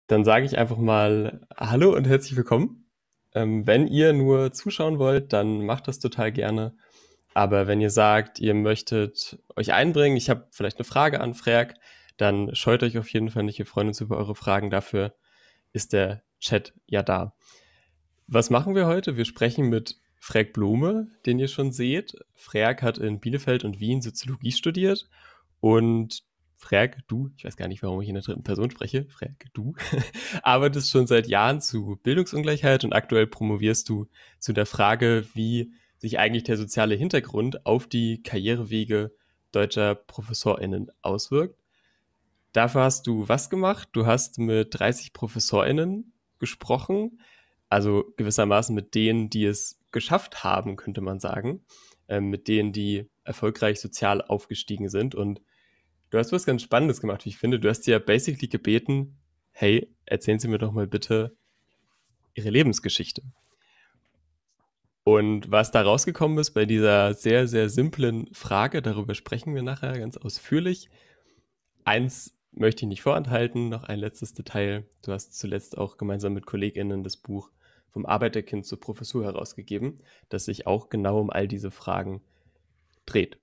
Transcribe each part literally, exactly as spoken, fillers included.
Dann sage ich einfach mal Hallo und herzlich willkommen. Ähm, wenn ihr nur zuschauen wollt, dann macht das total gerne. Aber wenn ihr sagt, ihr möchtet euch einbringen, ich habe vielleicht eine Frage an Freak, dann scheut euch auf jeden Fall nicht. Wir freuen uns über eure Fragen. Dafür ist der Chat ja da. Was machen wir heute? Wir sprechen mit Freak Blume, den ihr schon seht. Freak hat in Bielefeld und Wien Soziologie studiert und Freak, du, ich weiß gar nicht, warum ich in der dritten Person spreche, Freak, du, arbeitest schon seit Jahren zu Bildungsungleichheit und aktuell promovierst du zu der Frage, wie sich eigentlich der soziale Hintergrund auf die Karrierewege deutscher ProfessorInnen auswirkt. Dafür hast du was gemacht? Du hast mit dreißig ProfessorInnen gesprochen, also gewissermaßen mit denen, die es geschafft haben, könnte man sagen, ähm, mit denen, die erfolgreich sozial aufgestiegen sind. Und du hast was ganz Spannendes gemacht, wie ich finde. Du hast sie ja basically gebeten, hey, erzählen Sie mir doch mal bitte Ihre Lebensgeschichte. Und was da rausgekommen ist bei dieser sehr, sehr simplen Frage, darüber sprechen wir nachher ganz ausführlich. Eins möchte ich nicht vorenthalten, noch ein letztes Detail. Du hast zuletzt auch gemeinsam mit KollegInnen das Buch Vom Arbeiterkind zur Professur herausgegeben, das sich auch genau um all diese Fragen dreht.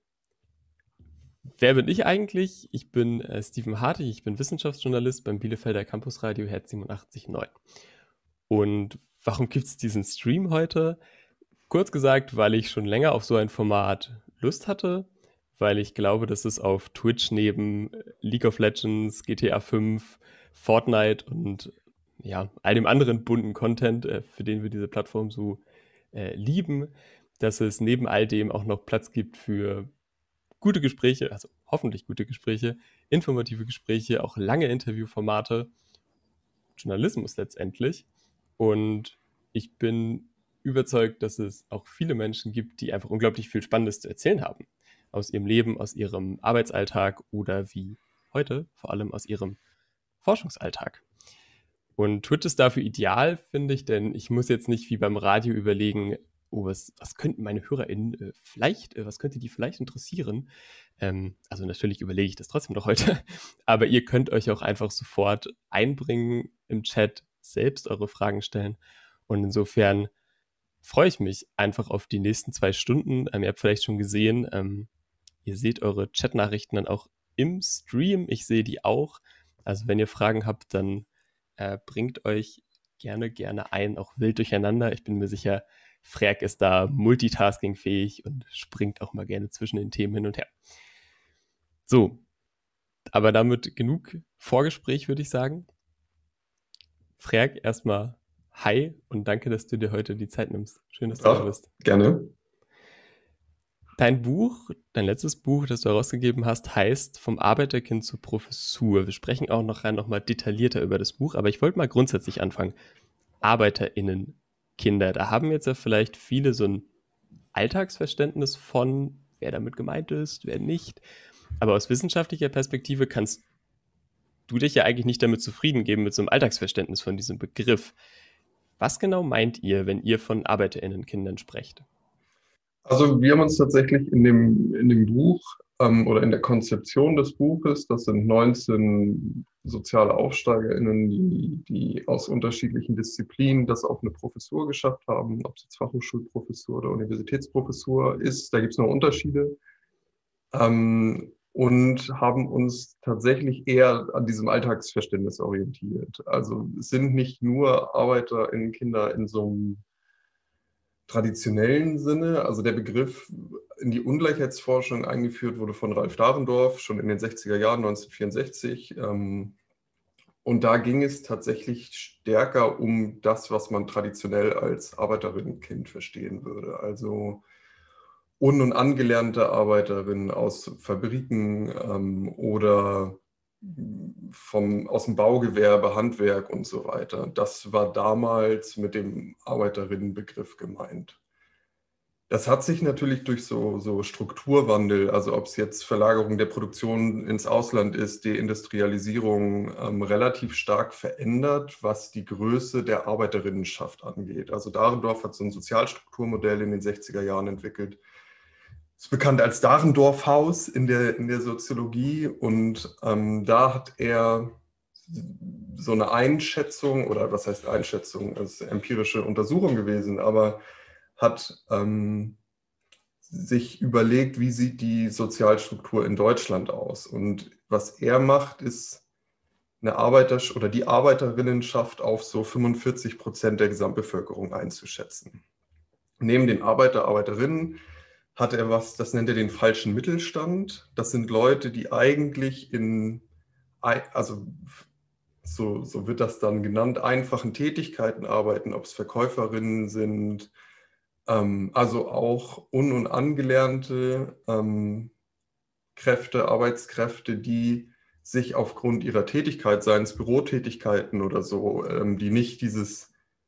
Wer bin ich eigentlich? Ich bin äh, Steven Hartig, ich bin Wissenschaftsjournalist beim Bielefelder Campusradio Herz siebenundachtzig Komma neun. Und warum gibt es diesen Stream heute? Kurz gesagt, weil ich schon länger auf so ein Format Lust hatte, weil ich glaube, dass es auf Twitch neben League of Legends, G T A fünf, Fortnite und ja, all dem anderen bunten Content, äh, für den wir diese Plattform so äh, lieben, dass es neben all dem auch noch Platz gibt für gute Gespräche, also hoffentlich gute Gespräche, informative Gespräche, auch lange Interviewformate, Journalismus letztendlich. Und ich bin überzeugt, dass es auch viele Menschen gibt, die einfach unglaublich viel Spannendes zu erzählen haben. Aus ihrem Leben, aus ihrem Arbeitsalltag oder wie heute vor allem aus ihrem Forschungsalltag. Und Twitch ist dafür ideal, finde ich, denn ich muss jetzt nicht wie beim Radio überlegen, oh, was, was könnten meine HörerInnen äh, vielleicht, äh, was könnte die vielleicht interessieren? Ähm, also natürlich überlege ich das trotzdem noch heute, aber ihr könnt euch auch einfach sofort einbringen im Chat, selbst eure Fragen stellen. Und insofern freue ich mich einfach auf die nächsten zwei Stunden. Ähm, ihr habt vielleicht schon gesehen, ähm, ihr seht eure Chatnachrichten dann auch im Stream. Ich sehe die auch. Also wenn ihr Fragen habt, dann äh, bringt euch gerne, gerne ein, auch wild durcheinander. Ich bin mir sicher, Freak ist da multitaskingfähig und springt auch mal gerne zwischen den Themen hin und her. So, aber damit genug Vorgespräch, würde ich sagen. Freak, erstmal hi und danke, dass du dir heute die Zeit nimmst. Schön, dass du da Ja, bist. gerne. Dein Buch, dein letztes Buch, das du herausgegeben hast, heißt Vom Arbeiterkind zur Professur. Wir sprechen auch noch rein noch mal detaillierter über das Buch, aber ich wollte mal grundsätzlich anfangen. ArbeiterInnen, Kinder, da haben jetzt ja vielleicht viele so ein Alltagsverständnis von, wer damit gemeint ist, wer nicht. Aber aus wissenschaftlicher Perspektive kannst du dich ja eigentlich nicht damit zufrieden geben, mit so einem Alltagsverständnis von diesem Begriff. Was genau meint ihr, wenn ihr von ArbeiterInnen-Kindern sprecht? Also wir haben uns tatsächlich in dem, in dem Buch ähm, oder in der Konzeption des Buches, das sind neunzehn soziale AufsteigerInnen, die, die aus unterschiedlichen Disziplinen das auf eine Professur geschafft haben, ob es jetzt Fachhochschulprofessur oder Universitätsprofessur ist, da gibt es noch Unterschiede. Ähm, und haben uns tatsächlich eher an diesem Alltagsverständnis orientiert. Also es sind nicht nur ArbeiterInnen-Kinder in so einem traditionellen Sinne. Also der Begriff in die Ungleichheitsforschung eingeführt wurde von Ralf Dahrendorf schon in den sechziger Jahren, neunzehnhundertvierundsechzig. Ähm, Und da ging es tatsächlich stärker um das, was man traditionell als Arbeiterinnenkind verstehen würde. Also un- und angelernte Arbeiterinnen aus Fabriken ähm, oder vom, aus dem Baugewerbe, Handwerk und so weiter. Das war damals mit dem Arbeiterinnenbegriff gemeint. Das hat sich natürlich durch so, so Strukturwandel, also ob es jetzt Verlagerung der Produktion ins Ausland ist, Deindustrialisierung, ähm, relativ stark verändert, was die Größe der Arbeiterinnenschaft angeht. Also Dahrendorf hat so ein Sozialstrukturmodell in den sechziger Jahren entwickelt. Ist bekannt als Dahrendorf-Haus in der, in der Soziologie und ähm, da hat er so eine Einschätzung, oder was heißt Einschätzung, das ist eine empirische Untersuchung gewesen, aber hat ähm, sich überlegt, wie sieht die Sozialstruktur in Deutschland aus. Und was er macht, ist eine Arbeiter- oder die Arbeiterinnenschaft auf so fünfundvierzig Prozent der Gesamtbevölkerung einzuschätzen. Neben den Arbeiter, Arbeiterinnen hat er was, das nennt er den falschen Mittelstand. Das sind Leute, die eigentlich in, also so, so wird das dann genannt, einfachen Tätigkeiten arbeiten, ob es Verkäuferinnen sind, ähm, also auch un- und angelernte ähm, Kräfte, Arbeitskräfte, die sich aufgrund ihrer Tätigkeit, seien es Bürotätigkeiten oder so, ähm, die nicht dieses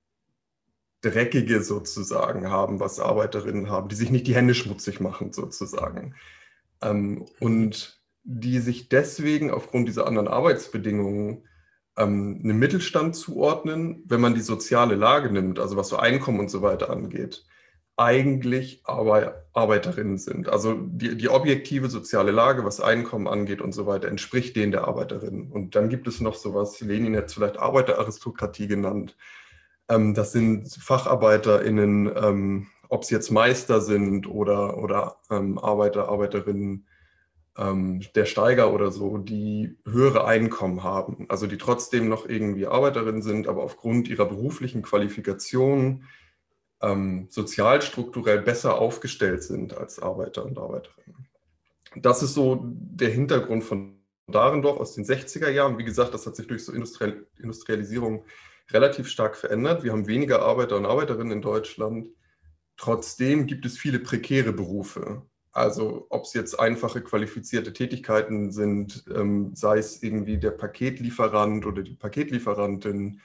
Dreckige sozusagen haben, was Arbeiterinnen haben, die sich nicht die Hände schmutzig machen sozusagen. Ähm, und die sich deswegen aufgrund dieser anderen Arbeitsbedingungen ähm, einem Mittelstand zuordnen, wenn man die soziale Lage nimmt, also was so Einkommen und so weiter angeht, eigentlich Arbe Arbeiterinnen sind. Also die, die objektive soziale Lage, was Einkommen angeht und so weiter, entspricht denen der Arbeiterinnen. Und dann gibt es noch sowas, Lenin hat es vielleicht Arbeiteraristokratie genannt. Ähm, das sind FacharbeiterInnen, ähm, ob es jetzt Meister sind oder, oder ähm, Arbeiter, Arbeiterinnen, ähm, der Steiger oder so, die höhere Einkommen haben, also die trotzdem noch irgendwie Arbeiterinnen sind, aber aufgrund ihrer beruflichen Qualifikation ähm, sozialstrukturell besser aufgestellt sind als Arbeiter und Arbeiterinnen. Das ist so der Hintergrund von Dahrendorf aus den sechziger Jahren. Wie gesagt, das hat sich durch so Industrial Industrialisierung relativ stark verändert. Wir haben weniger Arbeiter und Arbeiterinnen in Deutschland. Trotzdem gibt es viele prekäre Berufe. Also ob es jetzt einfache qualifizierte Tätigkeiten sind, ähm, sei es irgendwie der Paketlieferant oder die Paketlieferantin,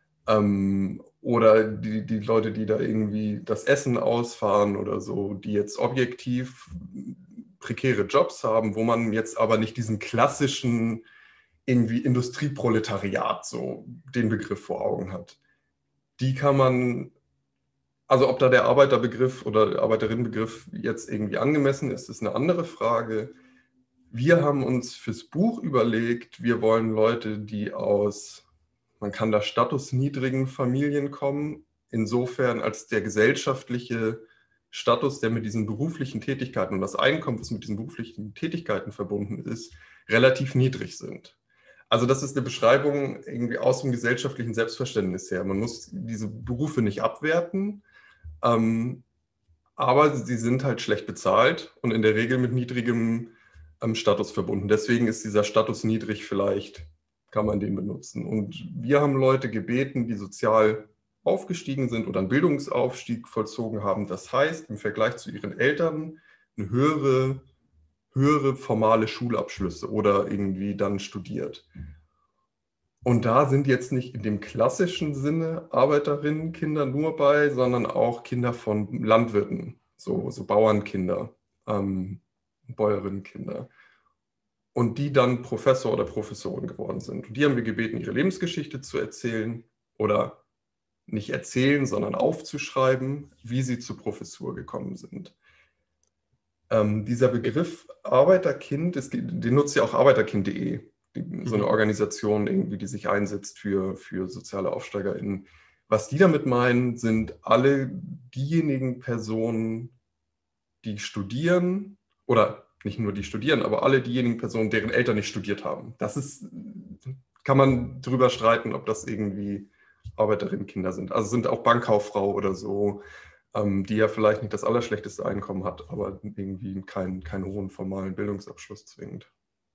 ähm, oder die, die Leute, die da irgendwie das Essen ausfahren oder so, die jetzt objektiv prekäre Jobs haben, wo man jetzt aber nicht diesen klassischen irgendwie Industrieproletariat, so den Begriff vor Augen hat. Die kann man, also ob da der Arbeiterbegriff oder Arbeiterinnenbegriff jetzt irgendwie angemessen ist, ist eine andere Frage. Wir haben uns fürs Buch überlegt, wir wollen Leute, die aus, man kann da statusniedrigen Familien kommen, insofern als der gesellschaftliche Status, der mit diesen beruflichen Tätigkeiten und das Einkommen, was mit diesen beruflichen Tätigkeiten verbunden ist, relativ niedrig sind. Also das ist eine Beschreibung irgendwie aus dem gesellschaftlichen Selbstverständnis her. Man muss diese Berufe nicht abwerten, ähm, aber sie sind halt schlecht bezahlt und in der Regel mit niedrigem ähm, Status verbunden. Deswegen ist dieser Status niedrig, vielleicht kann man den benutzen. Und wir haben Leute gebeten, die sozial aufgestiegen sind oder einen Bildungsaufstieg vollzogen haben. Das heißt, im Vergleich zu ihren Eltern eine höhere, höhere formale Schulabschlüsse oder irgendwie dann studiert. Und da sind jetzt nicht in dem klassischen Sinne Arbeiterinnenkinder nur bei, sondern auch Kinder von Landwirten, so, so Bauernkinder, ähm, Bäuerinnenkinder. Und die dann Professor oder Professorin geworden sind. Und die haben wir gebeten, ihre Lebensgeschichte zu erzählen oder nicht erzählen, sondern aufzuschreiben, wie sie zur Professur gekommen sind. Ähm, dieser Begriff Arbeiterkind, es, den nutzt ja auch arbeiterkind punkt de, so eine Organisation, irgendwie, die sich einsetzt für, für soziale AufsteigerInnen. Was die damit meinen, sind alle diejenigen Personen, die studieren, oder nicht nur die studieren, aber alle diejenigen Personen, deren Eltern nicht studiert haben. Das ist, kann man drüber streiten, ob das irgendwie Arbeiterinnenkinder sind. Also sind auch Bankkauffrau oder so, ähm, die ja vielleicht nicht das allerschlechteste Einkommen hat, aber irgendwie keinen, keinen hohen formalen Bildungsabschluss zwingend.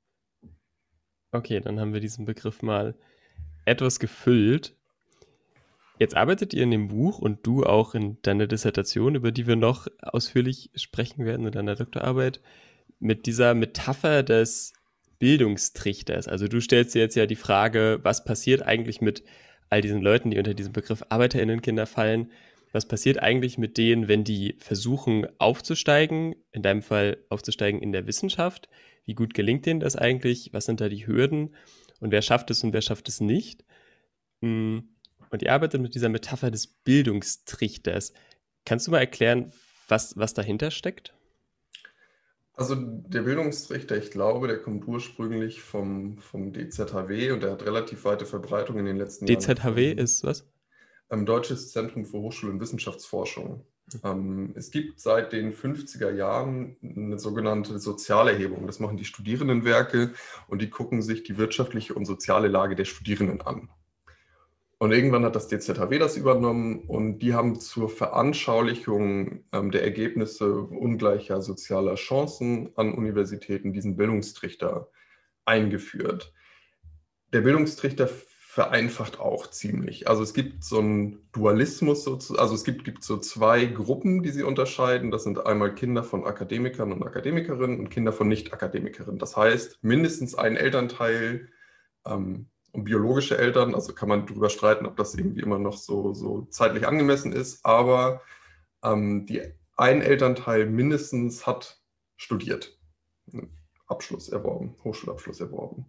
Okay, dann haben wir diesen Begriff mal etwas gefüllt. Jetzt arbeitet ihr in dem Buch und du auch in deiner Dissertation, über die wir noch ausführlich sprechen werden in deiner Doktorarbeit, mit dieser Metapher des Bildungstrichters. Also du stellst dir jetzt ja die Frage, was passiert eigentlich mit all diesen Leuten, die unter diesen Begriff ArbeiterInnenkinder fallen? Was passiert eigentlich mit denen, wenn die versuchen aufzusteigen, in deinem Fall aufzusteigen in der Wissenschaft? Wie gut gelingt denen das eigentlich? Was sind da die Hürden? Und wer schafft es und wer schafft es nicht? Und ihr arbeitet mit dieser Metapher des Bildungstrichters. Kannst du mal erklären, was, was dahinter steckt? Also der Bildungsrichter, ich glaube, der kommt ursprünglich vom, vom D Z H W und der hat relativ weite Verbreitung in den letzten Jahren D Z H W gefunden. ist was? Ähm, Deutsches Zentrum für Hochschul- und Wissenschaftsforschung. Ähm, es gibt seit den fünfziger Jahren eine sogenannte Sozialerhebung. Das machen die Studierendenwerke und die gucken sich die wirtschaftliche und soziale Lage der Studierenden an. Und irgendwann hat das D Z H W das übernommen und die haben zur Veranschaulichung ähm, der Ergebnisse ungleicher sozialer Chancen an Universitäten diesen Bildungstrichter eingeführt. Der Bildungstrichter vereinfacht auch ziemlich. Also es gibt so einen Dualismus, also es gibt, gibt so zwei Gruppen, die sie unterscheiden. Das sind einmal Kinder von Akademikern und Akademikerinnen und Kinder von Nicht-Akademikerinnen. Das heißt, mindestens ein Elternteil ähm, und biologische Eltern, also kann man darüber streiten, ob das irgendwie immer noch so, so zeitlich angemessen ist, aber ähm, die, ein Elternteil mindestens hat studiert, einen Abschluss erworben, Hochschulabschluss erworben.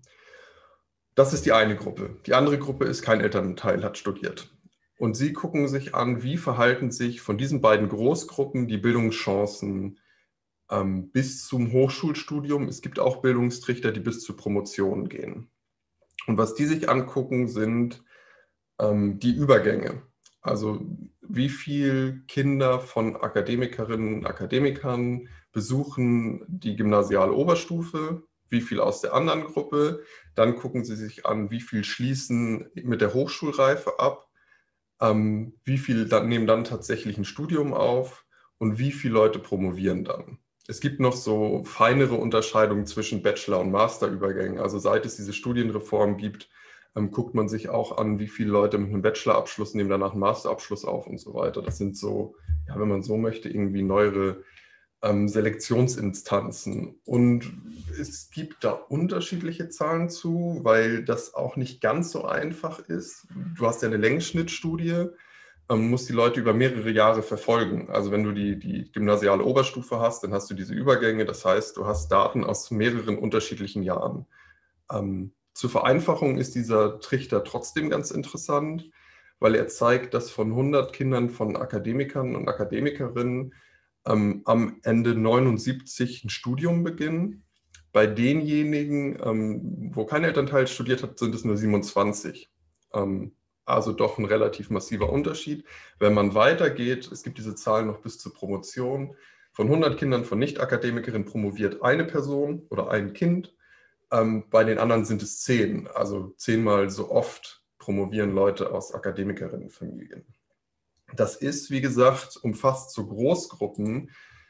Das ist die eine Gruppe. Die andere Gruppe ist, kein Elternteil hat studiert. Und sie gucken sich an, wie verhalten sich von diesen beiden Großgruppen die Bildungschancen ähm, bis zum Hochschulstudium. Es gibt auch Bildungstrichter, die bis zur Promotion gehen. Und was die sich angucken, sind ähm, die Übergänge. Also wie viele Kinder von Akademikerinnen und Akademikern besuchen die gymnasiale Oberstufe, wie viel aus der anderen Gruppe. Dann gucken sie sich an, wie viel schließen mit der Hochschulreife ab, ähm, wie viel dann, nehmen dann tatsächlich ein Studium auf und wie viele Leute promovieren dann. Es gibt noch so feinere Unterscheidungen zwischen Bachelor- und Masterübergängen. Also seit es diese Studienreform gibt, ähm, guckt man sich auch an, wie viele Leute mit einem Bachelorabschluss nehmen danach einen Masterabschluss auf und so weiter. Das sind so, ja, wenn man so möchte, irgendwie neuere ähm, Selektionsinstanzen. Und es gibt da unterschiedliche Zahlen zu, weil das auch nicht ganz so einfach ist. Du hast ja eine Längsschnittstudie, ähm, musst die Leute über mehrere Jahre verfolgen. Also wenn du die, die gymnasiale Oberstufe hast, dann hast du diese Übergänge. Das heißt, du hast Daten aus mehreren unterschiedlichen Jahren. Ähm, zur Vereinfachung ist dieser Trichter trotzdem ganz interessant, weil er zeigt, dass von hundert Kindern von Akademikern und Akademikerinnen ähm, am Ende neunundsiebzig ein Studium beginnen. Bei denjenigen, ähm, wo kein Elternteil studiert hat, sind es nur siebenundzwanzig. Ähm, also doch ein relativ massiver Unterschied. Wenn man weitergeht, es gibt diese Zahlen noch bis zur Promotion, von hundert Kindern von Nicht-Akademikerinnen promoviert eine Person oder ein Kind. Ähm, bei den anderen sind es zehn, also zehnmal so oft promovieren Leute aus Akademikerinnenfamilien. Das ist, wie gesagt, umfasst so Großgruppen.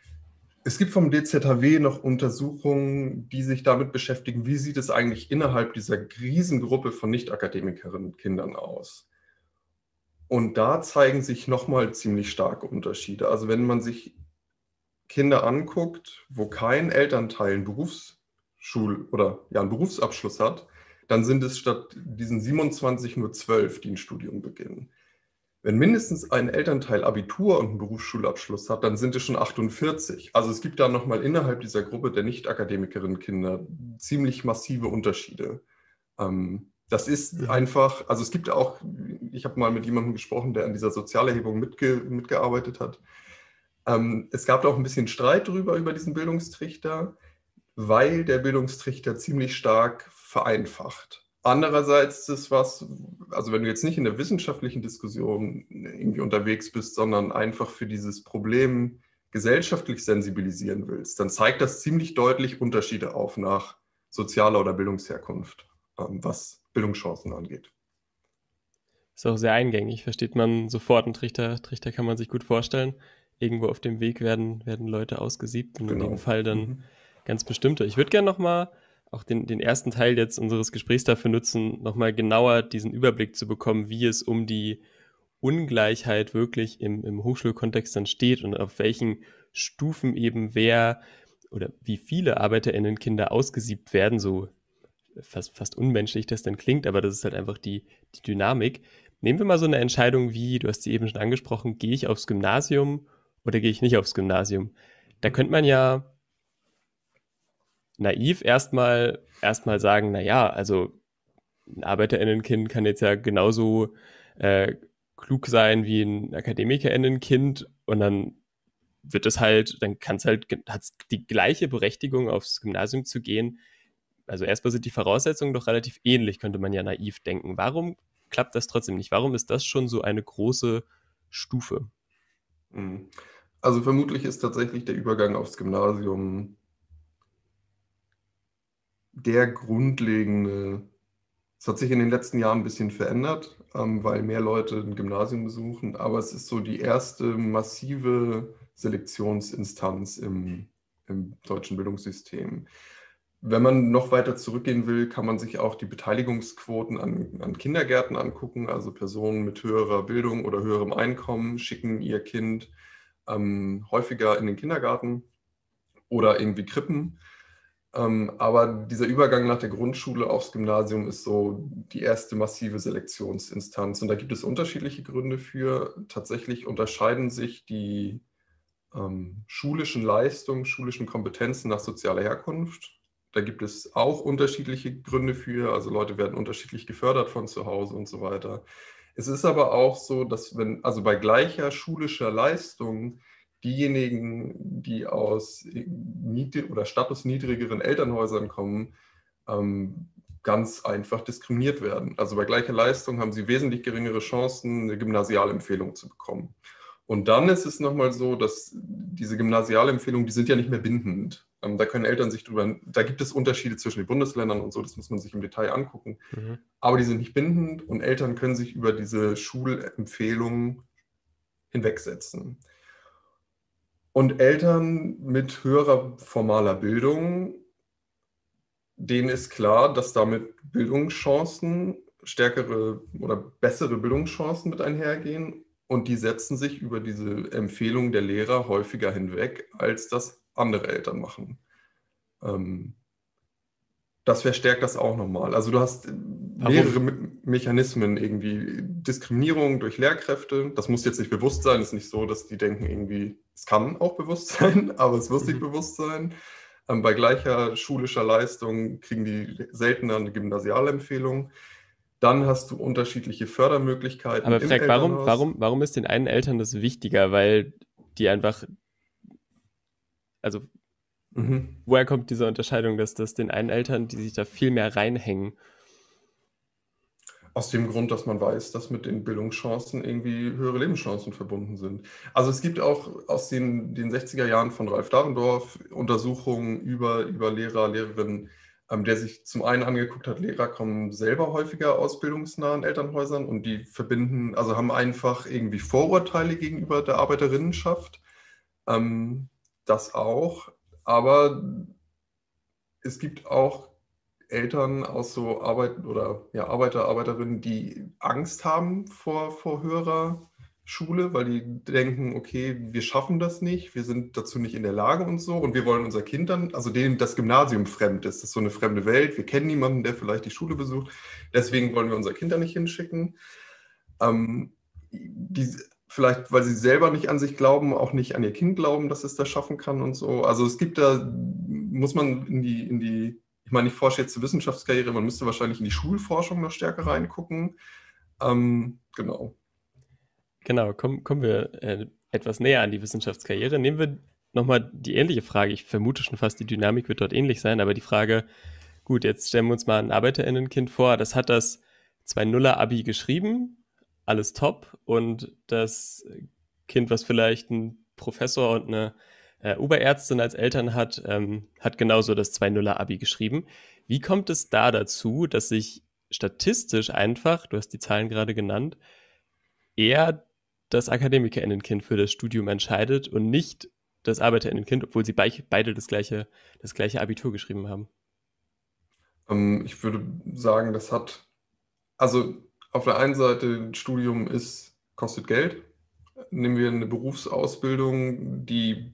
Es gibt vom D Z H W noch Untersuchungen, die sich damit beschäftigen, wie sieht es eigentlich innerhalb dieser Riesengruppe von Nicht-Akademikerinnen-Kindern aus. Und da zeigen sich nochmal ziemlich starke Unterschiede. Also wenn man sich Kinder anguckt, wo kein Elternteil einen Berufsschul- oder ja, einen Berufsabschluss hat, dann sind es statt diesen siebenundzwanzig nur zwölf, die ein Studium beginnen. Wenn mindestens ein Elternteil Abitur und einen Berufsschulabschluss hat, dann sind es schon achtundvierzig. Also es gibt da nochmal innerhalb dieser Gruppe der Nicht-Akademikerinnen-Kinder ziemlich massive Unterschiede. Ähm, das ist Mhm. einfach, also es gibt auch, ich habe mal mit jemandem gesprochen, der an dieser Sozialerhebung mitge mitgearbeitet hat. Ähm, es gab da auch ein bisschen Streit drüber, über diesen Bildungstrichter, weil der Bildungstrichter ziemlich stark vereinfacht. Andererseits ist es was, also wenn du jetzt nicht in der wissenschaftlichen Diskussion irgendwie unterwegs bist, sondern einfach für dieses Problem gesellschaftlich sensibilisieren willst, dann zeigt das ziemlich deutlich Unterschiede auf nach sozialer oder Bildungsherkunft, ähm, was Bildungschancen angeht. Ist auch sehr eingängig, versteht man sofort. Ein Trichter, Trichter kann man sich gut vorstellen. Irgendwo auf dem Weg werden, werden Leute ausgesiebt und in dem Genau. Fall dann Mhm. ganz bestimmte. Ich würde gerne nochmal auch den, den ersten Teil jetzt unseres Gesprächs dafür nutzen, nochmal genauer diesen Überblick zu bekommen, wie es um die Ungleichheit wirklich im, im Hochschulkontext dann steht und auf welchen Stufen eben wer oder wie viele ArbeiterInnen-Kinder ausgesiebt werden, so fast, fast unmenschlich das denn klingt, aber das ist halt einfach die, die Dynamik. Nehmen wir mal so eine Entscheidung wie, du hast sie eben schon angesprochen, gehe ich aufs Gymnasium oder gehe ich nicht aufs Gymnasium? Da könnte man ja naiv erstmal erstmal sagen, naja, also ein ArbeiterInnenkind kann jetzt ja genauso äh, klug sein wie ein AkademikerInnenkind und dann wird es halt, dann kann es halt, hat es die gleiche Berechtigung, aufs Gymnasium zu gehen. Also erstmal sind die Voraussetzungen doch relativ ähnlich, könnte man ja naiv denken. Warum klappt das trotzdem nicht? Warum ist das schon so eine große Stufe? Also vermutlich ist tatsächlich der Übergang aufs Gymnasium der grundlegende. Es hat sich in den letzten Jahren ein bisschen verändert, ähm, weil mehr Leute ein Gymnasium besuchen, aber es ist so die erste massive Selektionsinstanz im, im deutschen Bildungssystem. Wenn man noch weiter zurückgehen will, kann man sich auch die Beteiligungsquoten an, an Kindergärten angucken. Also Personen mit höherer Bildung oder höherem Einkommen schicken ihr Kind ähm, häufiger in den Kindergarten oder irgendwie Krippen. Ähm, aber dieser Übergang nach der Grundschule aufs Gymnasium ist so die erste massive Selektionsinstanz. Und da gibt es unterschiedliche Gründe für. Tatsächlich unterscheiden sich die ähm, schulischen Leistungen, schulischen Kompetenzen nach sozialer Herkunft. Da gibt es auch unterschiedliche Gründe für. Also Leute werden unterschiedlich gefördert von zu Hause und so weiter. Es ist aber auch so, dass wenn, also bei gleicher schulischer Leistung diejenigen, die aus niedrig- oder statusniedrigeren Elternhäusern kommen, ähm, ganz einfach diskriminiert werden. Also bei gleicher Leistung haben sie wesentlich geringere Chancen, eine Gymnasialempfehlung zu bekommen. Und dann ist es nochmal so, dass diese Gymnasialempfehlungen, die sind ja nicht mehr bindend. Ähm, da können Eltern sich drüber, da gibt es Unterschiede zwischen den Bundesländern und so, das muss man sich im Detail angucken. Mhm. Aber die sind nicht bindend und Eltern können sich über diese Schulempfehlungen hinwegsetzen. Und Eltern mit höherer formaler Bildung, denen ist klar, dass damit Bildungschancen, stärkere oder bessere Bildungschancen mit einhergehen. Und die setzen sich über diese Empfehlung der Lehrer häufiger hinweg, als das andere Eltern machen. Ähm, das verstärkt das auch nochmal. Also du hast mehrere Warum? Me Mechanismen, irgendwie Diskriminierung durch Lehrkräfte. Das muss jetzt nicht bewusst sein. Es ist nicht so, dass die denken irgendwie, es kann auch bewusst sein, aber es muss nicht Mhm. bewusst sein. Ähm, bei gleicher schulischer Leistung kriegen die seltener eine Gymnasialempfehlung. Dann hast du unterschiedliche Fördermöglichkeiten Aber im Frag, warum, Elternhaus. warum, warum ist den einen Eltern das wichtiger? Weil die einfach, also Mhm. woher kommt diese Unterscheidung, dass das den einen Eltern, die sich da viel mehr reinhängen? Aus dem Grund, dass man weiß, dass mit den Bildungschancen irgendwie höhere Lebenschancen verbunden sind. Also es gibt auch aus den, den sechziger Jahren von Ralf Dahrendorf Untersuchungen über, über Lehrer, Lehrerinnen, ähm, der sich zum einen angeguckt hat, Lehrer kommen selber häufiger aus bildungsnahen Elternhäusern und die verbinden, also haben einfach irgendwie Vorurteile gegenüber der Arbeiterinnenschaft. Ähm, das auch. Aber es gibt auch Eltern aus so Arbeit oder ja, Arbeiter, Arbeiterinnen, die Angst haben vor, vor höherer Schule, weil die denken, okay, wir schaffen das nicht, wir sind dazu nicht in der Lage und so und wir wollen unser Kind dann, also denen das Gymnasium fremd ist, das ist so eine fremde Welt, wir kennen niemanden, der vielleicht die Schule besucht, deswegen wollen wir unser Kind da nicht hinschicken. Ähm, die, vielleicht, weil sie selber nicht an sich glauben, auch nicht an ihr Kind glauben, dass es das schaffen kann und so. Also es gibt da, muss man in die, in die ich meine, ich forsche jetzt zur Wissenschaftskarriere, man müsste wahrscheinlich in die Schulforschung noch stärker reingucken. Ähm, genau. Genau, kommen, kommen wir äh, etwas näher an die Wissenschaftskarriere. Nehmen wir nochmal die ähnliche Frage. Ich vermute schon fast, die Dynamik wird dort ähnlich sein, aber die Frage, gut, jetzt stellen wir uns mal ein ArbeiterInnenkind vor, das hat das zwei Nuller Abi geschrieben, alles top, und das Kind, was vielleicht einen Professor und eine äh, Oberärztin als Eltern hat, ähm, hat genauso das zwei Nuller Abi geschrieben. Wie kommt es da dazu, dass sich statistisch einfach, du hast die Zahlen gerade genannt, eher das AkademikerInnenkind für das Studium entscheidet und nicht das ArbeiterInnenkind, obwohl sie beide das gleiche, das gleiche Abitur geschrieben haben? Ähm, ich würde sagen, das hat, also auf der einen Seite, ein Studium ist, kostet Geld. Nehmen wir eine Berufsausbildung, die,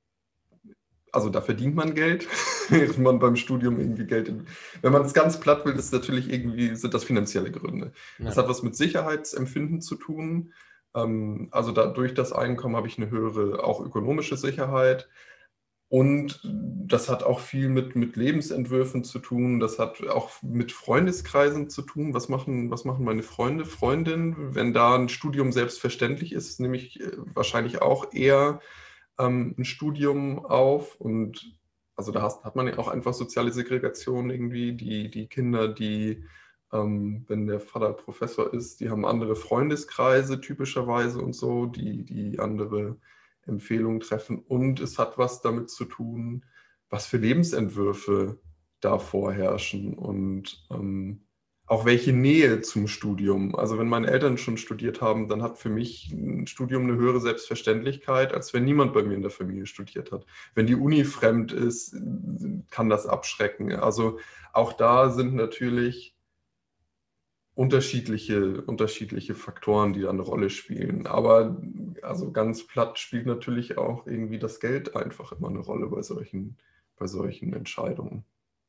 also da verdient man Geld, während man beim Studium irgendwie Geld, in, wenn man es ganz platt will, ist natürlich irgendwie, sind das finanzielle Gründe. Das Ja. hat was mit Sicherheitsempfinden zu tun. Ähm, also da, durch das Einkommen habe ich eine höhere, auch ökonomische Sicherheit. Und das hat auch viel mit, mit Lebensentwürfen zu tun. Das hat auch mit Freundeskreisen zu tun. Was machen, was machen meine Freunde, Freundinnen? Wenn da ein Studium selbstverständlich ist, nehme ich äh, wahrscheinlich auch eher ähm, ein Studium auf. Und also da hast, hat man ja auch einfach soziale Segregation irgendwie. Die, die Kinder, die, ähm, wenn der Vater Professor ist, die haben andere Freundeskreise typischerweise und so, die, die andere Empfehlungen treffen. Und es hat was damit zu tun, was für Lebensentwürfe da vorherrschen und ähm, auch welche Nähe zum Studium. Also wenn meine Eltern schon studiert haben, dann hat für mich ein Studium eine höhere Selbstverständlichkeit, als wenn niemand bei mir in der Familie studiert hat. Wenn die Uni fremd ist, kann das abschrecken. Also auch da sind natürlich unterschiedliche, unterschiedliche Faktoren, die da eine Rolle spielen. Aber also ganz platt spielt natürlich auch irgendwie das Geld einfach immer eine Rolle bei solchen, bei solchen Entscheidungen.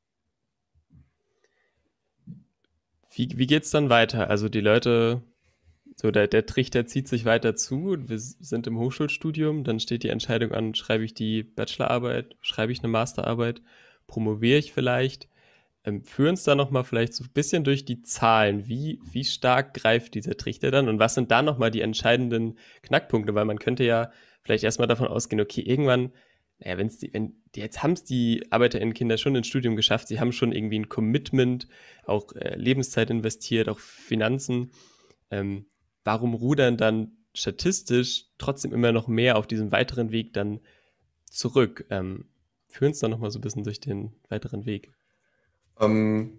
Wie, wie geht es dann weiter? Also die Leute, so der, der Trichter zieht sich weiter zu. Wir sind im Hochschulstudium, dann steht die Entscheidung an, schreibe ich die Bachelorarbeit, schreibe ich eine Masterarbeit, promoviere ich vielleicht? Ähm, führen uns da nochmal vielleicht so ein bisschen durch die Zahlen. Wie, wie stark greift dieser Trichter dann und was sind da nochmal die entscheidenden Knackpunkte? Weil man könnte ja vielleicht erstmal davon ausgehen, okay, irgendwann, naja, wenn's die, wenn die, jetzt haben es die ArbeiterInnen-Kinder schon ins Studium geschafft, sie haben schon irgendwie ein Commitment, auch äh, Lebenszeit investiert, auch Finanzen. Ähm, warum rudern dann statistisch trotzdem immer noch mehr auf diesem weiteren Weg dann zurück? Ähm, führen uns dann nochmal so ein bisschen durch den weiteren Weg. Ähm,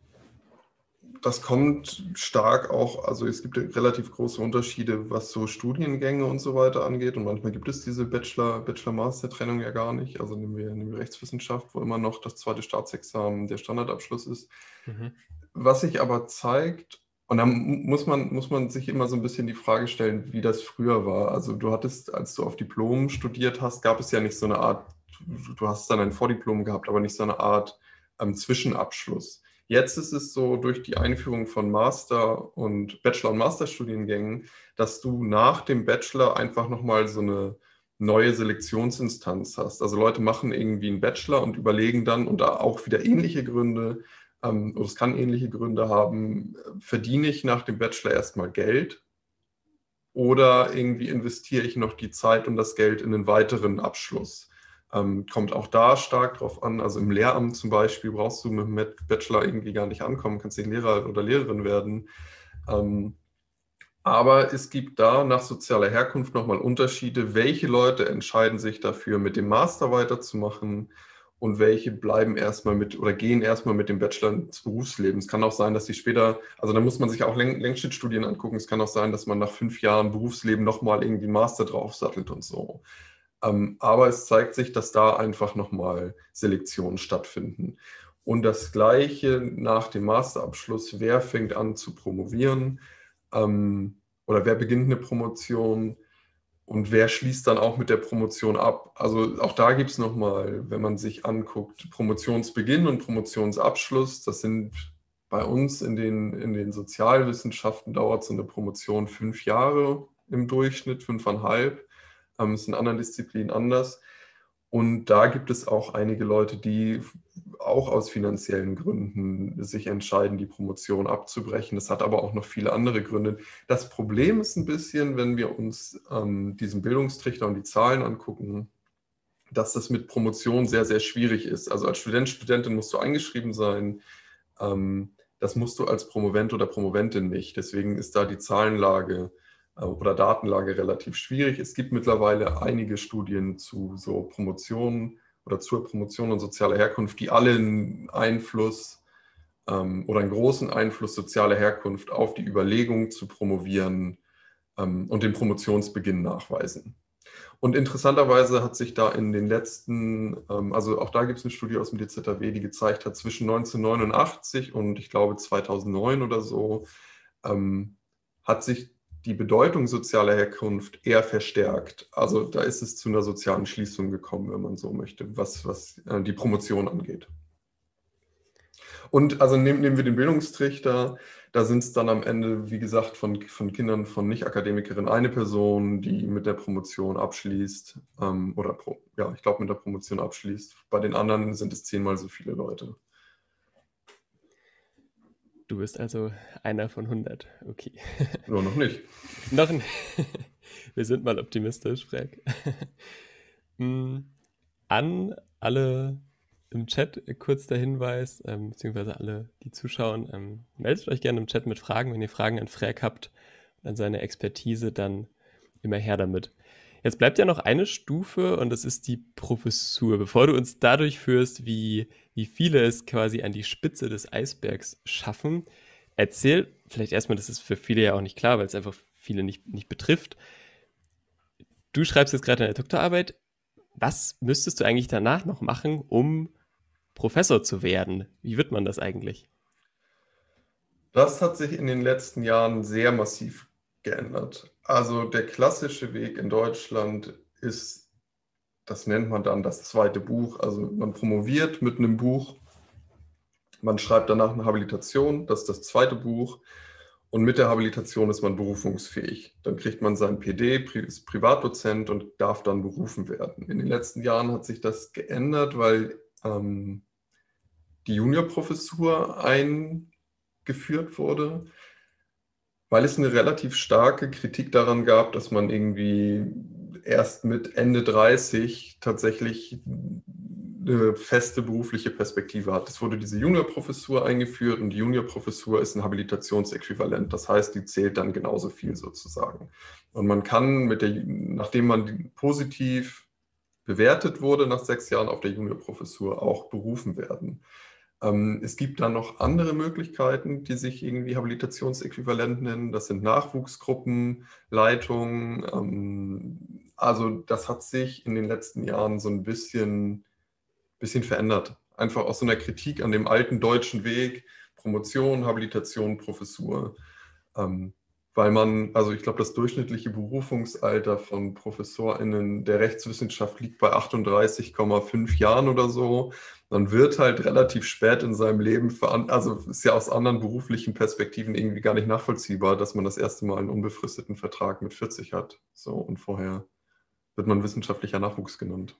Das kommt stark auch, also es gibt relativ große Unterschiede, was so Studiengänge und so weiter angeht. Und manchmal gibt es diese Bachelor, Bachelor-Master-Trennung ja gar nicht. Also nehmen wir, nehmen wir Rechtswissenschaft, wo immer noch das zweite Staatsexamen der Standardabschluss ist. Mhm. Was sich aber zeigt, und dann muss man, muss man sich immer so ein bisschen die Frage stellen, wie das früher war. Also du hattest, als du auf Diplom studiert hast, gab es ja nicht so eine Art, du hast dann ein Vordiplom gehabt, aber nicht so eine Art ähm, Zwischenabschluss. Jetzt ist es so durch die Einführung von Master- und Bachelor- und Masterstudiengängen, dass du nach dem Bachelor einfach nochmal so eine neue Selektionsinstanz hast. Also Leute machen irgendwie einen Bachelor und überlegen dann, und da auch wieder ähnliche Gründe, ähm, oder es kann ähnliche Gründe haben, verdiene ich nach dem Bachelor erstmal Geld oder irgendwie investiere ich noch die Zeit und das Geld in einen weiteren Abschluss. Ähm, kommt auch da stark drauf an. Also im Lehramt zum Beispiel brauchst du mit dem Bachelor irgendwie gar nicht ankommen, kannst nicht Lehrer oder Lehrerin werden. Ähm, aber es gibt da nach sozialer Herkunft nochmal Unterschiede. Welche Leute entscheiden sich dafür, mit dem Master weiterzumachen und welche bleiben erstmal mit oder gehen erstmal mit dem Bachelor ins Berufsleben. Es kann auch sein, dass sie später, also da muss man sich auch Läng Längsschnittstudien angucken. Es kann auch sein, dass man nach fünf Jahren Berufsleben nochmal irgendwie einen Master draufsattelt und so. Ähm, aber es zeigt sich, dass da einfach nochmal Selektionen stattfinden. Und das Gleiche nach dem Masterabschluss, wer fängt an zu promovieren? Ähm, oder wer beginnt eine Promotion und wer schließt dann auch mit der Promotion ab? Also auch da gibt es nochmal, wenn man sich anguckt, Promotionsbeginn und Promotionsabschluss. Das sind bei uns in den, in den Sozialwissenschaften dauert so eine Promotion fünf Jahre im Durchschnitt, fünfeinhalb. Ähm, ist in anderen Disziplinen anders. Und da gibt es auch einige Leute, die auch aus finanziellen Gründen sich entscheiden, die Promotion abzubrechen. Das hat aber auch noch viele andere Gründe. Das Problem ist ein bisschen, wenn wir uns ähm, diesen Bildungstrichter und die Zahlen angucken, dass das mit Promotion sehr, sehr schwierig ist. Also als Student, Studentin musst du eingeschrieben sein. Ähm, das musst du als Promovent oder Promoventin nicht. Deswegen ist da die Zahlenlage äh, oder Datenlage relativ schwierig. Es gibt mittlerweile einige Studien zu so Promotionen oder zur Promotion und sozialer Herkunft, die alle einen Einfluss ähm, oder einen großen Einfluss sozialer Herkunft auf die Überlegung zu promovieren ähm, und den Promotionsbeginn nachweisen. Und interessanterweise hat sich da in den letzten, ähm, also auch da gibt es eine Studie aus dem D Z A W, die gezeigt hat, zwischen neunzehnhundertneunundachtzig und ich glaube zweitausendneun oder so, ähm, hat sich die Bedeutung sozialer Herkunft eher verstärkt. Also da ist es zu einer sozialen Schließung gekommen, wenn man so möchte, was, was äh, die Promotion angeht. Und also nehmen, nehmen wir den Bildungstrichter, da sind es dann am Ende, wie gesagt, von, von Kindern von Nicht-Akademikerinnen eine Person, die mit der Promotion abschließt. Ähm, oder, pro, ja, ich glaube, mit der Promotion abschließt. Bei den anderen sind es zehnmal so viele Leute. Du bist also einer von hundert. Okay. Nur noch nicht. Noch ein. Wir sind mal optimistisch, Frank. Mm, An alle im Chat kurz der Hinweis, ähm, beziehungsweise alle, die zuschauen, ähm, meldet euch gerne im Chat mit Fragen. Wenn ihr Fragen an Frag habt und an seine Expertise, dann immer her damit. Jetzt bleibt ja noch eine Stufe und das ist die Professur. Bevor du uns dadurch führst, wie, wie viele es quasi an die Spitze des Eisbergs schaffen, erzähl vielleicht erstmal, das ist für viele ja auch nicht klar, weil es einfach viele nicht, nicht betrifft. Du schreibst jetzt gerade eine Doktorarbeit. Was müsstest du eigentlich danach noch machen, um Professor zu werden? Wie wird man das eigentlich? Das hat sich in den letzten Jahren sehr massiv geändert. Also der klassische Weg in Deutschland ist, das nennt man dann das zweite Buch. Also man promoviert mit einem Buch, man schreibt danach eine Habilitation, das ist das zweite Buch. Und mit der Habilitation ist man berufungsfähig. Dann kriegt man sein P D, ist Privatdozent und darf dann berufen werden. In den letzten Jahren hat sich das geändert, weil ähm, die Juniorprofessur eingeführt wurde, weil es eine relativ starke Kritik daran gab, dass man irgendwie erst mit Ende dreißig tatsächlich eine feste berufliche Perspektive hat. Es wurde diese Juniorprofessur eingeführt und die Juniorprofessur ist ein Habilitationsäquivalent. Das heißt, die zählt dann genauso viel sozusagen. Und man kann, mit der, nachdem man positiv bewertet wurde nach sechs Jahren auf der Juniorprofessur, auch berufen werden. Ähm, es gibt dann noch andere Möglichkeiten, die sich irgendwie Habilitationsäquivalent nennen. Das sind Nachwuchsgruppen, Leitungen. Ähm, also das hat sich in den letzten Jahren so ein bisschen bisschen verändert. Einfach aus so einer Kritik an dem alten deutschen Weg, Promotion, Habilitation, Professur. Ähm, weil man, also ich glaube, das durchschnittliche Berufungsalter von ProfessorInnen der Rechtswissenschaft liegt bei achtunddreißig Komma fünf Jahren oder so. Man wird halt relativ spät in seinem Leben, also ist ja aus anderen beruflichen Perspektiven irgendwie gar nicht nachvollziehbar, dass man das erste Mal einen unbefristeten Vertrag mit vierzig hat. So, und vorher wird man wissenschaftlicher Nachwuchs genannt.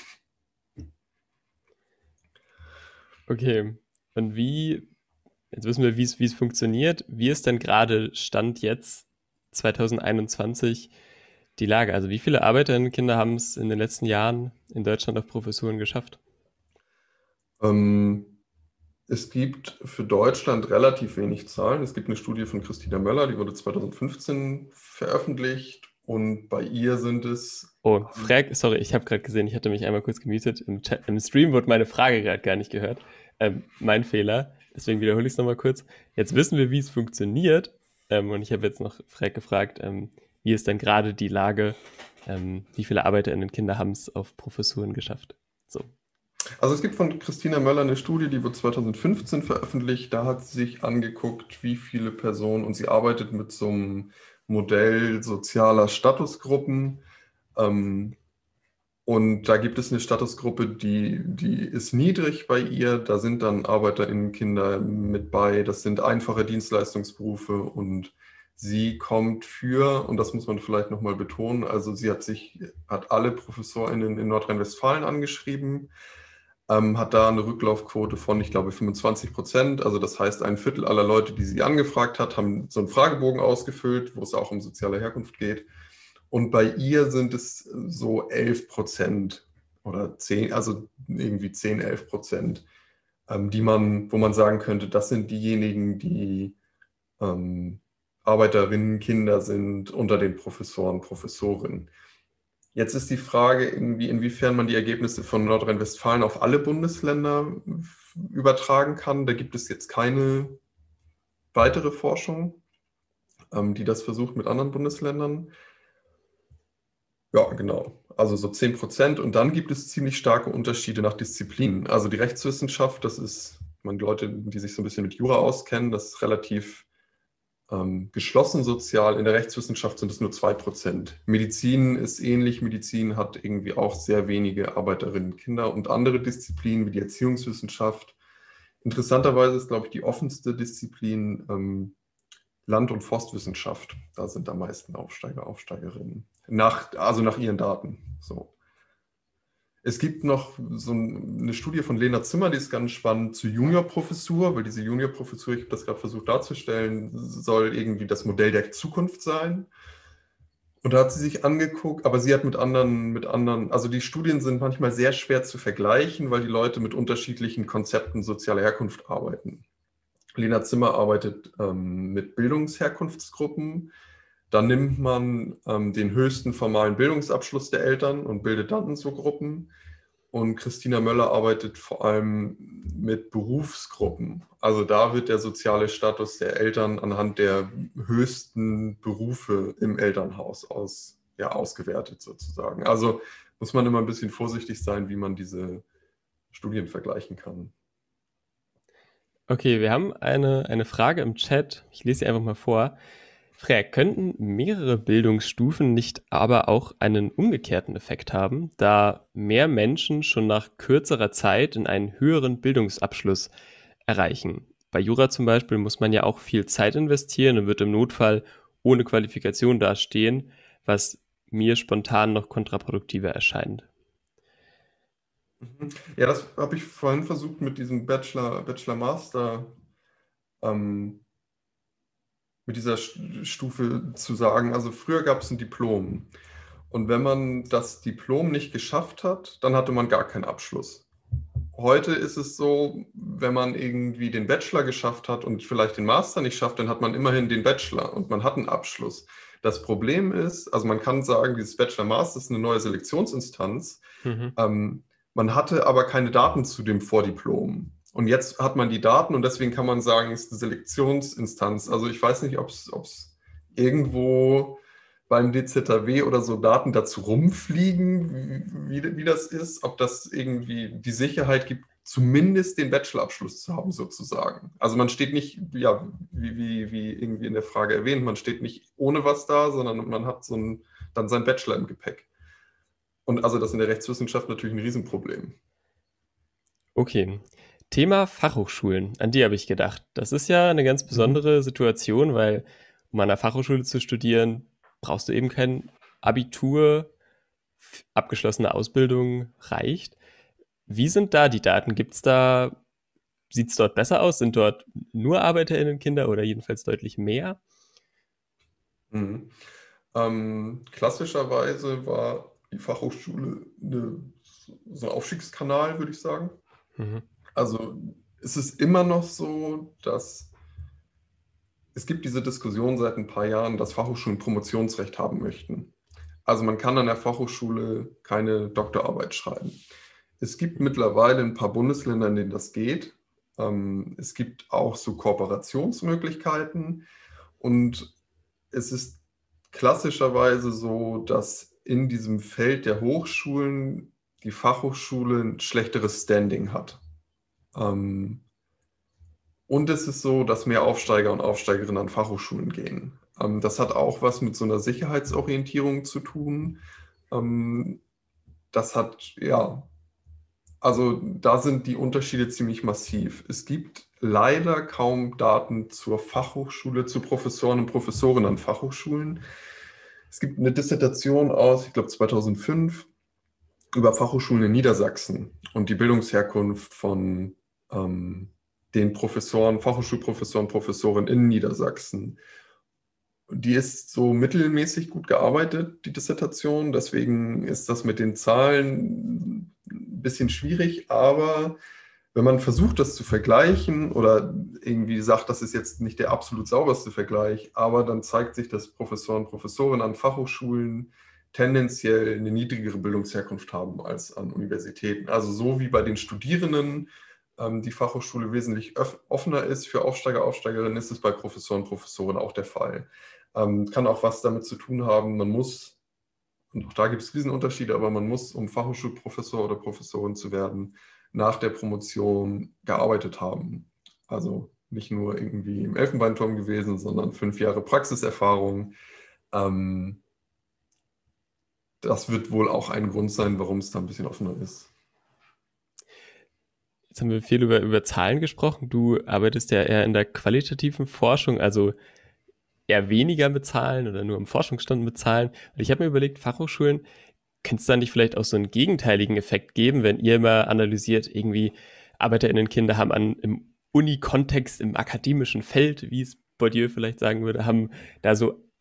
Okay, und wie, jetzt wissen wir, wie es, wie es funktioniert. Wie ist denn gerade Stand jetzt zwanzig einundzwanzig die Lage? Also wie viele Arbeiterinnenkinder haben es in den letzten Jahren in Deutschland auf Professuren geschafft? Ähm, es gibt für Deutschland relativ wenig Zahlen. Es gibt eine Studie von Christina Möller, die wurde zweitausendfünfzehn veröffentlicht und bei ihr sind es. Oh, Frag, sorry, ich habe gerade gesehen, ich hatte mich einmal kurz gemutet. Im, Chat, im Stream wurde meine Frage gerade gar nicht gehört. Ähm, mein Fehler, deswegen wiederhole ich es nochmal kurz. Jetzt wissen wir, wie es funktioniert. Ähm, und ich habe jetzt noch Frag gefragt, ähm, wie ist denn gerade die Lage, ähm, wie viele ArbeiterInnen-Kinder haben es auf Professuren geschafft? So. Also es gibt von Christina Möller eine Studie, die wurde zweitausendfünfzehn veröffentlicht. Da hat sie sich angeguckt, wie viele Personen, und sie arbeitet mit so einem Modell sozialer Statusgruppen. Ähm, und da gibt es eine Statusgruppe, die, die ist niedrig bei ihr. Da sind dann ArbeiterInnen-Kinder mit bei. Das sind einfache Dienstleistungsberufe und sie kommt für, und das muss man vielleicht nochmal betonen, also sie hat sich, hat alle ProfessorInnen in Nordrhein-Westfalen angeschrieben, ähm, hat da eine Rücklaufquote von, ich glaube, fünfundzwanzig Prozent. Also das heißt, ein Viertel aller Leute, die sie angefragt hat, haben so einen Fragebogen ausgefüllt, wo es auch um soziale Herkunft geht. Und bei ihr sind es so elf Prozent oder zehn, also irgendwie zehn, elf Prozent, ähm, die man, wo man sagen könnte, das sind diejenigen, die ähm, Arbeiterinnen, Kinder sind unter den Professoren, Professorinnen. Jetzt ist die Frage, irgendwie, inwiefern man die Ergebnisse von Nordrhein-Westfalen auf alle Bundesländer übertragen kann. Da gibt es jetzt keine weitere Forschung, ähm, die das versucht mit anderen Bundesländern. Ja, genau. Also so zehn Prozent. Und dann gibt es ziemlich starke Unterschiede nach Disziplinen. Also die Rechtswissenschaft, das ist, man Leute, die sich so ein bisschen mit Jura auskennen, das ist relativ ähm, geschlossen sozial. In der Rechtswissenschaft sind es nur zwei Prozent. Medizin ist ähnlich. Medizin hat irgendwie auch sehr wenige Arbeiterinnen, Kinder und andere Disziplinen wie die Erziehungswissenschaft. Interessanterweise ist, glaube ich, die offenste Disziplin ähm, Land- und Forstwissenschaft. Da sind am meisten Aufsteiger, Aufsteigerinnen. Nach, also nach ihren Daten. So. Es gibt noch so eine Studie von Lena Zimmer, die ist ganz spannend zur Juniorprofessur, weil diese Juniorprofessur, ich habe das gerade versucht darzustellen, soll irgendwie das Modell der Zukunft sein. Und da hat sie sich angeguckt, aber sie hat mit anderen, mit anderen, also die Studien sind manchmal sehr schwer zu vergleichen, weil die Leute mit unterschiedlichen Konzepten sozialer Herkunft arbeiten. Lena Zimmer arbeitet ähm, mit Bildungsherkunftsgruppen. Da nimmt man ähm, den höchsten formalen Bildungsabschluss der Eltern und bildet dann so Gruppen. Und Christina Möller arbeitet vor allem mit Berufsgruppen. Also da wird der soziale Status der Eltern anhand der höchsten Berufe im Elternhaus aus, ja, ausgewertet sozusagen. Also muss man immer ein bisschen vorsichtig sein, wie man diese Studien vergleichen kann. Okay, wir haben eine, eine Frage im Chat. Ich lese sie einfach mal vor. Freya, könnten mehrere Bildungsstufen nicht aber auch einen umgekehrten Effekt haben, da mehr Menschen schon nach kürzerer Zeit in einen höheren Bildungsabschluss erreichen? Bei Jura zum Beispiel muss man ja auch viel Zeit investieren und wird im Notfall ohne Qualifikation dastehen, was mir spontan noch kontraproduktiver erscheint. Ja, das habe ich vorhin versucht mit diesem Bachelor, Bachelor-Master, ähm, mit dieser Stufe zu sagen. Also früher gab es ein Diplom. Und wenn man das Diplom nicht geschafft hat, dann hatte man gar keinen Abschluss. Heute ist es so, wenn man irgendwie den Bachelor geschafft hat und vielleicht den Master nicht schafft, dann hat man immerhin den Bachelor und man hat einen Abschluss. Das Problem ist, also man kann sagen, dieses Bachelor-Master ist eine neue Selektionsinstanz. Mhm. Ähm, man hatte aber keine Daten zu dem Vordiplom. Und jetzt hat man die Daten und deswegen kann man sagen, es ist eine Selektionsinstanz. Also ich weiß nicht, ob es irgendwo beim D Z A W oder so Daten dazu rumfliegen, wie, wie das ist, ob das irgendwie die Sicherheit gibt, zumindest den Bachelorabschluss zu haben, sozusagen. Also man steht nicht, ja, wie, wie, wie irgendwie in der Frage erwähnt, man steht nicht ohne was da, sondern man hat so ein, dann seinen Bachelor im Gepäck. Und also das ist in der Rechtswissenschaft natürlich ein Riesenproblem. Okay. Thema Fachhochschulen. An die habe ich gedacht. Das ist ja eine ganz Mhm. besondere Situation, weil um an einer Fachhochschule zu studieren, brauchst du eben kein Abitur, f- abgeschlossene Ausbildung reicht. Wie sind da die Daten? Gibt's da, sieht es dort besser aus? Sind dort nur ArbeiterInnen-Kinder oder jedenfalls deutlich mehr? Mhm. Ähm, klassischerweise war die Fachhochschule eine, so ein Aufstiegskanal, würde ich sagen. Mhm. Also es ist immer noch so, dass es gibt diese Diskussion seit ein paar Jahren, dass Fachhochschulen Promotionsrecht haben möchten. Also man kann an der Fachhochschule keine Doktorarbeit schreiben. Es gibt mittlerweile ein paar Bundesländer, in denen das geht. Ähm, es gibt auch so Kooperationsmöglichkeiten und es ist klassischerweise so, dass in diesem Feld der Hochschulen die Fachhochschule ein schlechteres Standing hat. Ähm, und es ist so, dass mehr Aufsteiger und Aufsteigerinnen an Fachhochschulen gehen. Ähm, das hat auch was mit so einer Sicherheitsorientierung zu tun. Ähm, das hat, ja, also da sind die Unterschiede ziemlich massiv. Es gibt leider kaum Daten zur Fachhochschule, zu Professoren und Professorinnen an Fachhochschulen. Es gibt eine Dissertation aus, ich glaube, zweitausendfünf über Fachhochschulen in Niedersachsen und die Bildungsherkunft von ähm, den Professoren, Fachhochschulprofessoren, Professorinnen in Niedersachsen. Die ist so mittelmäßig gut gearbeitet, die Dissertation. Deswegen ist das mit den Zahlen ein bisschen schwierig. Aber wenn man versucht, das zu vergleichen oder irgendwie sagt, das ist jetzt nicht der absolut sauberste Vergleich, aber dann zeigt sich, dass Professoren und Professorinnen an Fachhochschulen tendenziell eine niedrigere Bildungsherkunft haben als an Universitäten. Also so wie bei den Studierenden ähm, die Fachhochschule wesentlich offener ist für Aufsteiger, Aufsteigerinnen, ist es bei Professoren und Professoren auch der Fall. Ähm, kann auch was damit zu tun haben, man muss, und auch da gibt es Riesenunterschiede, aber man muss, um Fachhochschulprofessor oder Professorin zu werden, nach der Promotion gearbeitet haben. Also nicht nur irgendwie im Elfenbeinturm gewesen, sondern fünf Jahre Praxiserfahrung. Ähm, das wird wohl auch ein Grund sein, warum es da ein bisschen offener ist. Jetzt haben wir viel über, über Zahlen gesprochen. Du arbeitest ja eher in der qualitativen Forschung, also eher weniger mit Zahlen oder nur im Forschungsstand mit Zahlen. Und ich habe mir überlegt, Fachhochschulen, könnte es da nicht vielleicht auch so einen gegenteiligen Effekt geben, wenn ihr immer analysiert, irgendwie ArbeiterInnen-Kinder haben an, im Uni-Kontext, im akademischen Feld, wie es Bourdieu vielleicht sagen würde, haben da so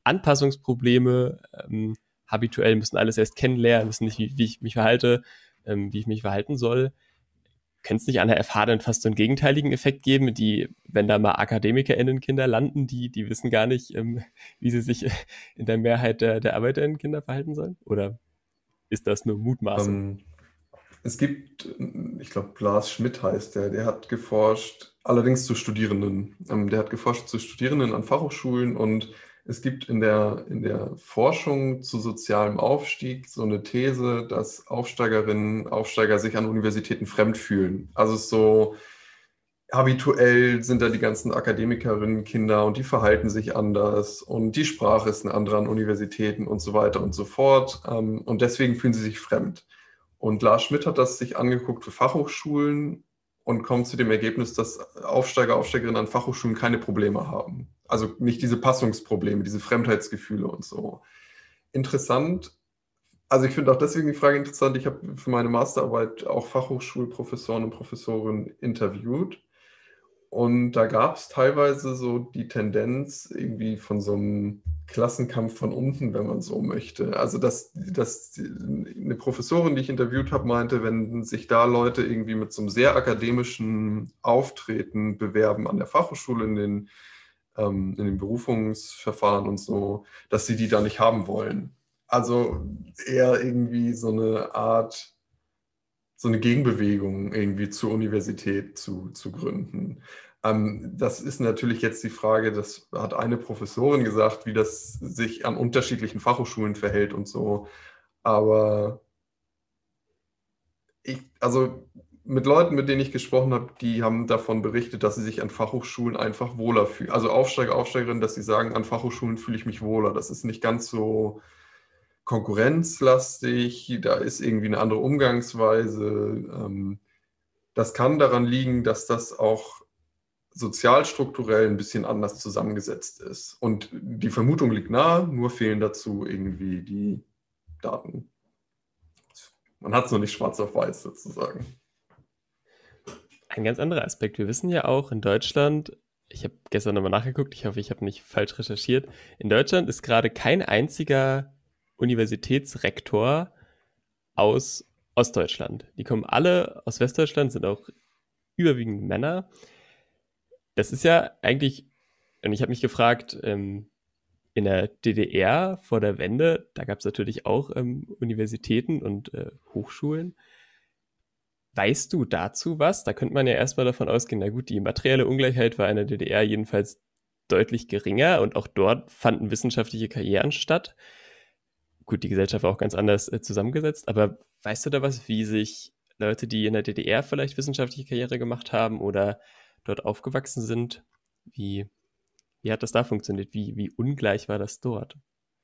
Anpassungsprobleme, ähm, habituell, müssen alles erst kennenlernen, wissen nicht, wie, wie ich mich verhalte, ähm, wie ich mich verhalten soll. Könnte es nicht an der F H dann fast so einen gegenteiligen Effekt geben, die, wenn da mal AkademikerInnen-Kinder landen, die, die wissen gar nicht, ähm, wie sie sich in der Mehrheit der, der ArbeiterInnen-Kinder verhalten sollen? Oder ist das nur Mutmaßung? Ähm, es gibt, ich glaube, Lars Schmidt heißt der, der hat geforscht, allerdings zu Studierenden. Ähm, der hat geforscht zu Studierenden an Fachhochschulen und es gibt in der, in der Forschung zu sozialem Aufstieg so eine These, dass Aufsteigerinnen, Aufsteiger sich an Universitäten fremd fühlen. Also es ist so, habituell sind da die ganzen Akademikerinnen, Kinder und die verhalten sich anders und die Sprache ist eine andere an Universitäten und so weiter und so fort. Ähm, Und deswegen fühlen sie sich fremd. Und Lars Schmidt hat das sich angeguckt für Fachhochschulen und kommt zu dem Ergebnis, dass Aufsteiger, Aufsteigerinnen an Fachhochschulen keine Probleme haben. Also nicht diese Passungsprobleme, diese Fremdheitsgefühle und so. Interessant. Also ich finde auch deswegen die Frage interessant. Ich habe für meine Masterarbeit auch Fachhochschulprofessoren und Professorinnen interviewt. Und da gab es teilweise so die Tendenz irgendwie von so einem Klassenkampf von unten, wenn man so möchte. Also dass, dass eine Professorin, die ich interviewt habe, meinte, wenn sich da Leute irgendwie mit so einem sehr akademischen Auftreten bewerben an der Fachhochschule in den, ähm, in den Berufungsverfahren und so, dass sie die da nicht haben wollen. Also eher irgendwie so eine Art, so eine Gegenbewegung irgendwie zur Universität zu, zu gründen. Ähm, das ist natürlich jetzt die Frage, das hat eine Professorin gesagt, wie das sich an unterschiedlichen Fachhochschulen verhält und so. Aber ich, also mit Leuten, mit denen ich gesprochen habe, die haben davon berichtet, dass sie sich an Fachhochschulen einfach wohler fühlen. Also Aufsteiger, Aufsteigerinnen, dass sie sagen, an Fachhochschulen fühle ich mich wohler. Das ist nicht ganz so konkurrenzlastig, da ist irgendwie eine andere Umgangsweise. Ähm, Das kann daran liegen, dass das auch sozialstrukturell ein bisschen anders zusammengesetzt ist. Und die Vermutung liegt nahe, nur fehlen dazu irgendwie die Daten. Man hat es noch nicht schwarz auf weiß sozusagen. Ein ganz anderer Aspekt. Wir wissen ja auch in Deutschland, ich habe gestern nochmal nachgeguckt, ich hoffe, ich habe nicht falsch recherchiert. In Deutschland ist gerade kein einziger Universitätsrektor aus Ostdeutschland. Die kommen alle aus Westdeutschland, sind auch überwiegend Männer. Das ist ja eigentlich, und ich habe mich gefragt, ähm, in der D D R vor der Wende, da gab es natürlich auch ähm, Universitäten und äh, Hochschulen. Weißt du dazu was? Da könnte man ja erstmal davon ausgehen, na gut, die materielle Ungleichheit war in der D D R jedenfalls deutlich geringer und auch dort fanden wissenschaftliche Karrieren statt. Gut, die Gesellschaft war auch ganz anders äh, zusammengesetzt, aber weißt du da was, wie sich Leute, die in der D D R vielleicht wissenschaftliche Karriere gemacht haben oder dort aufgewachsen sind, wie, wie hat das da funktioniert? Wie, wie ungleich war das dort?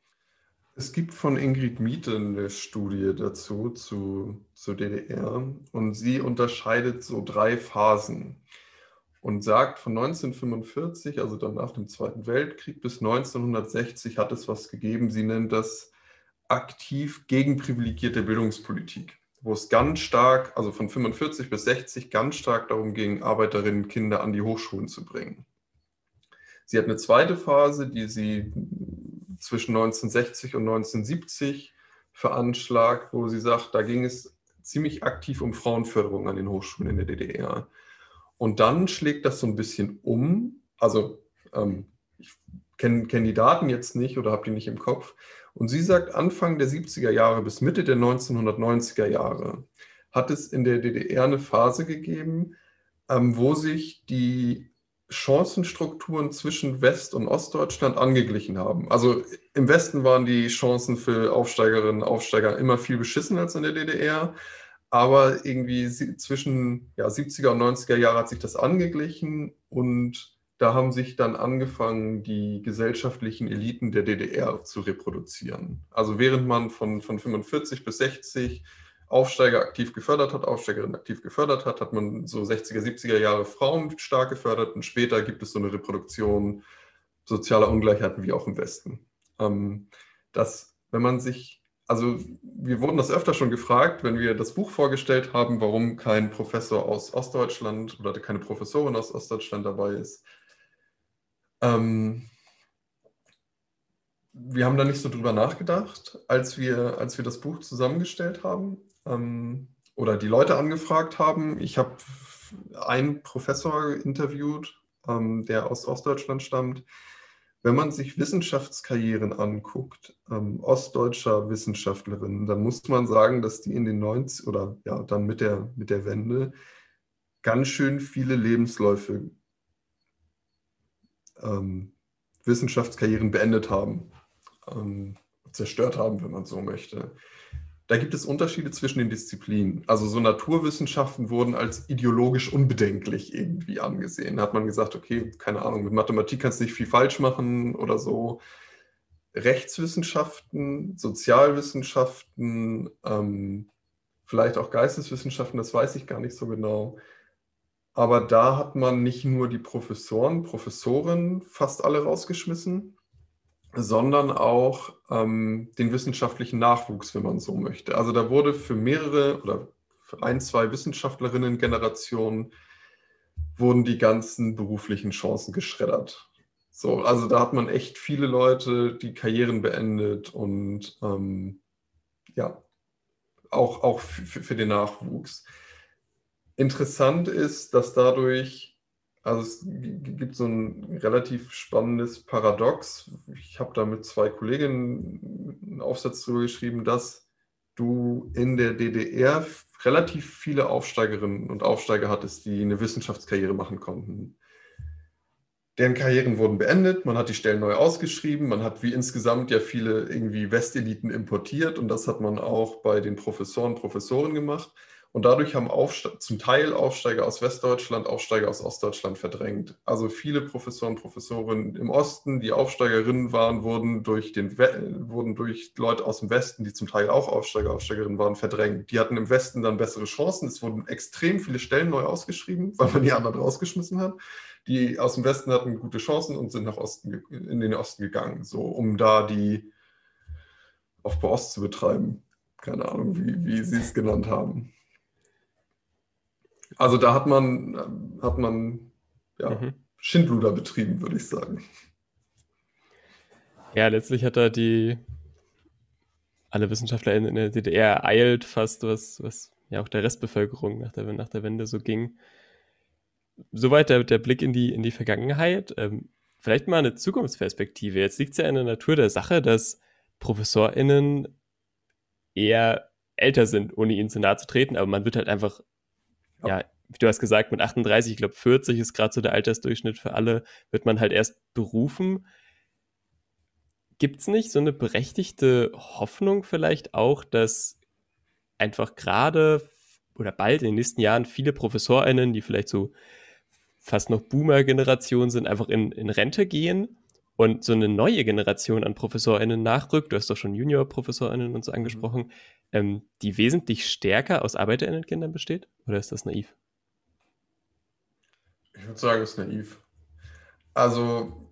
Es gibt von Ingrid Miete eine Studie dazu, zu, zur D D R, und sie unterscheidet so drei Phasen und sagt, von neunzehnhundertfünfundvierzig, also dann nach dem Zweiten Weltkrieg, bis neunzehnhundertsechzig hat es was gegeben. Sie nennt das aktiv gegenprivilegierte Bildungspolitik, wo es ganz stark, also von fünfundvierzig bis sechzig, ganz stark darum ging, Arbeiterinnen, Kinder an die Hochschulen zu bringen. Sie hat eine zweite Phase, die sie zwischen neunzehnhundertsechzig und neunzehnhundertsiebzig veranschlagt, wo sie sagt, da ging es ziemlich aktiv um Frauenförderung an den Hochschulen in der D D R. Und dann schlägt das so ein bisschen um. Also ähm, ich kenne kenn die Daten jetzt nicht oder habe die nicht im Kopf. Und sie sagt, Anfang der siebziger Jahre bis Mitte der neunzehnhundertneunziger Jahre hat es in der D D R eine Phase gegeben, ähm, wo sich die Chancenstrukturen zwischen West- und Ostdeutschland angeglichen haben. Also im Westen waren die Chancen für Aufsteigerinnen und Aufsteiger immer viel beschissener als in der D D R. Aber irgendwie zwischen ja, siebziger und neunziger Jahre hat sich das angeglichen und da haben sich dann angefangen, die gesellschaftlichen Eliten der D D R zu reproduzieren. Also während man von, von fünfundvierzig bis sechzig Aufsteiger aktiv gefördert hat, Aufsteigerinnen aktiv gefördert hat, hat man so sechziger, siebziger Jahre Frauen stark gefördert und später gibt es so eine Reproduktion sozialer Ungleichheiten wie auch im Westen. Ähm, dass, wenn man sich, also wir wurden das öfter schon gefragt, wenn wir das Buch vorgestellt haben, warum kein Professor aus Ostdeutschland oder keine Professorin aus Ostdeutschland dabei ist. Ähm, wir haben da nicht so drüber nachgedacht, als wir, als wir das Buch zusammengestellt haben ähm, oder die Leute angefragt haben. Ich habe einen Professor interviewt, ähm, der aus Ostdeutschland stammt. Wenn man sich Wissenschaftskarrieren anguckt, ähm, ostdeutscher Wissenschaftlerinnen, dann muss man sagen, dass die in den neunziger oder ja, dann mit der, mit der Wende ganz schön viele Lebensläufe, ähm, Wissenschaftskarrieren beendet haben, ähm, zerstört haben, wenn man so möchte. Da gibt es Unterschiede zwischen den Disziplinen. Also so Naturwissenschaften wurden als ideologisch unbedenklich irgendwie angesehen. Da hat man gesagt, okay, keine Ahnung, mit Mathematik kannst du nicht viel falsch machen oder so. Rechtswissenschaften, Sozialwissenschaften, ähm, vielleicht auch Geisteswissenschaften, das weiß ich gar nicht so genau. Aber da hat man nicht nur die Professoren, Professorinnen fast alle rausgeschmissen, sondern auch ähm, den wissenschaftlichen Nachwuchs, wenn man so möchte. Also da wurde für mehrere oder für ein, zwei Wissenschaftlerinnen-Generationen wurden die ganzen beruflichen Chancen geschreddert. So, also da hat man echt viele Leute, die Karrieren beendet und ähm, ja, auch, auch für, für den Nachwuchs. Interessant ist, dass dadurch, also es gibt so ein relativ spannendes Paradox. Ich habe da mit zwei Kolleginnen einen Aufsatz darüber geschrieben, dass du in der D D R relativ viele Aufsteigerinnen und Aufsteiger hattest, die eine Wissenschaftskarriere machen konnten. Deren Karrieren wurden beendet, man hat die Stellen neu ausgeschrieben, man hat wie insgesamt ja viele irgendwie Westeliten importiert und das hat man auch bei den Professoren, Professoren gemacht. Und dadurch haben Aufste- zum Teil Aufsteiger aus Westdeutschland, Aufsteiger aus Ostdeutschland verdrängt. Also viele Professoren, Professorinnen im Osten, die Aufsteigerinnen waren, wurden durch, den We- wurden durch Leute aus dem Westen, die zum Teil auch Aufsteiger, Aufsteigerinnen waren, verdrängt. Die hatten im Westen dann bessere Chancen. Es wurden extrem viele Stellen neu ausgeschrieben, weil man die anderen rausgeschmissen hat. Die aus dem Westen hatten gute Chancen und sind nach Osten, in den Osten gegangen, so um da die Aufbau Ost zu betreiben. Keine Ahnung, wie, wie sie es genannt haben. Also da hat man, hat man ja, Mhm. Schindluder betrieben, würde ich sagen. Ja, letztlich hat da die alle Wissenschaftler in, in der D D R ereilt, fast was, was ja auch der Restbevölkerung nach der, nach der Wende so ging. Soweit der, der Blick in die, in die Vergangenheit. Ähm, vielleicht mal eine Zukunftsperspektive. Jetzt liegt es ja in der Natur der Sache, dass ProfessorInnen eher älter sind, ohne ihnen zu nahe zu treten, aber man wird halt einfach, Ja. ja, wie du hast gesagt, mit achtunddreißig, ich glaube vierzig ist gerade so der Altersdurchschnitt für alle, wird man halt erst berufen. Gibt es nicht so eine berechtigte Hoffnung vielleicht auch, dass einfach gerade oder bald in den nächsten Jahren viele ProfessorInnen, die vielleicht so fast noch Boomer-Generation sind, einfach in, in Rente gehen und so eine neue Generation an ProfessorInnen nachrückt, du hast doch schon Junior-ProfessorInnen und so angesprochen, mhm. ähm, die wesentlich stärker aus ArbeiterInnen-Kindern besteht? Oder ist das naiv? Ich würde sagen, es ist naiv. Also,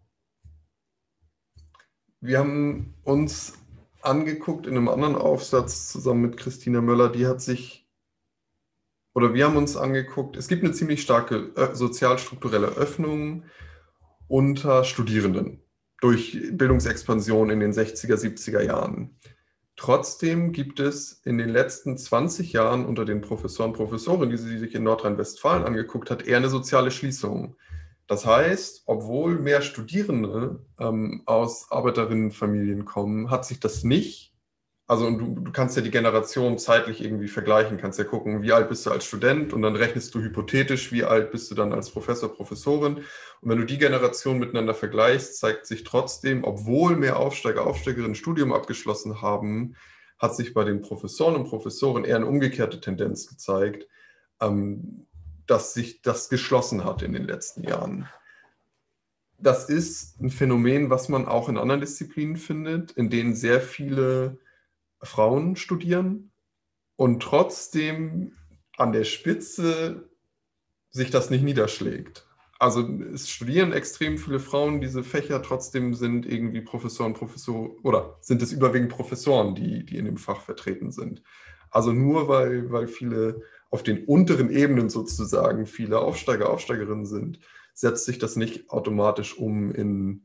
wir haben uns angeguckt in einem anderen Aufsatz zusammen mit Christina Möller, die hat sich, oder wir haben uns angeguckt, es gibt eine ziemlich starke äh, sozialstrukturelle Öffnung unter Studierenden durch Bildungsexpansion in den sechziger, siebziger Jahren. Trotzdem gibt es in den letzten zwanzig Jahren unter den Professoren und Professorinnen, die sie sich in Nordrhein-Westfalen angeguckt hat, eher eine soziale Schließung. Das heißt, obwohl mehr Studierende ähm, aus Arbeiterinnenfamilien kommen, hat sich das nicht, also und du, du kannst ja die Generation zeitlich irgendwie vergleichen, kannst ja gucken, wie alt bist du als Student und dann rechnest du hypothetisch, wie alt bist du dann als Professor, Professorin. Und wenn du die Generation miteinander vergleichst, zeigt sich trotzdem, obwohl mehr Aufsteiger, Aufsteigerinnen ein Studium abgeschlossen haben, hat sich bei den Professoren und Professoren eher eine umgekehrte Tendenz gezeigt, ähm, dass sich das geschlossen hat in den letzten Jahren. Das ist ein Phänomen, was man auch in anderen Disziplinen findet, in denen sehr viele Frauen studieren und trotzdem an der Spitze sich das nicht niederschlägt. Also es studieren extrem viele Frauen diese Fächer, trotzdem sind irgendwie Professoren, Professoren oder sind es überwiegend Professoren, die, die in dem Fach vertreten sind. Also nur weil, weil viele auf den unteren Ebenen sozusagen viele Aufsteiger, Aufsteigerinnen sind, setzt sich das nicht automatisch um in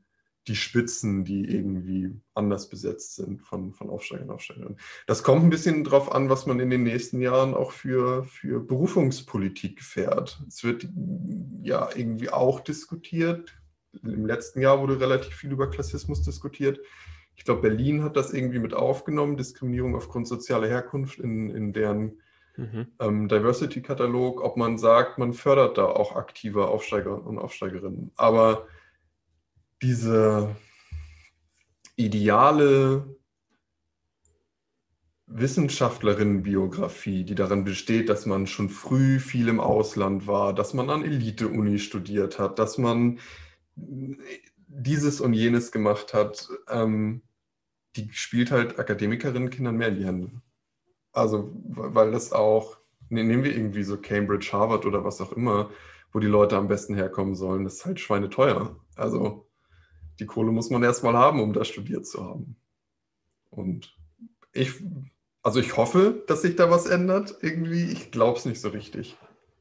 die Spitzen, die irgendwie anders besetzt sind von, von Aufsteigern und Aufsteigerinnen. Das kommt ein bisschen drauf an, was man in den nächsten Jahren auch für, für Berufungspolitik fährt. Es wird ja irgendwie auch diskutiert. Im letzten Jahr wurde relativ viel über Klassismus diskutiert. Ich glaube, Berlin hat das irgendwie mit aufgenommen, Diskriminierung aufgrund sozialer Herkunft in, in deren Mhm. ähm, Diversity-Katalog, ob man sagt, man fördert da auch aktive Aufsteiger und Aufsteigerinnen. Aber diese ideale Wissenschaftlerinnenbiografie, die darin besteht, dass man schon früh viel im Ausland war, dass man an Elite-Uni studiert hat, dass man dieses und jenes gemacht hat, ähm, die spielt halt Akademikerinnenkindern mehr in die Hände. Also, weil das auch, ne, nehmen wir irgendwie so Cambridge, Harvard oder was auch immer, wo die Leute am besten herkommen sollen, das ist halt schweineteuer. Also, die Kohle muss man erstmal haben, um da studiert zu haben. Und ich, also ich hoffe, dass sich da was ändert irgendwie. Ich glaube es nicht so richtig.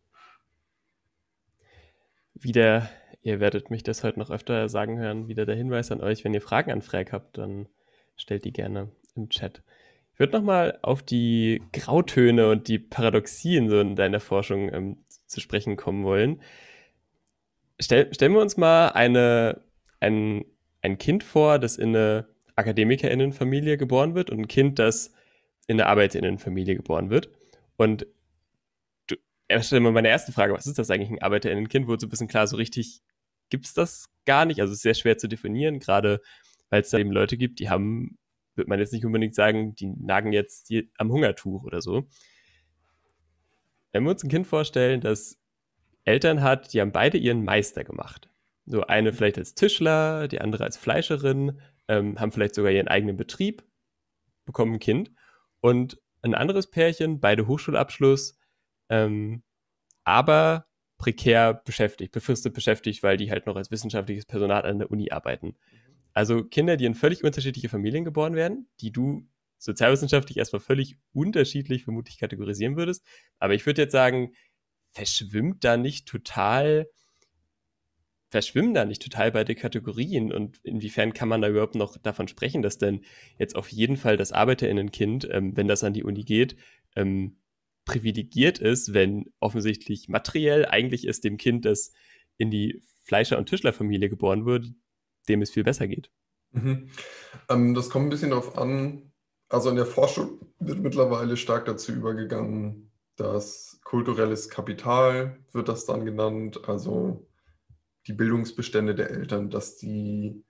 Wieder, ihr werdet mich das heute noch öfter sagen hören, wieder der Hinweis an euch, wenn ihr Fragen an Frag habt, dann stellt die gerne im Chat. Ich würde nochmal auf die Grautöne und die Paradoxien so in deiner Forschung ähm, zu sprechen kommen wollen. Stell, stellen wir uns mal eine, ein, ein Kind vor, das in eine AkademikerInnenfamilie geboren wird und ein Kind, das in eine ArbeiterInnenfamilie geboren wird. Und du, erst stellen wir meine erste Frage, was ist das eigentlich, ein ArbeiterInnenkind? Wurde so ein bisschen klar, so richtig gibt es das gar nicht. Also es ist sehr schwer zu definieren, gerade weil es da eben Leute gibt, die haben, wird man jetzt nicht unbedingt sagen, die nagen jetzt die am Hungertuch oder so. Wenn wir uns ein Kind vorstellen, das Eltern hat, die haben beide ihren Meister gemacht. So eine vielleicht als Tischler, die andere als Fleischerin, ähm, haben vielleicht sogar ihren eigenen Betrieb, bekommen ein Kind. Und ein anderes Pärchen, beide Hochschulabschluss, ähm, aber prekär beschäftigt, befristet beschäftigt, weil die halt noch als wissenschaftliches Personal an der Uni arbeiten. Also Kinder, die in völlig unterschiedliche Familien geboren werden, die du sozialwissenschaftlich erstmal völlig unterschiedlich vermutlich kategorisieren würdest. Aber ich würde jetzt sagen, verschwimmt da nicht total, verschwimmen da nicht total beide Kategorien und inwiefern kann man da überhaupt noch davon sprechen, dass denn jetzt auf jeden Fall das ArbeiterInnenkind, ähm, wenn das an die Uni geht, ähm, privilegiert ist, wenn offensichtlich materiell eigentlich ist dem Kind, das in die Fleischer- und Tischlerfamilie geboren wurde, dem es viel besser geht. Mhm. Ähm, das kommt ein bisschen darauf an. Also in der Forschung wird mittlerweile stark dazu übergegangen, dass kulturelles Kapital wird das dann genannt, also die Bildungsbestände der Eltern, dass die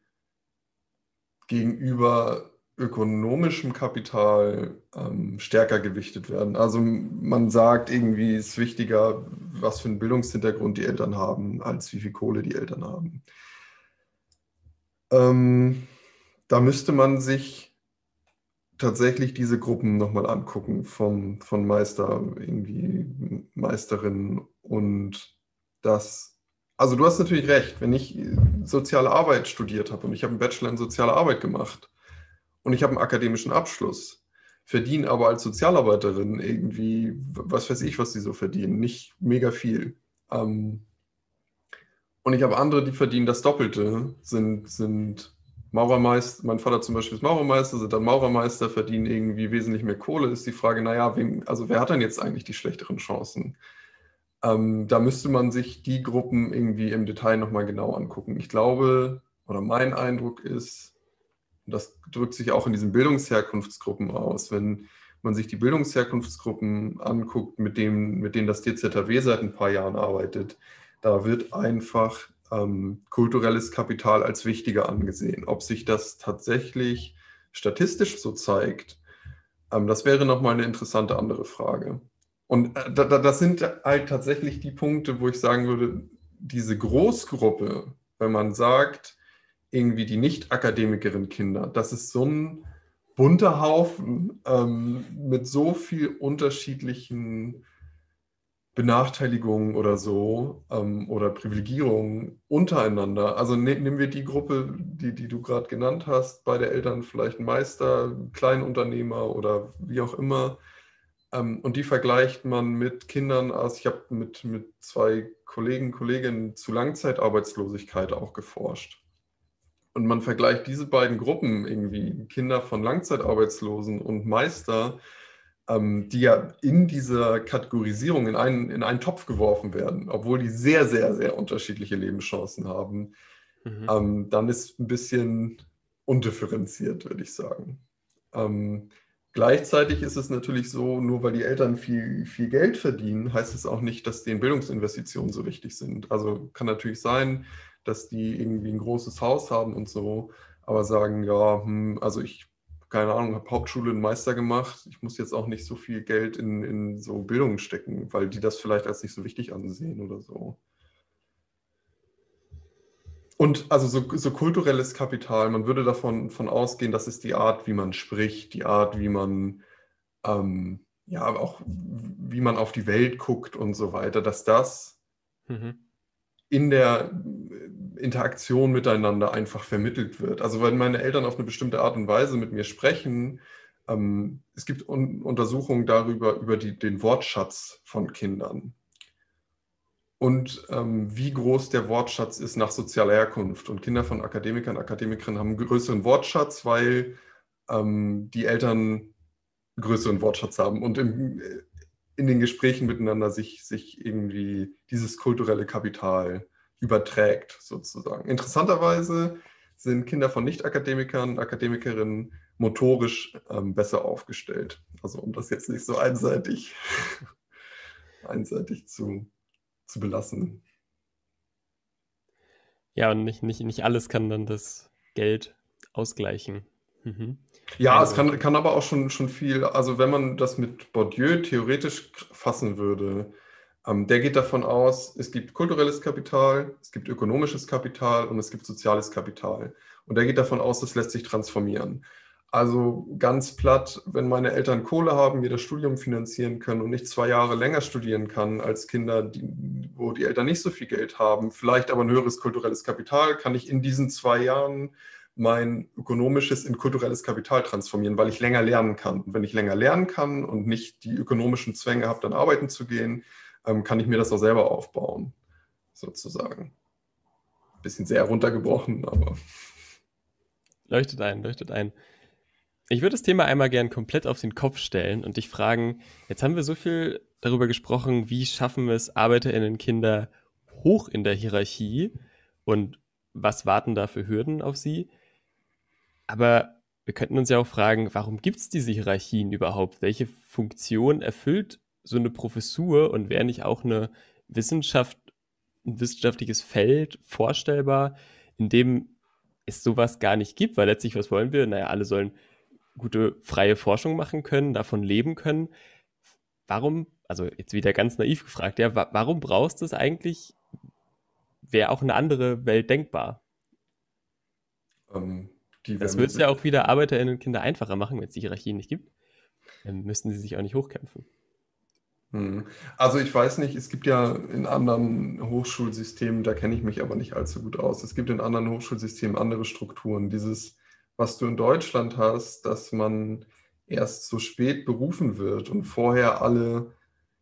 gegenüber ökonomischem Kapital ähm, stärker gewichtet werden. Also man sagt irgendwie, es ist wichtiger, was für einen Bildungshintergrund die Eltern haben, als wie viel Kohle die Eltern haben. Ähm, da müsste man sich tatsächlich diese Gruppen nochmal angucken, vom, von Meister, irgendwie Meisterin und das. Also du hast natürlich recht, wenn ich soziale Arbeit studiert habe und ich habe einen Bachelor in soziale Arbeit gemacht und ich habe einen akademischen Abschluss, verdiene aber als Sozialarbeiterin irgendwie, was weiß ich, was die so verdienen, nicht mega viel. Ähm, und ich habe andere, die verdienen das Doppelte, sind, sind Maurermeister, mein Vater zum Beispiel ist Maurermeister, sind dann Maurermeister, verdienen irgendwie wesentlich mehr Kohle. Ist die Frage, naja, wem, also wer hat denn jetzt eigentlich die schlechteren Chancen? Ähm, da müsste man sich die Gruppen irgendwie im Detail nochmal genau angucken. Ich glaube, oder mein Eindruck ist, und das drückt sich auch in diesen Bildungsherkunftsgruppen aus, wenn man sich die Bildungsherkunftsgruppen anguckt, mit denen, mit denen das D Z H W seit ein paar Jahren arbeitet, da wird einfach ähm, kulturelles Kapital als wichtiger angesehen. Ob sich das tatsächlich statistisch so zeigt, ähm, das wäre nochmal eine interessante andere Frage. Und äh, da, das sind halt tatsächlich die Punkte, wo ich sagen würde, diese Großgruppe, wenn man sagt, irgendwie die Nicht-Akademikerin-Kinder, das ist so ein bunter Haufen ähm, mit so viel unterschiedlichen Benachteiligungen oder so ähm, oder Privilegierungen untereinander. Also ne, nehmen wir die Gruppe, die, die du gerade genannt hast, beide Eltern vielleicht ein Meister, Kleinunternehmer oder wie auch immer. Ähm, und die vergleicht man mit Kindern, also ich habe mit, mit zwei Kollegen, Kolleginnen zu Langzeitarbeitslosigkeit auch geforscht. und man vergleicht diese beiden Gruppen, irgendwie Kinder von Langzeitarbeitslosen und Meister, ähm, die ja in dieser Kategorisierung in einen, in einen Topf geworfen werden, obwohl die sehr, sehr, sehr unterschiedliche Lebenschancen haben, Mhm. ähm, dann ist ein bisschen undifferenziert, würde ich sagen. Ähm, gleichzeitig ist es natürlich so, nur weil die Eltern viel, viel Geld verdienen, heißt es auch nicht, dass denen Bildungsinvestitionen so wichtig sind. Also kann natürlich sein, dass die irgendwie ein großes Haus haben und so, aber sagen, ja, hm, also ich, keine Ahnung, habe Hauptschule einen Meister gemacht, ich muss jetzt auch nicht so viel Geld in, in so Bildung stecken, weil die das vielleicht als nicht so wichtig ansehen oder so. Und also so, so kulturelles Kapital, man würde davon von ausgehen, das ist die Art, wie man spricht, die Art, wie man, ähm, ja, auch wie man auf die Welt guckt und so weiter, dass das Mhm. in der Interaktion miteinander einfach vermittelt wird. Also wenn meine Eltern auf eine bestimmte Art und Weise mit mir sprechen, ähm, es gibt Un Untersuchungen darüber, über die, den Wortschatz von Kindern. Und ähm, wie groß der Wortschatz ist nach sozialer Herkunft. Und Kinder von Akademikern, Akademikerinnen haben einen größeren Wortschatz, weil ähm, die Eltern einen größeren Wortschatz haben und im, in den Gesprächen miteinander sich, sich irgendwie dieses kulturelle Kapital überträgt, sozusagen. Interessanterweise sind Kinder von Nicht-Akademikern, Akademikerinnen motorisch ähm, besser aufgestellt. Also um das jetzt nicht so einseitig, einseitig zu, zu belassen. Ja, und nicht, nicht, nicht alles kann dann das Geld ausgleichen. Mhm. Ja, es Also, kann, kann aber auch schon, schon viel, also wenn man das mit Bourdieu theoretisch fassen würde, ähm, der geht davon aus, es gibt kulturelles Kapital, es gibt ökonomisches Kapital und es gibt soziales Kapital. Und der geht davon aus, das lässt sich transformieren. Also ganz platt, wenn meine Eltern Kohle haben, mir das Studium finanzieren können und ich zwei Jahre länger studieren kann als Kinder, die, wo die Eltern nicht so viel Geld haben, vielleicht aber ein höheres kulturelles Kapital, kann ich in diesen zwei Jahren mein ökonomisches in kulturelles Kapital transformieren, weil ich länger lernen kann. Und wenn ich länger lernen kann und nicht die ökonomischen Zwänge habe, dann arbeiten zu gehen, ähm, kann ich mir das auch selber aufbauen, sozusagen. Bisschen sehr runtergebrochen, aber. leuchtet ein, leuchtet ein. Ich würde das Thema einmal gern komplett auf den Kopf stellen und dich fragen, jetzt haben wir so viel darüber gesprochen, wie schaffen wir es, ArbeiterInnen-Kinder hoch in der Hierarchie und was warten da für Hürden auf sie? Aber wir könnten uns ja auch fragen, warum gibt es diese Hierarchien überhaupt? Welche Funktion erfüllt so eine Professur und wäre nicht auch eine Wissenschaft, ein wissenschaftliches Feld vorstellbar, in dem es sowas gar nicht gibt? Weil letztlich, was wollen wir? Naja, alle sollen gute freie Forschung machen können, davon leben können. Warum, also jetzt wieder ganz naiv gefragt, ja, wa warum brauchst du es eigentlich? Wäre auch eine andere Welt denkbar. Ähm, die wäre Das mit würde es ja sich. auch wieder ArbeiterInnen und Kinder einfacher machen, wenn es die Hierarchien nicht gibt. Dann müssten sie sich auch nicht hochkämpfen. Hm. Also ich weiß nicht, es gibt ja in anderen Hochschulsystemen, da kenne ich mich aber nicht allzu gut aus. Es gibt in anderen Hochschulsystemen andere Strukturen. Dieses, was du in Deutschland hast, dass man erst so spät berufen wird und vorher alle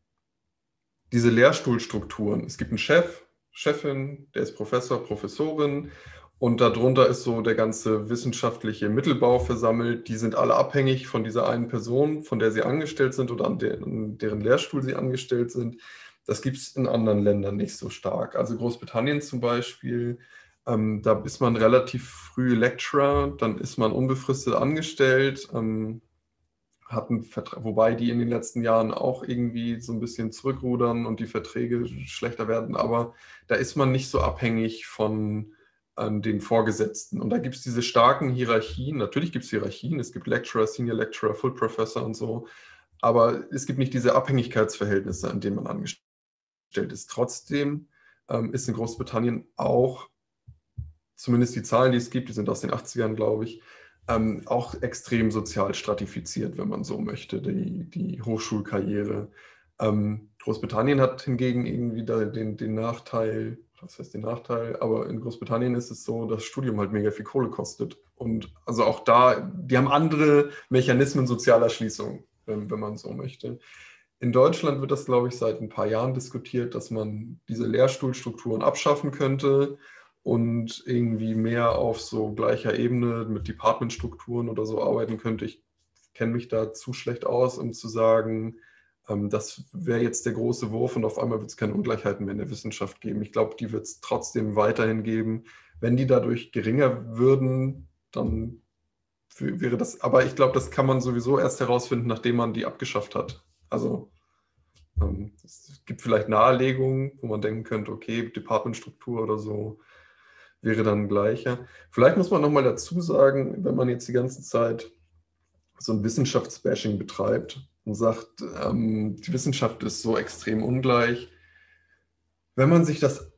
diese Lehrstuhlstrukturen. Es gibt einen Chef, Chefin, der ist Professor, Professorin und darunter ist so der ganze wissenschaftliche Mittelbau versammelt. Die sind alle abhängig von dieser einen Person, von der sie angestellt sind oder an deren, deren Lehrstuhl sie angestellt sind. Das gibt es in anderen Ländern nicht so stark. Also Großbritannien zum Beispiel, ähm, da ist man relativ früh Lecturer, dann ist man unbefristet angestellt. Ähm, hatten, wobei die in den letzten Jahren auch irgendwie so ein bisschen zurückrudern und die Verträge schlechter werden, aber da ist man nicht so abhängig von äh, den Vorgesetzten. Und da gibt es diese starken Hierarchien. Natürlich gibt es Hierarchien, es gibt Lecturer, Senior Lecturer, Full Professor und so, aber es gibt nicht diese Abhängigkeitsverhältnisse, an denen man angestellt ist. Trotzdem ähm, ist in Großbritannien auch, zumindest die Zahlen, die es gibt, die sind aus den achtzigern, glaube ich, ähm, auch extrem sozial stratifiziert, wenn man so möchte, die, die Hochschulkarriere. Ähm, Großbritannien hat hingegen irgendwie da den, den Nachteil, was heißt den Nachteil, aber in Großbritannien ist es so, dass das Studium halt mega viel Kohle kostet. Und also auch da, die haben andere Mechanismen sozialer Schließung, wenn, wenn man so möchte. In Deutschland wird das, glaube ich, seit ein paar Jahren diskutiert, dass man diese Lehrstuhlstrukturen abschaffen könnte und irgendwie mehr auf so gleicher Ebene mit Departmentstrukturen oder so arbeiten könnte. Ich kenne mich da zu schlecht aus, um zu sagen, ähm, das wäre jetzt der große Wurf und auf einmal wird es keine Ungleichheiten mehr in der Wissenschaft geben. Ich glaube, die wird es trotzdem weiterhin geben. Wenn die dadurch geringer würden, dann wäre das, aber ich glaube, das kann man sowieso erst herausfinden, nachdem man die abgeschafft hat. Also ähm, es gibt vielleicht Nahelegungen, wo man denken könnte, okay, Departmentstruktur oder so wäre dann gleicher. Vielleicht muss man nochmal dazu sagen, wenn man jetzt die ganze Zeit so ein Wissenschaftsbashing betreibt und sagt, ähm, die Wissenschaft ist so extrem ungleich. Wenn man sich das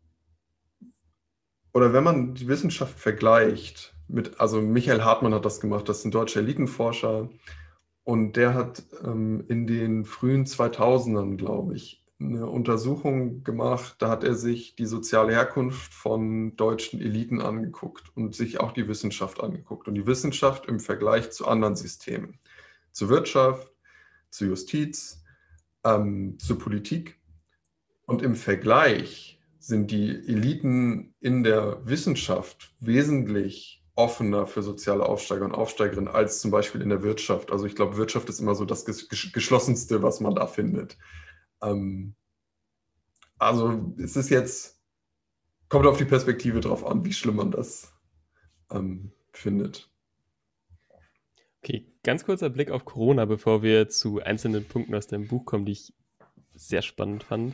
oder wenn man die Wissenschaft vergleicht mit, also Michael Hartmann hat das gemacht, das ist ein deutscher Elitenforscher und der hat ähm, in den frühen zweitausendern, glaube ich, eine Untersuchung gemacht, da hat er sich die soziale Herkunft von deutschen Eliten angeguckt und sich auch die Wissenschaft angeguckt und die Wissenschaft im Vergleich zu anderen Systemen, zur Wirtschaft, zur Justiz, ähm, zur Politik. Und im Vergleich sind die Eliten in der Wissenschaft wesentlich offener für soziale Aufsteiger und Aufsteigerinnen als zum Beispiel in der Wirtschaft. Also ich glaube, Wirtschaft ist immer so das ges- geschlossenste, was man da findet. Ähm, also es ist jetzt, kommt auf die Perspektive drauf an, wie schlimm man das ähm, findet. Okay, ganz kurzer Blick auf Corona, bevor wir zu einzelnen Punkten aus deinem Buch kommen, die ich sehr spannend fand.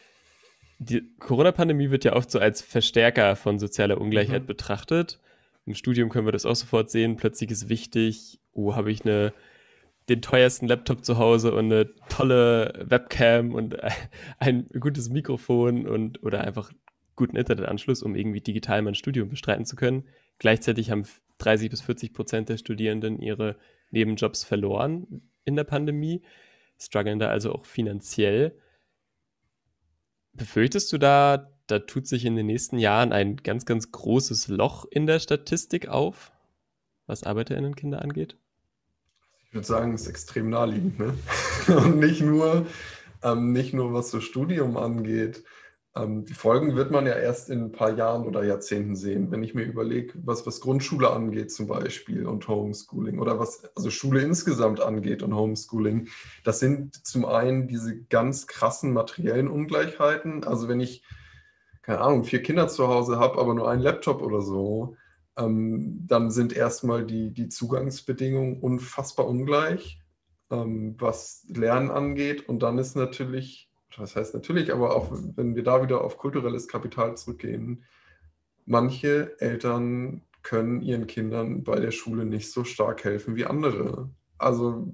Die Corona-Pandemie wird ja oft so als Verstärker von sozialer Ungleichheit Mhm. betrachtet. Im Studium können wir das auch sofort sehen. Plötzlich ist wichtig, oh, habe ich eine, den teuersten Laptop zu Hause und eine tolle Webcam und ein gutes Mikrofon und oder einfach guten Internetanschluss, um irgendwie digital mein Studium bestreiten zu können. Gleichzeitig haben dreißig bis vierzig Prozent der Studierenden ihre Nebenjobs verloren in der Pandemie, strugglen da also auch finanziell. Befürchtest du da, da tut sich in den nächsten Jahren ein ganz, ganz großes Loch in der Statistik auf, was ArbeiterInnenkinder angeht? Ich würde sagen, es ist extrem naheliegend, ne? Und nicht nur, ähm, nicht nur was das Studium angeht. Ähm, die Folgen wird man ja erst in ein paar Jahren oder Jahrzehnten sehen. Wenn ich mir überlege, was, was Grundschule angeht zum Beispiel und Homeschooling oder was also Schule insgesamt angeht und Homeschooling, das sind zum einen diese ganz krassen materiellen Ungleichheiten. Also wenn ich, keine Ahnung, vier Kinder zu Hause habe, aber nur einen Laptop oder so, ähm, dann sind erstmal die, die Zugangsbedingungen unfassbar ungleich, ähm, was Lernen angeht. Und dann ist natürlich, das heißt natürlich, aber auch wenn wir da wieder auf kulturelles Kapital zurückgehen, manche Eltern können ihren Kindern bei der Schule nicht so stark helfen wie andere. Also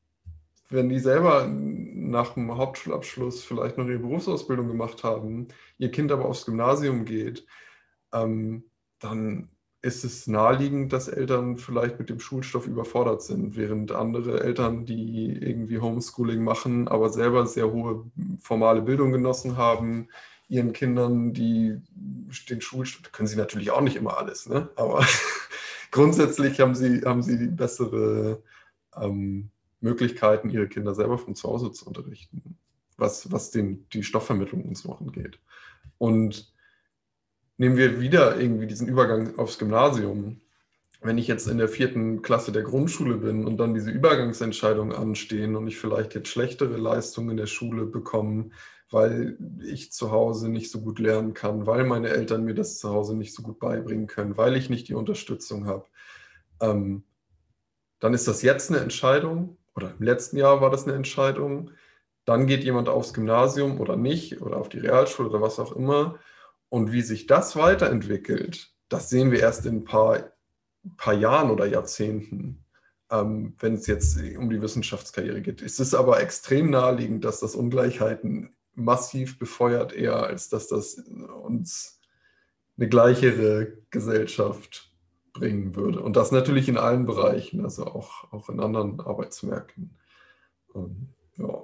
wenn die selber nach dem Hauptschulabschluss vielleicht noch ihre Berufsausbildung gemacht haben, ihr Kind aber aufs Gymnasium geht, ähm, dann ist es naheliegend, dass Eltern vielleicht mit dem Schulstoff überfordert sind, während andere Eltern, die irgendwie Homeschooling machen, aber selber sehr hohe formale Bildung genossen haben, ihren Kindern, die den Schulstoff, können sie natürlich auch nicht immer alles, ne? Aber grundsätzlich haben sie, haben sie die bessere ähm, Möglichkeiten, ihre Kinder selber von zu Hause zu unterrichten, was, was den, die Stoffvermittlung und so angeht. Und nehmen wir wieder irgendwie diesen Übergang aufs Gymnasium. Wenn ich jetzt in der vierten Klasse der Grundschule bin und dann diese Übergangsentscheidungen anstehen und ich vielleicht jetzt schlechtere Leistungen in der Schule bekomme, weil ich zu Hause nicht so gut lernen kann, weil meine Eltern mir das zu Hause nicht so gut beibringen können, weil ich nicht die Unterstützung habe, ähm, dann ist das jetzt eine Entscheidung oder im letzten Jahr war das eine Entscheidung. Dann geht jemand aufs Gymnasium oder nicht oder auf die Realschule oder was auch immer. Und wie sich das weiterentwickelt, das sehen wir erst in ein paar, paar Jahren oder Jahrzehnten, ähm, wenn es jetzt um die Wissenschaftskarriere geht. Es ist aber extrem naheliegend, dass das Ungleichheiten massiv befeuert, eher als dass das uns eine gleichere Gesellschaft bringen würde. Und das natürlich in allen Bereichen, also auch, auch in anderen Arbeitsmärkten. Ähm, ja.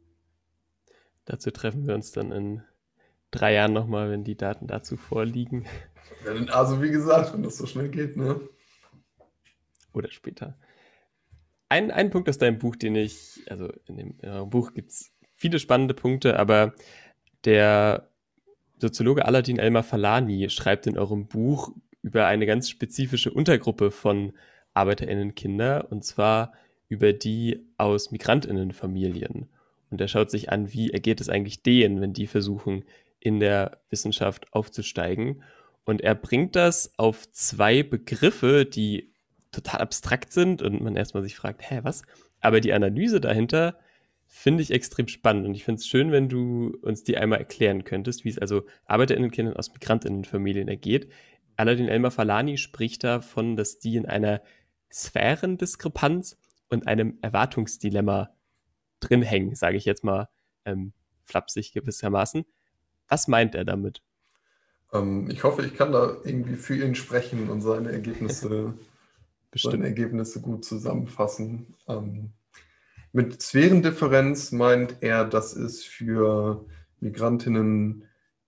Dazu treffen wir uns dann in drei Jahren nochmal, wenn die Daten dazu vorliegen. Also wie gesagt, wenn das so schnell geht, ne? Oder später. Ein, ein Punkt aus deinem Buch, den ich, also in dem in eurem Buch gibt es viele spannende Punkte, aber der Soziologe Aladin Elmar-Falani schreibt in eurem Buch über eine ganz spezifische Untergruppe von ArbeiterInnen-Kinder, und zwar über die aus MigrantInnen-Familien. Und er schaut sich an, wie ergeht es eigentlich denen, wenn die versuchen, in der Wissenschaft aufzusteigen. Und er bringt das auf zwei Begriffe, die total abstrakt sind und man erstmal sich fragt, hä, was? Aber die Analyse dahinter finde ich extrem spannend. Und ich finde es schön, wenn du uns die einmal erklären könntest, wie es also ArbeiterInnenkindern aus MigrantInnenfamilien ergeht. Aladin Elmar-Falani spricht davon, dass die in einer Sphärendiskrepanz und einem Erwartungsdilemma drin hängen, sage ich jetzt mal ähm, flapsig gewissermaßen. Was meint er damit? Ähm, ich hoffe, ich kann da irgendwie für ihn sprechen und seine Ergebnisse, seine Ergebnisse gut zusammenfassen. Ähm, mit Sphärendifferenz meint er, dass es für Migrantinnen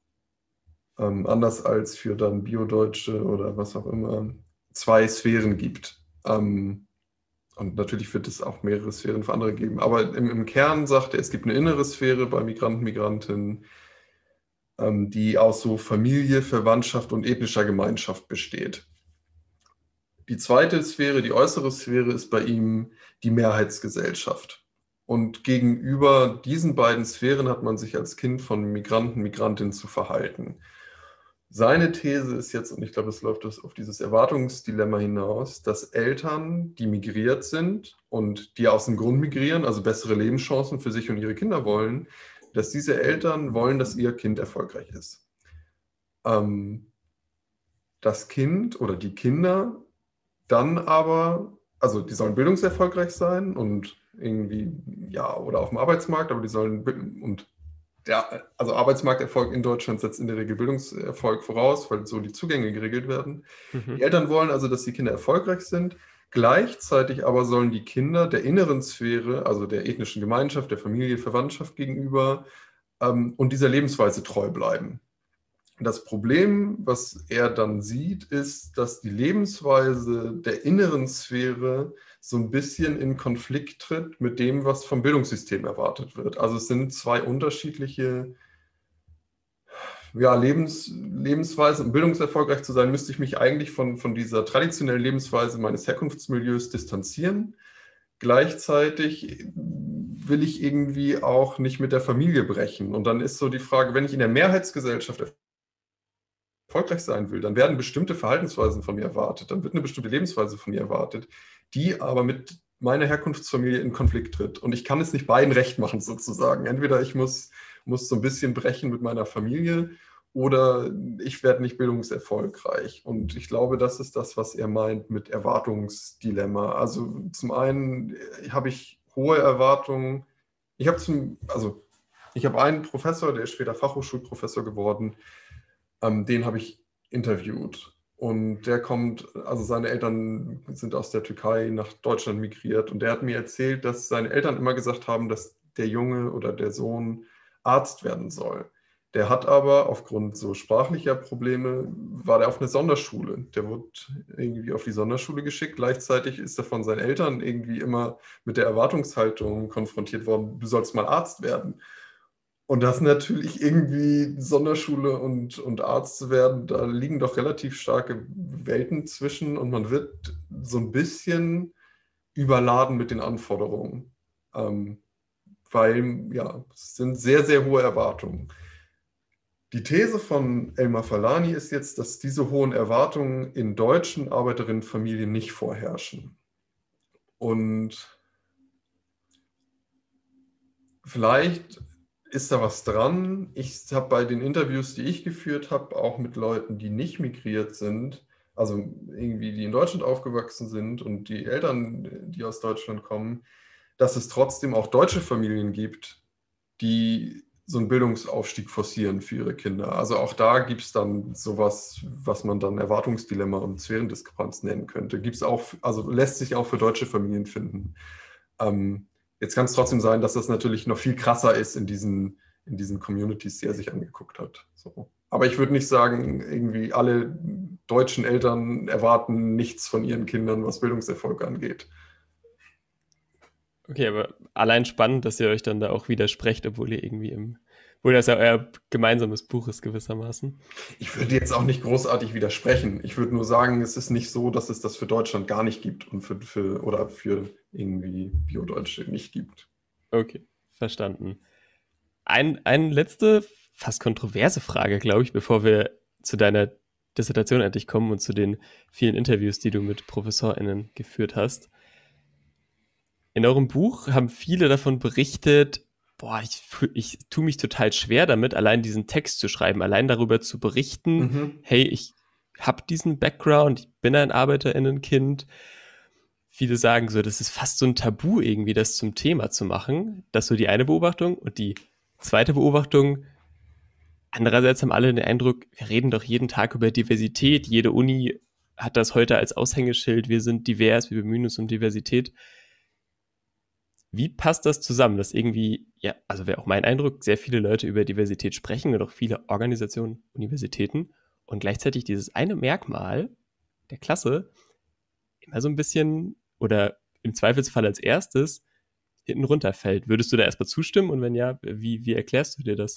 ähm, anders als für dann Biodeutsche oder was auch immer zwei Sphären gibt. Ähm, Und natürlich wird es auch mehrere Sphären für andere geben. Aber im, im Kern sagt er, es gibt eine innere Sphäre bei Migranten, Migrantinnen, ähm, die aus so Familie, Verwandtschaft und ethnischer Gemeinschaft besteht. Die zweite Sphäre, die äußere Sphäre, ist bei ihm die Mehrheitsgesellschaft. Und gegenüber diesen beiden Sphären hat man sich als Kind von Migranten, Migrantinnen zu verhalten. Seine These ist jetzt, und ich glaube, es läuft auf dieses Erwartungsdilemma hinaus, dass Eltern, die migriert sind und die aus dem Grund migrieren, also bessere Lebenschancen für sich und ihre Kinder wollen, dass diese Eltern wollen, dass ihr Kind erfolgreich ist. Ähm, das Kind oder die Kinder dann aber, also die sollen bildungserfolgreich sein und irgendwie, ja, oder auf dem Arbeitsmarkt, aber die sollen, und ja, also Arbeitsmarkterfolg in Deutschland setzt in der Regel Bildungserfolg voraus, weil so die Zugänge geregelt werden. Mhm. Die Eltern wollen also, dass die Kinder erfolgreich sind. Gleichzeitig aber sollen die Kinder der inneren Sphäre, also der ethnischen Gemeinschaft, der Familie, Verwandtschaft gegenüber ähm, und dieser Lebensweise treu bleiben. Das Problem, was er dann sieht, ist, dass die Lebensweise der inneren Sphäre so ein bisschen in Konflikt tritt mit dem, was vom Bildungssystem erwartet wird. Also es sind zwei unterschiedliche ja, Lebens, Lebensweisen. Um bildungserfolgreich zu sein, müsste ich mich eigentlich von, von dieser traditionellen Lebensweise meines Herkunftsmilieus distanzieren. Gleichzeitig will ich irgendwie auch nicht mit der Familie brechen. Und dann ist so die Frage, wenn ich in der Mehrheitsgesellschaft erfolgreich sein will, dann werden bestimmte Verhaltensweisen von mir erwartet, dann wird eine bestimmte Lebensweise von mir erwartet, die aber mit meiner Herkunftsfamilie in Konflikt tritt. Und ich kann es nicht beiden recht machen, sozusagen. Entweder ich muss, muss so ein bisschen brechen mit meiner Familie oder ich werde nicht bildungserfolgreich. Und ich glaube, das ist das, was er meint mit Erwartungsdilemma. Also zum einen habe ich hohe Erwartungen. Ich habe zum, also ich habe einen Professor, der ist später Fachhochschulprofessor geworden, ähm, den habe ich interviewt. Und der kommt, also seine Eltern sind aus der Türkei nach Deutschland migriert. Und der hat mir erzählt, dass seine Eltern immer gesagt haben, dass der Junge oder der Sohn Arzt werden soll. Der hat aber aufgrund so sprachlicher Probleme, war der auf eine Sonderschule. Der wurde irgendwie auf die Sonderschule geschickt. Gleichzeitig ist er von seinen Eltern irgendwie immer mit der Erwartungshaltung konfrontiert worden, du sollst mal Arzt werden. Und das natürlich irgendwie Sonderschule und, und Arzt zu werden, da liegen doch relativ starke Welten zwischen und man wird so ein bisschen überladen mit den Anforderungen. Ähm, weil, ja, es sind sehr, sehr hohe Erwartungen. Die These von Elmar-Falani ist jetzt, dass diese hohen Erwartungen in deutschen Arbeiterinnenfamilien nicht vorherrschen. Und vielleicht ist da was dran. Ich habe bei den Interviews, die ich geführt habe, auch mit Leuten, die nicht migriert sind, also irgendwie die in Deutschland aufgewachsen sind und die Eltern, die aus Deutschland kommen, dass es trotzdem auch deutsche Familien gibt, die so einen Bildungsaufstieg forcieren für ihre Kinder. Also auch da gibt es dann sowas, was man dann Erwartungsdilemma und Sphärendiskrepanz nennen könnte. Gibt's auch, also lässt sich auch für deutsche Familien finden. Ähm, Jetzt kann es trotzdem sein, dass das natürlich noch viel krasser ist in diesen, in diesen Communities, die er sich angeguckt hat. So. Aber ich würde nicht sagen, irgendwie alle deutschen Eltern erwarten nichts von ihren Kindern, was Bildungserfolg angeht. Okay, aber allein spannend, dass ihr euch dann da auch widersprecht, obwohl ihr irgendwie im Oder das ja euer gemeinsames Buch ist gewissermaßen. Ich würde jetzt auch nicht großartig widersprechen. Ich würde nur sagen, es ist nicht so, dass es das für Deutschland gar nicht gibt und für, für oder für irgendwie Biodeutsche nicht gibt. Okay, verstanden. Ein, eine letzte, fast kontroverse Frage, glaube ich, bevor wir zu deiner Dissertation endlich kommen und zu den vielen Interviews, die du mit ProfessorInnen geführt hast. In eurem Buch haben viele davon berichtet, boah, ich, ich tue mich total schwer damit, allein diesen Text zu schreiben, allein darüber zu berichten, Mhm. hey, ich habe diesen Background, ich bin ein ArbeiterInnenkind. Viele sagen so, das ist fast so ein Tabu irgendwie, das zum Thema zu machen. Das ist so die eine Beobachtung. Und die zweite Beobachtung, andererseits haben alle den Eindruck, wir reden doch jeden Tag über Diversität. Jede Uni hat das heute als Aushängeschild. Wir sind divers, wir bemühen uns um Diversität. Wie passt das zusammen, dass irgendwie, ja, also wäre auch mein Eindruck, sehr viele Leute über Diversität sprechen und auch viele Organisationen, Universitäten und gleichzeitig dieses eine Merkmal der Klasse immer so ein bisschen oder im Zweifelsfall als erstes hinten runterfällt. Würdest du da erstmal zustimmen und wenn ja, wie, wie erklärst du dir das?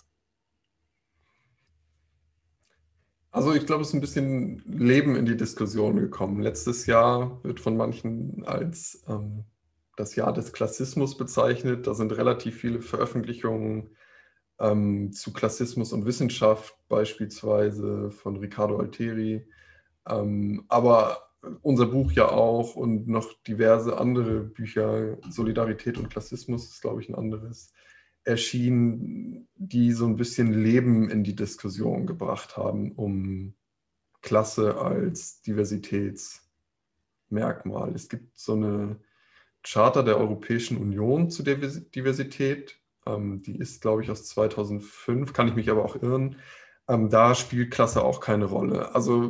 Also ich glaube, es ist ein bisschen Leben in die Diskussion gekommen. Letztes Jahr wird von manchen als ähm, das Jahr des Klassismus bezeichnet. Da sind relativ viele Veröffentlichungen ähm, zu Klassismus und Wissenschaft, beispielsweise von Riccardo Altieri. Ähm, aber unser Buch ja auch und noch diverse andere Bücher, Solidarität und Klassismus ist, glaube ich, ein anderes, erschienen, die so ein bisschen Leben in die Diskussion gebracht haben, um Klasse als Diversitätsmerkmal. Es gibt so eine Charta der Europäischen Union zu Diversität, ähm, die ist, glaube ich, aus zweitausendfünf, kann ich mich aber auch irren. Ähm, da spielt Klasse auch keine Rolle. Also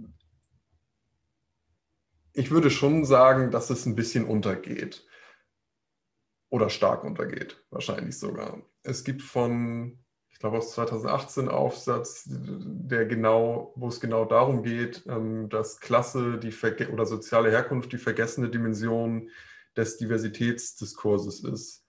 ich würde schon sagen, dass es ein bisschen untergeht. Oder stark untergeht, wahrscheinlich sogar. Es gibt von, ich glaube aus zweitausendachtzehn Aufsatz, der genau, wo es genau darum geht, ähm, dass Klasse die Verge oder soziale Herkunft die vergessene Dimension des Diversitätsdiskurses ist.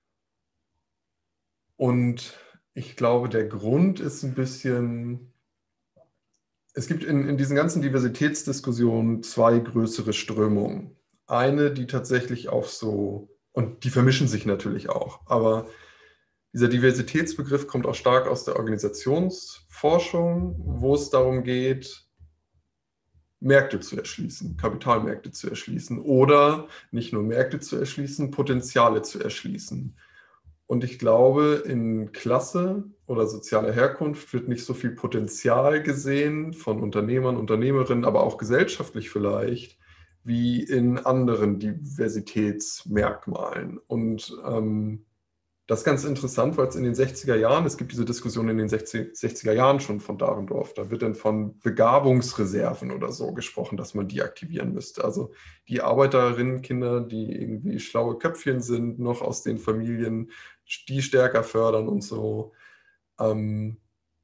Und ich glaube, der Grund ist ein bisschen, es gibt in, in diesen ganzen Diversitätsdiskussionen zwei größere Strömungen. Eine, die tatsächlich auf so, und die vermischen sich natürlich auch, aber dieser Diversitätsbegriff kommt auch stark aus der Organisationsforschung, wo es darum geht, Märkte zu erschließen, Kapitalmärkte zu erschließen oder nicht nur Märkte zu erschließen, Potenziale zu erschließen. Und ich glaube, in Klasse oder sozialer Herkunft wird nicht so viel Potenzial gesehen von Unternehmern, Unternehmerinnen, aber auch gesellschaftlich vielleicht, wie in anderen Diversitätsmerkmalen. Und ähm, das ist ganz interessant, weil es in den sechziger Jahren, es gibt diese Diskussion in den sechziger Jahren schon von Dahrendorf, da wird dann von Begabungsreserven oder so gesprochen, dass man die aktivieren müsste. Also die Arbeiterinnenkinder, die irgendwie schlaue Köpfchen sind, noch aus den Familien, die stärker fördern und so. Ähm,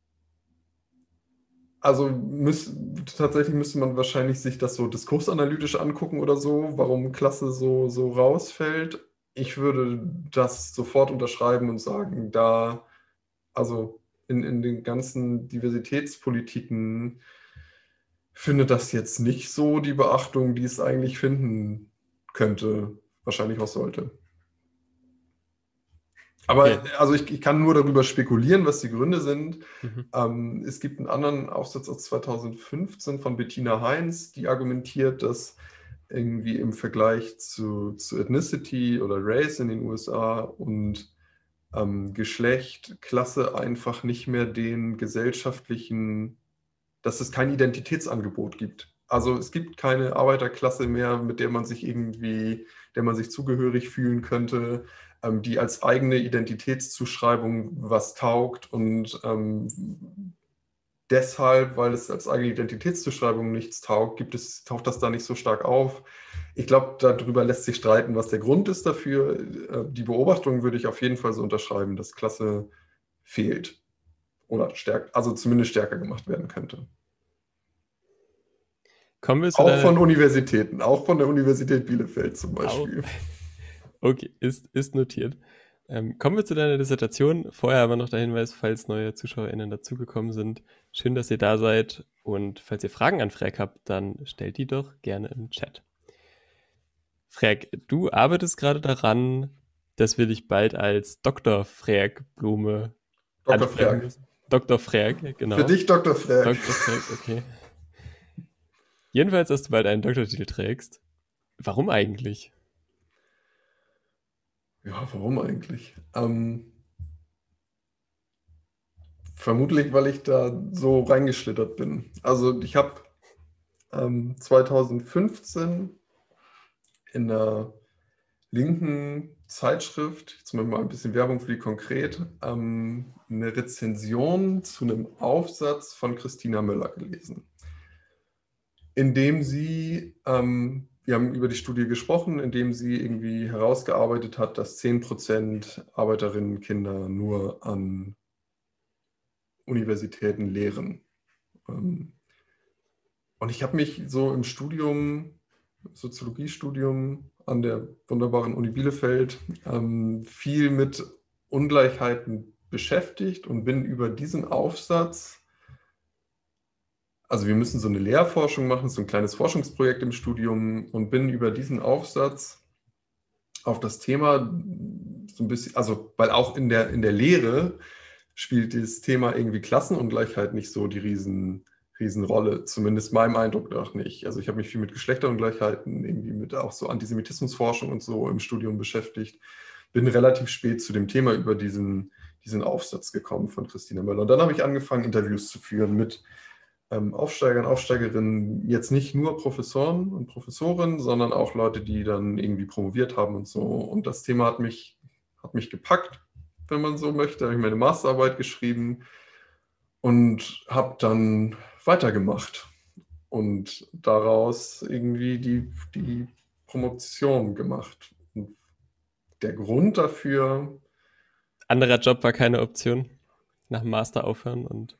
also müß, tatsächlich müsste man wahrscheinlich sich das so diskursanalytisch angucken oder so, warum Klasse so, so rausfällt. Ich würde das sofort unterschreiben und sagen, da, also in, in den ganzen Diversitätspolitiken findet das jetzt nicht so die Beachtung, die es eigentlich finden könnte, wahrscheinlich auch sollte. Aber Okay. also ich, ich kann nur darüber spekulieren, was die Gründe sind. Mhm. Ähm, es gibt einen anderen Aufsatz aus zweitausendfünfzehn von Bettina Heinz, die argumentiert, dass irgendwie im Vergleich zu, zu Ethnicity oder Race in den U S A und ähm, Geschlecht, Klasse einfach nicht mehr den gesellschaftlichen, dass es kein Identitätsangebot gibt. Also es gibt keine Arbeiterklasse mehr, mit der man sich irgendwie, der man sich zugehörig fühlen könnte, ähm, die als eigene Identitätszuschreibung was taugt und ähm, deshalb, weil es als eigene Identitätszuschreibung nichts taugt, gibt es, taucht das da nicht so stark auf. Ich glaube, darüber lässt sich streiten, was der Grund ist dafür. Die Beobachtung würde ich auf jeden Fall so unterschreiben, dass Klasse fehlt oder stärkt, also zumindest stärker gemacht werden könnte. Kommen wir zu Auch deiner. von Universitäten, auch von der Universität Bielefeld zum Au. Beispiel. Okay, ist, ist notiert. Ähm, kommen wir zu deiner Dissertation. Vorher aber noch der Hinweis, falls neue ZuschauerInnen dazugekommen sind. Schön, dass ihr da seid. Und falls ihr Fragen an Frerk habt, dann stellt die doch gerne im Chat. Frerk, du arbeitest gerade daran, dass wir dich bald als Doktor Frerk Blume Doktor ansprechen Frerk. müssen. Doktor Frerk, genau. Für dich Doktor Frerk. Doktor Frerk, okay. Jedenfalls, dass du bald einen Doktortitel trägst. Warum eigentlich? Ja, warum eigentlich? Ähm, vermutlich, weil ich da so reingeschlittert bin. Also ich habe ähm, zweitausendfünfzehn in einer linken Zeitschrift, jetzt machen wir mal ein bisschen Werbung für die konkret, ähm, eine Rezension zu einem Aufsatz von Christina Möller gelesen, in dem sie, ähm, wir haben über die Studie gesprochen, in dem sie irgendwie herausgearbeitet hat, dass zehn Prozent Arbeiterinnenkinder nur an Universitäten lehren. Ähm, und ich habe mich so im Studium, Soziologiestudium an der wunderbaren Uni Bielefeld, ähm, viel mit Ungleichheiten beschäftigt und bin über diesen Aufsatz, also wir müssen so eine Lehrforschung machen, so ein kleines Forschungsprojekt im Studium, und bin über diesen Aufsatz auf das Thema so ein bisschen, also weil auch in der, in der Lehre spielt das Thema irgendwie Klassenungleichheit nicht so die riesen, Riesenrolle, zumindest meinem Eindruck nach nicht. Also ich habe mich viel mit Geschlechterungleichheiten, irgendwie mit auch so Antisemitismusforschung und so im Studium beschäftigt. Bin relativ spät zu dem Thema über diesen, diesen Aufsatz gekommen von Christina Möller. Und dann habe ich angefangen, Interviews zu führen mit ähm, Aufsteigern, Aufsteigerinnen, jetzt nicht nur Professoren und Professorinnen, sondern auch Leute, die dann irgendwie promoviert haben und so. Und das Thema hat mich, hat mich gepackt, wenn man so möchte. Da habe ich meine Masterarbeit geschrieben und habe dann weitergemacht und daraus irgendwie die, die Promotion gemacht. Und der Grund dafür... Anderer Job war keine Option? Nach dem Master aufhören und...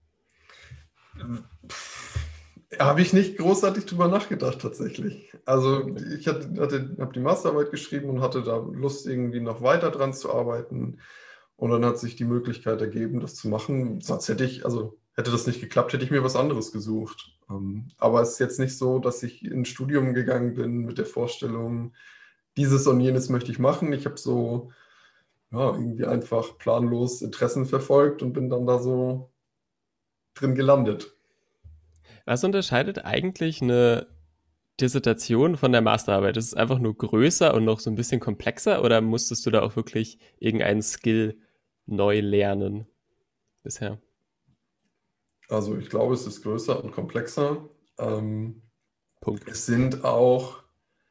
Habe ich nicht großartig drüber nachgedacht, tatsächlich. Also ich hatte, hatte, habe die Masterarbeit geschrieben und hatte da Lust, irgendwie noch weiter dran zu arbeiten. Und dann hat sich die Möglichkeit ergeben, das zu machen. Sonst hätte ich, also hätte das nicht geklappt, hätte ich mir was anderes gesucht. Aber es ist jetzt nicht so, dass ich in ein Studium gegangen bin mit der Vorstellung, dieses und jenes möchte ich machen. Ich habe so ja, irgendwie einfach planlos Interessen verfolgt und bin dann da so drin gelandet. Was unterscheidet eigentlich eine Dissertation von der Masterarbeit? Ist es einfach nur größer und noch so ein bisschen komplexer oder musstest du da auch wirklich irgendeinen Skill neu lernen bisher? Also ich glaube, es ist größer und komplexer. Ähm, Punkt. es sind auch,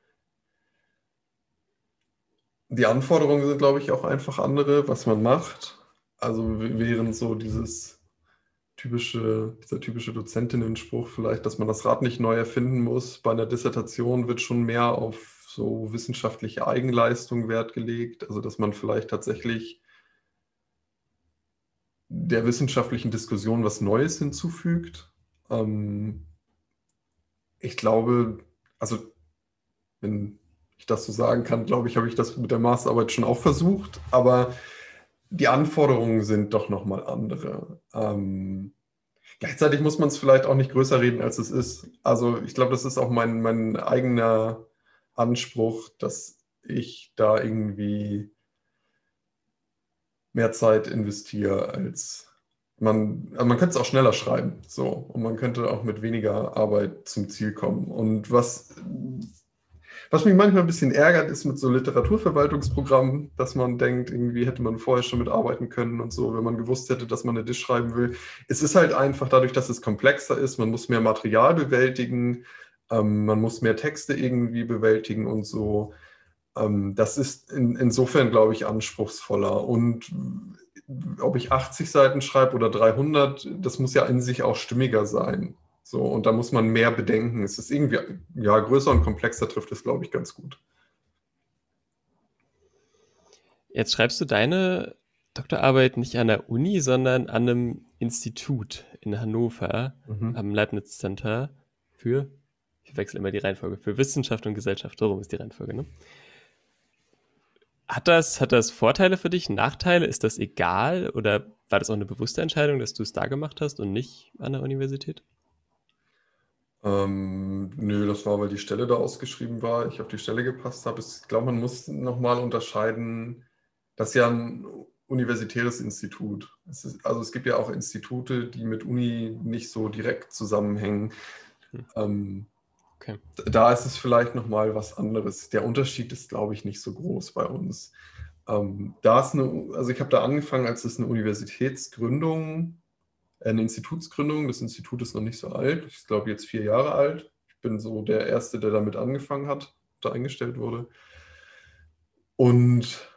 die Anforderungen sind, glaube ich, auch einfach andere, was man macht. Also während so dieses typische, dieser typische Dozentinnenspruch vielleicht, dass man das Rad nicht neu erfinden muss. Bei einer Dissertation wird schon mehr auf so wissenschaftliche Eigenleistung Wert gelegt. Also dass man vielleicht tatsächlich der wissenschaftlichen Diskussion was Neues hinzufügt. Ähm, ich glaube, also wenn ich das so sagen kann, glaube ich, habe ich das mit der Masterarbeit schon auch versucht, aber die Anforderungen sind doch nochmal andere. Ähm, gleichzeitig muss man es vielleicht auch nicht größer reden, als es ist. Also ich glaube, das ist auch mein, mein eigener Anspruch, dass ich da irgendwie mehr Zeit investiere als man, also man könnte es auch schneller schreiben, so, und man könnte auch mit weniger Arbeit zum Ziel kommen. Und was, was mich manchmal ein bisschen ärgert, ist mit so Literaturverwaltungsprogrammen, dass man denkt, irgendwie hätte man vorher schon mitarbeiten können und so, wenn man gewusst hätte, dass man eine Diss schreiben will. Es ist halt einfach dadurch, dass es komplexer ist, man muss mehr Material bewältigen, ähm, man muss mehr Texte irgendwie bewältigen und so. Ähm, das ist in, insofern, glaube ich, anspruchsvoller. Und ob ich achtzig Seiten schreibe oder dreihundert, das muss ja in sich auch stimmiger sein. So, und da muss man mehr bedenken. Es ist irgendwie, ja, größer und komplexer trifft es, glaube ich, ganz gut. Jetzt schreibst du deine Doktorarbeit nicht an der Uni, sondern an einem Institut in Hannover, Mhm. am Leibniz Center für, ich wechsle immer die Reihenfolge, für Wissenschaft und Gesellschaft, darum ist die Reihenfolge, ne? Hat das, hat das Vorteile für dich, Nachteile? Ist das egal? Oder war das auch eine bewusste Entscheidung, dass du es da gemacht hast und nicht an der Universität? Ähm, nö, das war, weil die Stelle da ausgeschrieben war, ich auf die Stelle gepasst habe. Ich glaube, man muss nochmal unterscheiden, das ist ja ein universitäres Institut. Es ist, also es gibt ja auch Institute, die mit Uni nicht so direkt zusammenhängen. Hm. Ähm, Okay. Da ist es vielleicht nochmal was anderes. Der Unterschied ist, glaube ich, nicht so groß bei uns. Ähm, da ist eine, also ich habe da angefangen, als es eine Universitätsgründung, äh, eine Institutsgründung. Das Institut ist noch nicht so alt. Ich glaube jetzt vier Jahre alt. Ich bin so der Erste, der damit angefangen hat, da eingestellt wurde. Und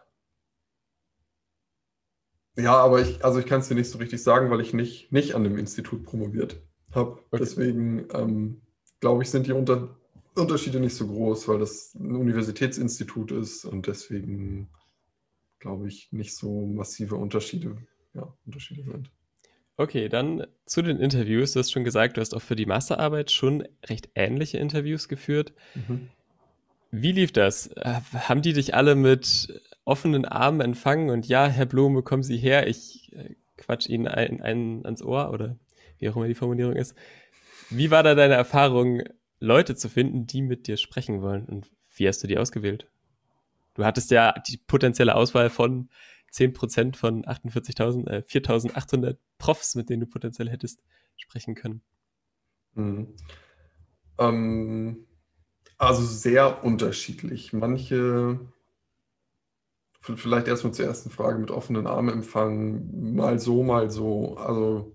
ja, aber ich, also ich kann es dir nicht so richtig sagen, weil ich nicht, nicht an dem Institut promoviert habe. Okay. Deswegen ähm, glaube ich, sind die Unter Unterschiede nicht so groß, weil das ein Universitätsinstitut ist und deswegen glaube ich nicht so massive Unterschiede, ja, Unterschiede sind. Okay, dann zu den Interviews. Du hast schon gesagt, du hast auch für die Masterarbeit schon recht ähnliche Interviews geführt. Mhm. Wie lief das? Äh, Haben die dich alle mit offenen Armen empfangen und ja, Herr Blume, kommen Sie her, ich äh, quatsch Ihnen ein, ein ans Ohr oder wie auch immer die Formulierung ist. Wie war da deine Erfahrung, Leute zu finden, die mit dir sprechen wollen und wie hast du die ausgewählt? Du hattest ja die potenzielle Auswahl von zehn Prozent von achtundvierzigtausend, äh, viertausendachthundert Profs, mit denen du potenziell hättest sprechen können. Mhm. Ähm, also sehr unterschiedlich. Manche, vielleicht erstmal zur ersten Frage mit offenen Armen empfangen, mal so, mal so. Also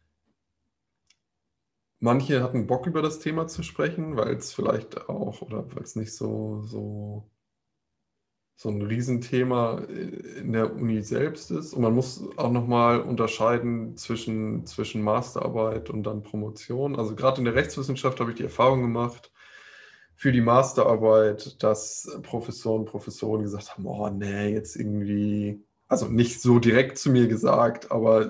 manche hatten Bock über das Thema zu sprechen, weil es vielleicht auch, oder weil es nicht so, so, so ein Riesenthema in der Uni selbst ist. Und man muss auch nochmal unterscheiden zwischen, zwischen Masterarbeit und dann Promotion. Also gerade in der Rechtswissenschaft habe ich die Erfahrung gemacht, für die Masterarbeit, dass Professoren und Professoren gesagt haben, oh nee, jetzt irgendwie, also nicht so direkt zu mir gesagt, aber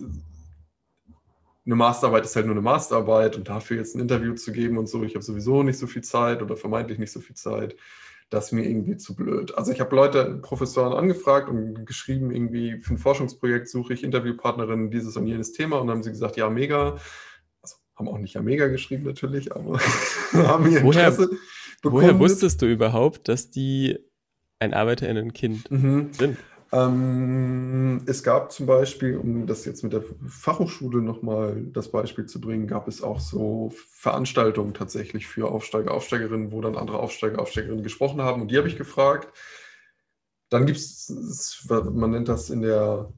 eine Masterarbeit ist halt nur eine Masterarbeit und dafür jetzt ein Interview zu geben und so, ich habe sowieso nicht so viel Zeit oder vermeintlich nicht so viel Zeit, das ist mir irgendwie zu blöd. Also ich habe Leute, Professoren angefragt und geschrieben, irgendwie für ein Forschungsprojekt suche ich Interviewpartnerinnen dieses und jenes Thema und dann haben sie gesagt, ja, mega. Also haben auch nicht ja mega geschrieben natürlich, aber haben ihr Woher, Interesse woher bekundet. wusstest du überhaupt, dass die ein ArbeiterInnen-Kind Mhm. sind? Ähm, es gab zum Beispiel, um das jetzt mit der Fachhochschule nochmal das Beispiel zu bringen, gab es auch so Veranstaltungen tatsächlich für Aufsteiger, Aufsteigerinnen, wo dann andere Aufsteiger, Aufsteigerinnen gesprochen haben und die habe ich gefragt. Dann gibt es, man nennt das in der,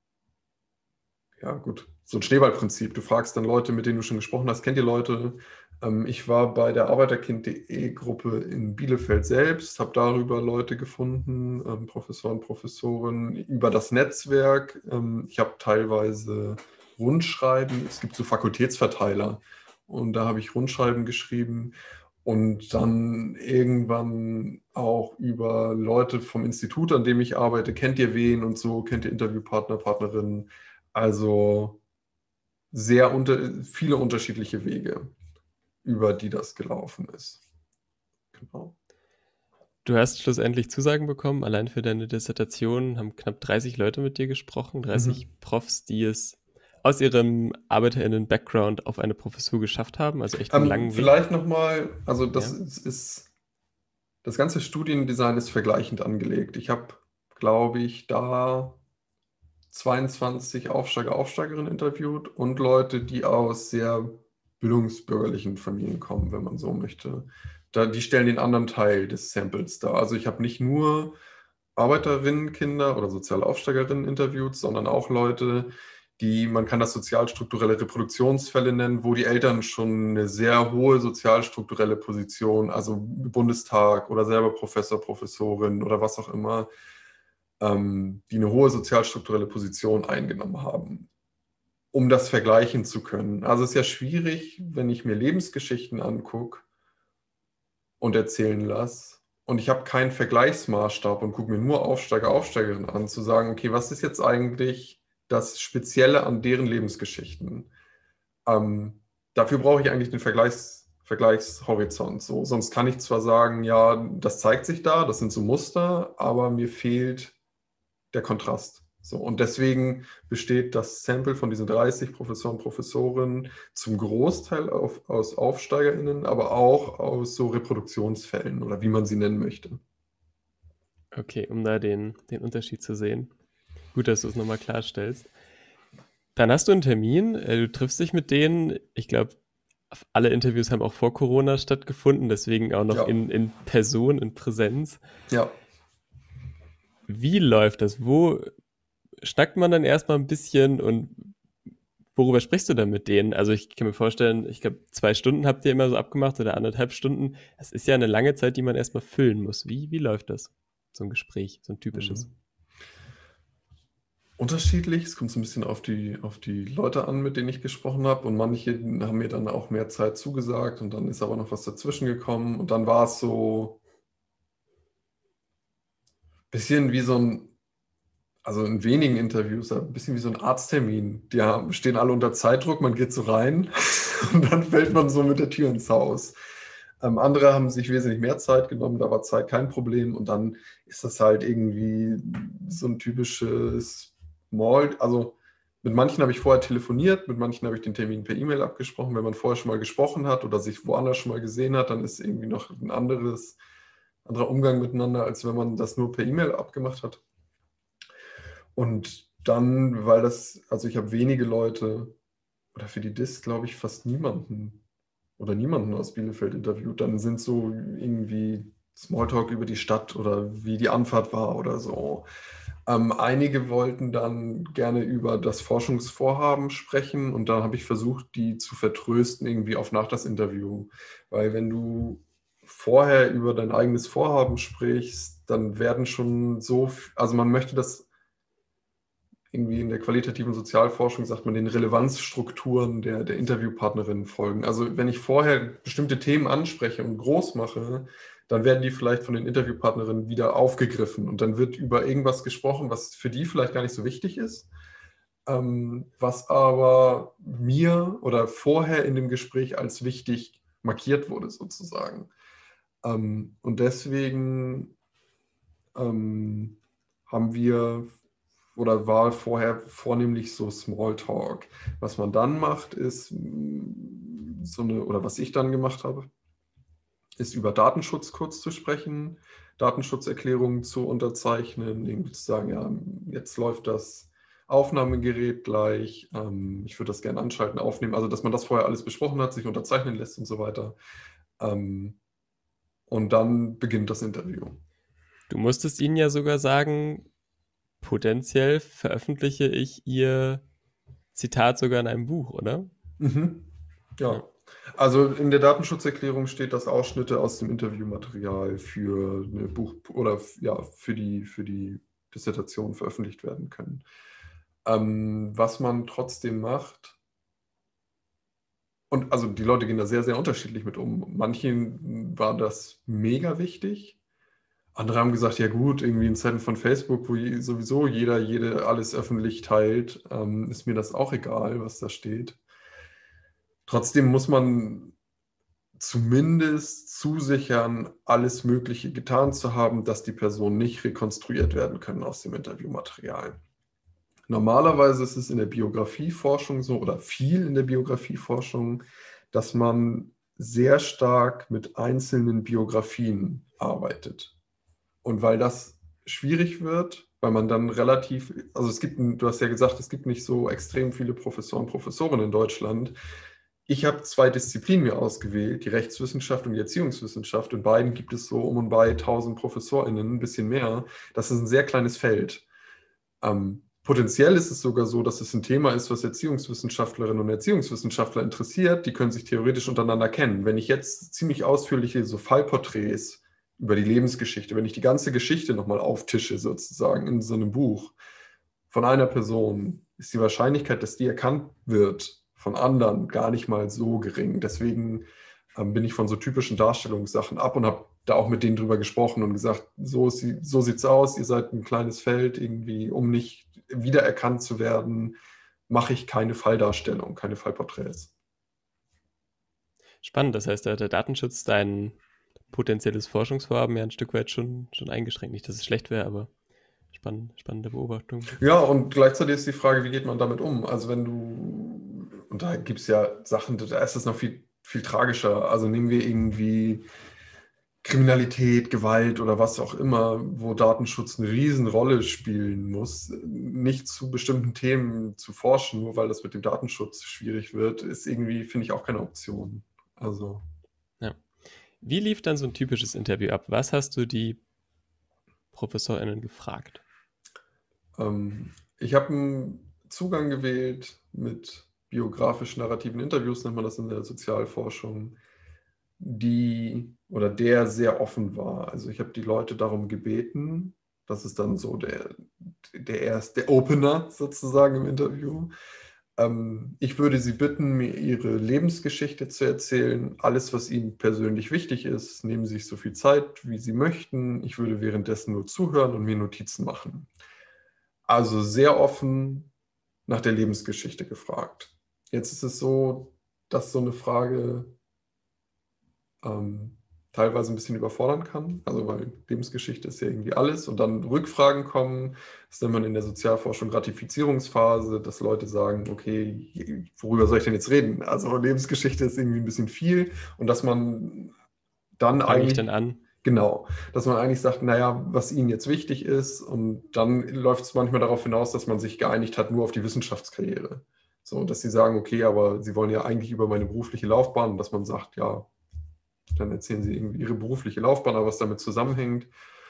ja gut, so ein Schneeballprinzip. Du fragst dann Leute, mit denen du schon gesprochen hast, kennt ihr Leute? Ähm, ich war bei der Arbeiterkind.de-Gruppe in Bielefeld selbst, habe darüber Leute gefunden, ähm, Professoren, Professoren, über das Netzwerk. Ähm, ich habe teilweise Rundschreiben, es gibt so Fakultätsverteiler und da habe ich Rundschreiben geschrieben und dann irgendwann auch über Leute vom Institut, an dem ich arbeite, kennt ihr wen und so, kennt ihr Interviewpartner, Partnerinnen. Also sehr unter, viele unterschiedliche Wege, über die das gelaufen ist. Genau. Du hast schlussendlich Zusagen bekommen. Allein für deine Dissertation haben knapp dreißig Leute mit dir gesprochen, dreißig Mhm. Profs, die es aus ihrem ArbeiterInnen-Background auf eine Professur geschafft haben. Also echt einen Ähm, langen Weg. vielleicht nochmal, also das Ja. ist, ist, das ganze Studiendesign ist vergleichend angelegt. Ich habe, glaube ich, da zweiundzwanzig Aufsteiger, Aufsteigerinnen interviewt und Leute, die aus sehr bildungsbürgerlichen Familien kommen, wenn man so möchte. Da, die stellen den anderen Teil des Samples dar. Also ich habe nicht nur Arbeiterinnenkinder oder soziale Aufsteigerinnen interviewt, sondern auch Leute, die, man kann das sozialstrukturelle Reproduktionsfälle nennen, wo die Eltern schon eine sehr hohe sozialstrukturelle Position, also Bundestag oder selber Professor, Professorin oder was auch immer, ähm, die eine hohe sozialstrukturelle Position eingenommen haben, um das vergleichen zu können. Also es ist ja schwierig, wenn ich mir Lebensgeschichten angucke und erzählen lasse und ich habe keinen Vergleichsmaßstab und gucke mir nur Aufsteiger, Aufsteigerinnen an, zu sagen, okay, was ist jetzt eigentlich das Spezielle an deren Lebensgeschichten? Ähm, dafür brauche ich eigentlich den Vergleichs, Vergleichshorizont. So. Sonst kann ich zwar sagen, ja, das zeigt sich da, das sind so Muster, aber mir fehlt der Kontrast. So. Und deswegen besteht das Sample von diesen dreißig Professoren und Professorinnen zum Großteil auf, aus AufsteigerInnen, aber auch aus so Reproduktionsfällen oder wie man sie nennen möchte. Okay, um da den, den Unterschied zu sehen. Gut, dass du es nochmal klarstellst. Dann hast du einen Termin, äh, du triffst dich mit denen. Ich glaube, alle Interviews haben auch vor Corona stattgefunden, deswegen auch noch Ja. in, in Person, in Präsenz. Ja. Wie läuft das? Wo schnackt man dann erstmal ein bisschen und worüber sprichst du dann mit denen? Also ich kann mir vorstellen, ich glaube, zwei Stunden habt ihr immer so abgemacht oder anderthalb Stunden. Das ist ja eine lange Zeit, die man erstmal füllen muss. Wie, wie läuft das? So ein Gespräch, so ein typisches. Mhm. Unterschiedlich, es kommt so ein bisschen auf die, auf die Leute an, mit denen ich gesprochen habe, und manche haben mir dann auch mehr Zeit zugesagt und dann ist aber noch was dazwischen gekommen und dann war es so ein bisschen wie so ein, also in wenigen Interviews, ein bisschen wie so ein Arzttermin. Die haben, stehen alle unter Zeitdruck, man geht so rein und dann fällt man so mit der Tür ins Haus. Ähm, andere haben sich wesentlich mehr Zeit genommen, da war Zeit kein Problem und dann ist das halt irgendwie so ein typisches Small, also mit manchen habe ich vorher telefoniert, mit manchen habe ich den Termin per E-Mail abgesprochen. Wenn man vorher schon mal gesprochen hat oder sich woanders schon mal gesehen hat, dann ist irgendwie noch ein anderes, anderer Umgang miteinander, als wenn man das nur per E-Mail abgemacht hat. Und dann, weil das, also ich habe wenige Leute, oder für die D I S glaube ich fast niemanden oder niemanden aus Bielefeld interviewt, dann sind so irgendwie Smalltalk über die Stadt oder wie die Anfahrt war oder so. Ähm, einige wollten dann gerne über das Forschungsvorhaben sprechen und dann habe ich versucht, die zu vertrösten irgendwie auf nach das Interview. Weil wenn du vorher über dein eigenes Vorhaben sprichst, dann werden schon so, also man möchte das irgendwie in der qualitativen Sozialforschung, sagt man, den Relevanzstrukturen der, der Interviewpartnerin folgen. Also wenn ich vorher bestimmte Themen anspreche und groß mache, dann werden die vielleicht von den Interviewpartnerinnen wieder aufgegriffen und dann wird über irgendwas gesprochen, was für die vielleicht gar nicht so wichtig ist, ähm, was aber mir oder vorher in dem Gespräch als wichtig markiert wurde sozusagen. Ähm, und deswegen ähm, haben wir oder war vorher vornehmlich so Smalltalk. Was man dann macht, ist mm, so eine, oder was ich dann gemacht habe, ist über Datenschutz kurz zu sprechen, Datenschutzerklärungen zu unterzeichnen, irgendwie zu sagen, ja, jetzt läuft das Aufnahmegerät gleich, ähm, ich würde das gerne anschalten, aufnehmen, also dass man das vorher alles besprochen hat, sich unterzeichnen lässt und so weiter. Ähm, und dann beginnt das Interview. Du musstest ihnen ja sogar sagen, potenziell veröffentliche ich ihr Zitat sogar in einem Buch, oder? Mhm. Ja. Ja, also in der Datenschutzerklärung steht, dass Ausschnitte aus dem Interviewmaterial für eine Buch oder ja, für die, für die Dissertation veröffentlicht werden können. Ähm, was man trotzdem macht, und also die Leute gehen da sehr, sehr unterschiedlich mit um. Manchen war das mega wichtig. Andere haben gesagt, ja gut, irgendwie in Zeiten von Facebook, wo sowieso jeder, jede alles öffentlich teilt, ähm, ist mir das auch egal, was da steht. Trotzdem muss man zumindest zusichern, alles Mögliche getan zu haben, dass die Personen nicht rekonstruiert werden können aus dem Interviewmaterial. Normalerweise ist es in der Biografieforschung so oder viel in der Biografieforschung, dass man sehr stark mit einzelnen Biografien arbeitet. Und weil das schwierig wird, weil man dann relativ, also es gibt, du hast ja gesagt, es gibt nicht so extrem viele Professoren und Professorinnen in Deutschland. Ich habe zwei Disziplinen mir ausgewählt, die Rechtswissenschaft und die Erziehungswissenschaft. In beiden gibt es so um und bei tausend ProfessorInnen, ein bisschen mehr. Das ist ein sehr kleines Feld. Ähm, potenziell ist es sogar so, dass es ein Thema ist, was Erziehungswissenschaftlerinnen und Erziehungswissenschaftler interessiert. Die können sich theoretisch untereinander kennen. Wenn ich jetzt ziemlich ausführliche so Fallporträts über die Lebensgeschichte, wenn ich die ganze Geschichte nochmal auftische, sozusagen in so einem Buch von einer Person, ist die Wahrscheinlichkeit, dass die erkannt wird von anderen, gar nicht mal so gering. Deswegen ähm, bin ich von so typischen Darstellungssachen ab und habe da auch mit denen drüber gesprochen und gesagt, so, so sieht es aus, ihr seid ein kleines Feld, irgendwie, um nicht wiedererkannt zu werden, mache ich keine Falldarstellung, keine Fallporträts. Spannend, das heißt, da hat der Datenschutz dein potenzielles Forschungsvorhaben ja ein Stück weit schon, schon eingeschränkt. Nicht, dass es schlecht wäre, aber spann, spannende Beobachtung. Ja, und gleichzeitig ist die Frage, wie geht man damit um? Also wenn du, und da gibt es ja Sachen, da ist es noch viel, viel tragischer. Also nehmen wir irgendwie Kriminalität, Gewalt oder was auch immer, wo Datenschutz eine Riesenrolle spielen muss, nicht zu bestimmten Themen zu forschen, nur weil das mit dem Datenschutz schwierig wird, ist irgendwie, finde ich, auch keine Option. Also. Ja. Wie lief dann so ein typisches Interview ab? Was hast du die ProfessorInnen gefragt? Ähm, ich habe einen Zugang gewählt mit biografisch-narrativen Interviews, nennt man das in der Sozialforschung, die oder der sehr offen war. Also ich habe die Leute darum gebeten, das ist dann so der, der erste, der Opener sozusagen im Interview. Ähm, ich würde sie bitten, mir ihre Lebensgeschichte zu erzählen, alles, was ihnen persönlich wichtig ist. Nehmen Sie sich so viel Zeit, wie Sie möchten. Ich würde währenddessen nur zuhören und mir Notizen machen. Also sehr offen nach der Lebensgeschichte gefragt. Jetzt ist es so, dass so eine Frage ähm, teilweise ein bisschen überfordern kann, also weil Lebensgeschichte ist ja irgendwie alles und dann Rückfragen kommen, das nennt man in der Sozialforschung Ratifizierungsphase, dass Leute sagen, okay, worüber soll ich denn jetzt reden? Also Lebensgeschichte ist irgendwie ein bisschen viel und dass man dann Fange ich eigentlich, dann an? genau, dass man eigentlich sagt, naja, was ihnen jetzt wichtig ist und dann läuft es manchmal darauf hinaus, dass man sich geeinigt hat nur auf die Wissenschaftskarriere. So, dass sie sagen, okay, aber sie wollen ja eigentlich über meine berufliche Laufbahn und dass man sagt, ja, dann erzählen sie irgendwie ihre berufliche Laufbahn, aber was damit zusammenhängt.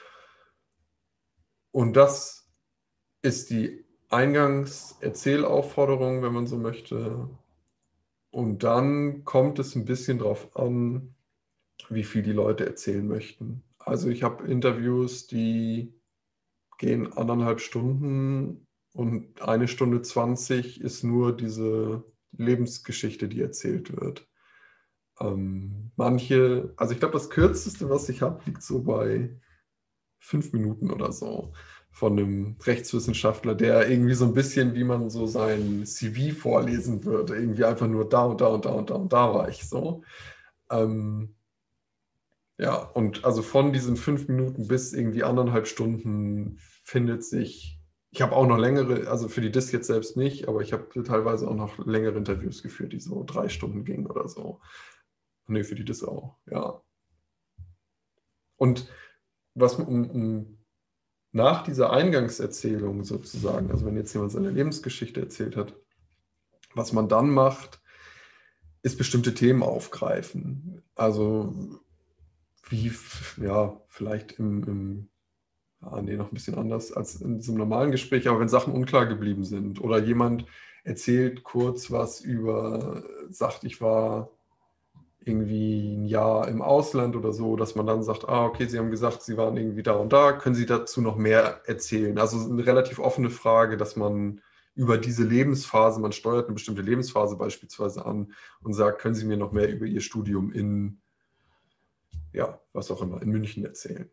Und das ist die Eingangserzählaufforderung, wenn man so möchte. Und dann kommt es ein bisschen darauf an, wie viel die Leute erzählen möchten. Also ich habe Interviews, die gehen anderthalb Stunden und eine Stunde zwanzig ist nur diese Lebensgeschichte, die erzählt wird. Ähm, manche, also ich glaube, das kürzeste, was ich habe, liegt so bei fünf Minuten oder so von einem Rechtswissenschaftler, der irgendwie so ein bisschen, wie man so sein C V vorlesen würde, irgendwie einfach nur da und da und da und da und da war ich so. Ähm, ja, und also von diesen fünf Minuten bis irgendwie anderthalb Stunden findet sich, ich habe auch noch längere, also für die Dis jetzt selbst nicht, aber ich habe teilweise auch noch längere Interviews geführt, die so drei Stunden gingen oder so. Nee, für die Dis auch, ja. Und was um, um, nach dieser Eingangserzählung sozusagen, also wenn jetzt jemand seine Lebensgeschichte erzählt hat, was man dann macht, ist bestimmte Themen aufgreifen. Also wie, ja, vielleicht im, im ja, nee, noch ein bisschen anders als in so einem normalen Gespräch, aber wenn Sachen unklar geblieben sind oder jemand erzählt kurz was über, sagt, ich war irgendwie ein Jahr im Ausland oder so, dass man dann sagt, ah, okay, Sie haben gesagt, Sie waren irgendwie da und da, können Sie dazu noch mehr erzählen? Also eine relativ offene Frage, dass man über diese Lebensphase, man steuert eine bestimmte Lebensphase beispielsweise an und sagt, können Sie mir noch mehr über Ihr Studium in, ja, was auch immer, in München erzählen?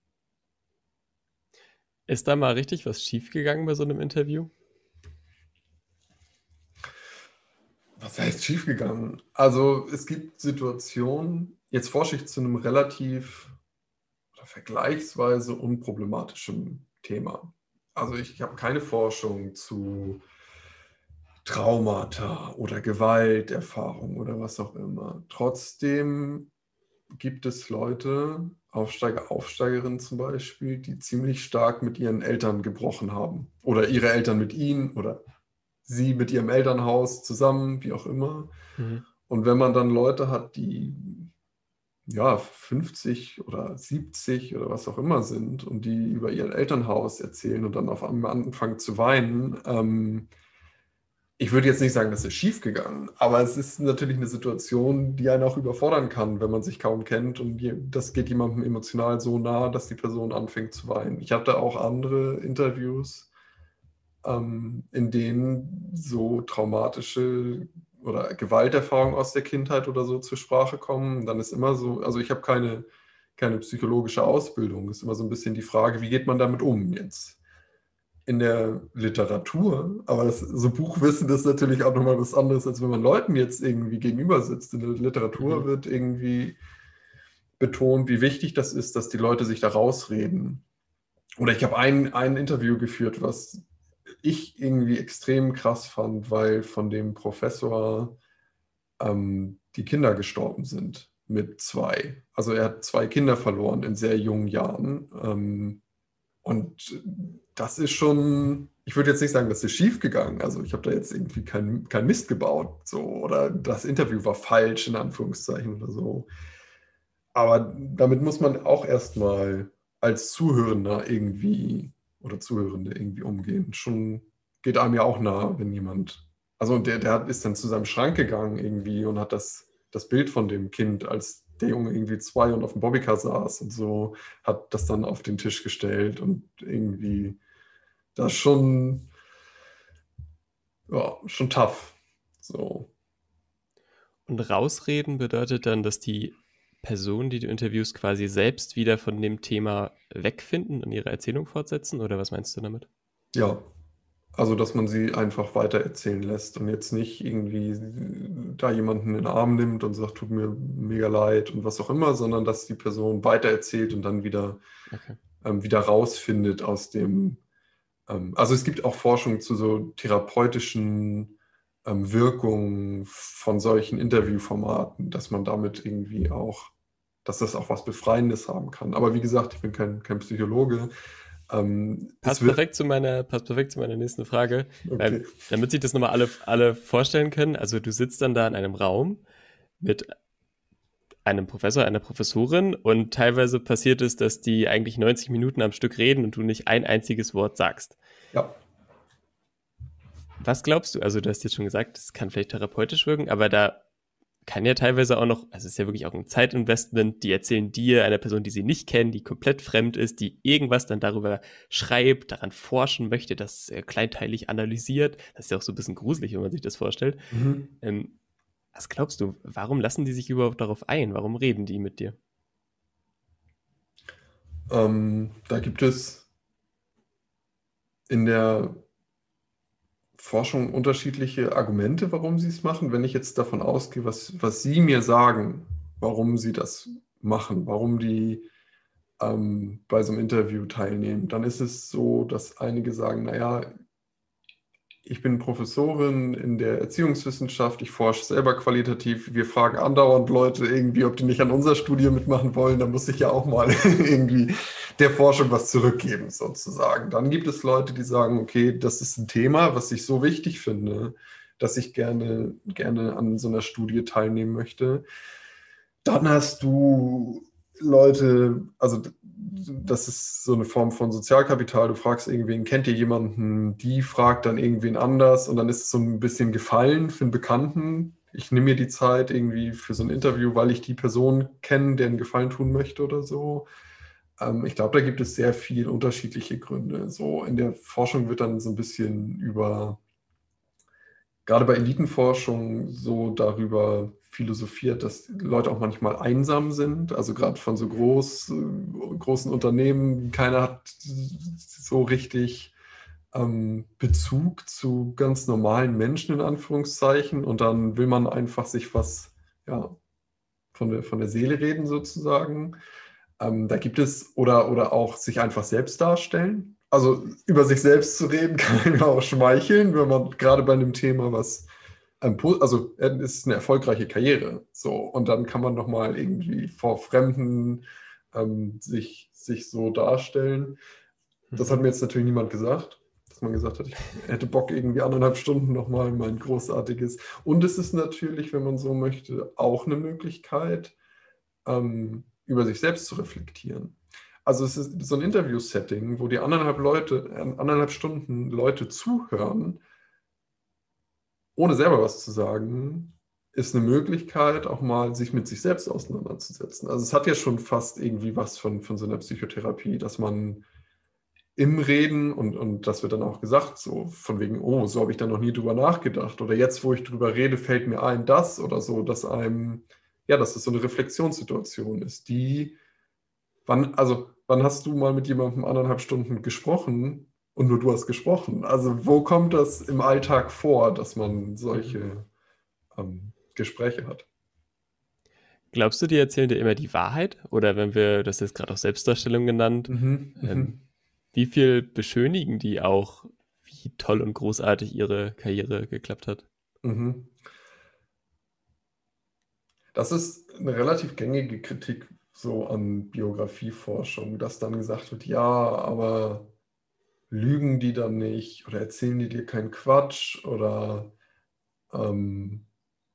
Ist da mal richtig was schiefgegangen bei so einem Interview? Was heißt schiefgegangen? Also es gibt Situationen, jetzt forsche ich zu einem relativ oder vergleichsweise unproblematischem Thema. Also ich, ich habe keine Forschung zu Traumata oder Gewalterfahrung oder was auch immer. Trotzdem gibt es Leute, Aufsteiger, Aufsteigerinnen zum Beispiel, die ziemlich stark mit ihren Eltern gebrochen haben. Oder ihre Eltern mit ihnen oder sie mit ihrem Elternhaus zusammen, wie auch immer. Mhm. Und wenn man dann Leute hat, die ja fünfzig oder siebzig oder was auch immer sind und die über ihr Elternhaus erzählen und dann auf einmal anfangen zu weinen, ähm, ich würde jetzt nicht sagen, das ist schief gegangen, aber es ist natürlich eine Situation, die einen auch überfordern kann, wenn man sich kaum kennt und das geht jemandem emotional so nah, dass die Person anfängt zu weinen. Ich hatte auch andere Interviews, ähm, in denen so traumatische oder Gewalterfahrungen aus der Kindheit oder so zur Sprache kommen. Dann ist immer so, also ich habe keine, keine psychologische Ausbildung, ist immer so ein bisschen die Frage, wie geht man damit um jetzt? in der Literatur, aber das, so Buchwissen ist natürlich auch nochmal was anderes, als wenn man Leuten jetzt irgendwie gegenüber sitzt. In der Literatur Mhm. wird irgendwie betont, wie wichtig das ist, dass die Leute sich da rausreden. Oder ich habe ein, ein Interview geführt, was ich irgendwie extrem krass fand, weil von dem Professor ähm, die Kinder gestorben sind mit zwei. Also er hat zwei Kinder verloren in sehr jungen Jahren. Ähm, und das ist schon, ich würde jetzt nicht sagen, das ist schief gegangen. Also ich habe da jetzt irgendwie kein, kein Mist gebaut. So, oder das Interview war falsch, in Anführungszeichen oder so. Aber damit muss man auch erstmal als Zuhörender irgendwie oder Zuhörende irgendwie umgehen. Schon geht einem ja auch nah, wenn jemand, also der, der hat- ist dann zu seinem Schrank gegangen irgendwie und hat das, das Bild von dem Kind, als der Junge irgendwie zwei und auf dem Bobbycar saß und so, hat das dann auf den Tisch gestellt und irgendwie das schon, ja, schon tough. So. Und rausreden bedeutet dann, dass die Personen, die du interviewst, quasi selbst wieder von dem Thema wegfinden und ihre Erzählung fortsetzen? Oder was meinst du damit? Ja, also, dass man sie einfach weitererzählen lässt und jetzt nicht irgendwie da jemanden in den Arm nimmt und sagt, tut mir mega leid und was auch immer, sondern dass die Person weitererzählt und dann wieder, Okay. ähm, wieder rausfindet aus dem. Ähm, also es gibt auch Forschung zu so therapeutischen ähm, Wirkungen von solchen Interviewformaten, dass man damit irgendwie auch, dass das auch was Befreiendes haben kann. Aber wie gesagt, ich bin kein, kein Psychologe. Ähm, es Passt wird, perfekt zu meiner, passt perfekt zu meiner nächsten Frage, weil, okay. damit sich das nochmal alle, alle vorstellen können. Also du sitzt dann da in einem Raum mit einem Professor, einer Professorin und teilweise passiert es, dass die eigentlich neunzig Minuten am Stück reden und du nicht ein einziges Wort sagst. Ja. Was glaubst du? Also du hast jetzt schon gesagt, das kann vielleicht therapeutisch wirken, aber da kann ja teilweise auch noch, also es ist ja wirklich auch ein Zeitinvestment, die erzählen dir, einer Person, die sie nicht kennen, die komplett fremd ist, die irgendwas dann darüber schreibt, daran forschen möchte, das äh, kleinteilig analysiert. Das ist ja auch so ein bisschen gruselig, wenn man sich das vorstellt. Mhm. Ähm, was glaubst du, warum lassen die sich überhaupt darauf ein? Warum reden die mit dir? Ähm, da gibt es in der Forschung unterschiedliche Argumente, warum sie es machen. Wenn ich jetzt davon ausgehe, was, was Sie mir sagen, warum Sie das machen, warum die ähm, bei so einem Interview teilnehmen, dann ist es so, dass einige sagen, naja, ich bin Professorin in der Erziehungswissenschaft, ich forsche selber qualitativ. Wir fragen andauernd Leute irgendwie, ob die nicht an unserer Studie mitmachen wollen. Da muss ich ja auch mal irgendwie der Forschung was zurückgeben, sozusagen. Dann gibt es Leute, die sagen, okay, das ist ein Thema, was ich so wichtig finde, dass ich gerne, gerne an so einer Studie teilnehmen möchte. Dann hast du Leute, also das ist so eine Form von Sozialkapital. Du fragst irgendwen, kennt ihr jemanden? Die fragt dann irgendwen anders und dann ist es so ein bisschen Gefallen für einen Bekannten. Ich nehme mir die Zeit irgendwie für so ein Interview, weil ich die Person kenne, der einen Gefallen tun möchte oder so. Ähm, ich glaube, da gibt es sehr viele unterschiedliche Gründe. So in der Forschung wird dann so ein bisschen über, gerade bei Elitenforschung, so darüber philosophiert, dass Leute auch manchmal einsam sind. Also gerade von so groß, äh, großen Unternehmen, keiner hat so richtig ähm, Bezug zu ganz normalen Menschen in Anführungszeichen. Und dann will man einfach sich was, ja, von der, von der Seele reden sozusagen. Ähm, da gibt es, oder, oder auch sich einfach selbst darstellen. Also über sich selbst zu reden, kann ja auch schmeicheln, wenn man gerade bei einem Thema was, ähm, also es ist eine erfolgreiche Karriere. So, und dann kann man nochmal irgendwie vor Fremden ähm, sich, sich so darstellen. Das hat Mhm. mir jetzt natürlich niemand gesagt, dass man gesagt hat, ich hätte Bock, irgendwie anderthalb Stunden nochmal mein großartiges. Und es ist natürlich, wenn man so möchte, auch eine Möglichkeit, ähm, über sich selbst zu reflektieren. Also es ist so ein Interview-Setting, wo die anderthalb Leute, äh, anderthalb Stunden Leute zuhören, ohne selber was zu sagen, ist eine Möglichkeit, auch mal sich mit sich selbst auseinanderzusetzen. Also es hat ja schon fast irgendwie was von, von so einer Psychotherapie, dass man im Reden und, und das wird dann auch gesagt, so von wegen, oh, so habe ich da noch nie drüber nachgedacht. Oder jetzt, wo ich drüber rede, fällt mir ein, das oder so, dass einem, ja, dass es so eine Reflexionssituation ist, die. Wann, also, wann hast du mal mit jemandem anderthalb Stunden gesprochen? und nur du hast gesprochen. Also wo kommt das im Alltag vor, dass man solche Mhm. ähm, Gespräche hat? Glaubst du, die erzählen dir immer die Wahrheit? Oder wenn wir, das ist gerade auch Selbstdarstellung genannt, Mhm, ähm, mhm, wie viel beschönigen die auch, wie toll und großartig ihre Karriere geklappt hat? mhm. Das ist eine relativ gängige Kritik so an Biografieforschung, dass dann gesagt wird, ja, aber lügen die dann nicht oder erzählen die dir keinen Quatsch oder ähm,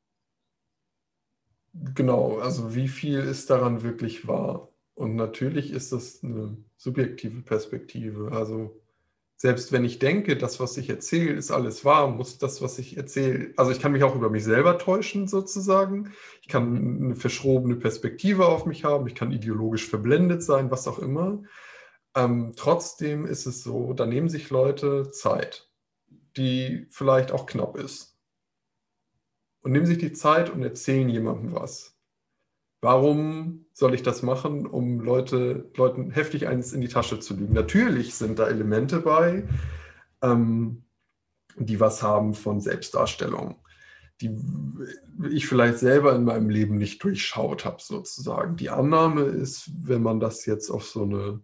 genau, also wie viel ist daran wirklich wahr? Und natürlich ist das eine subjektive Perspektive. Also selbst wenn ich denke, das, was ich erzähle, ist alles wahr, muss das, was ich erzähle, also ich kann mich auch über mich selber täuschen sozusagen. Ich Mhm. kann eine verschrobene Perspektive auf mich haben, ich kann ideologisch verblendet sein, was auch immer. Ähm, trotzdem ist es so, da nehmen sich Leute Zeit, die vielleicht auch knapp ist, und nehmen sich die Zeit und erzählen jemandem was. Warum soll ich das machen, um Leute, Leuten heftig eins in die Tasche zu lügen? Natürlich sind da Elemente bei, ähm, die was haben von Selbstdarstellung, die ich vielleicht selber in meinem Leben nicht durchschaut habe, sozusagen. Die Annahme ist, wenn man das jetzt auf so eine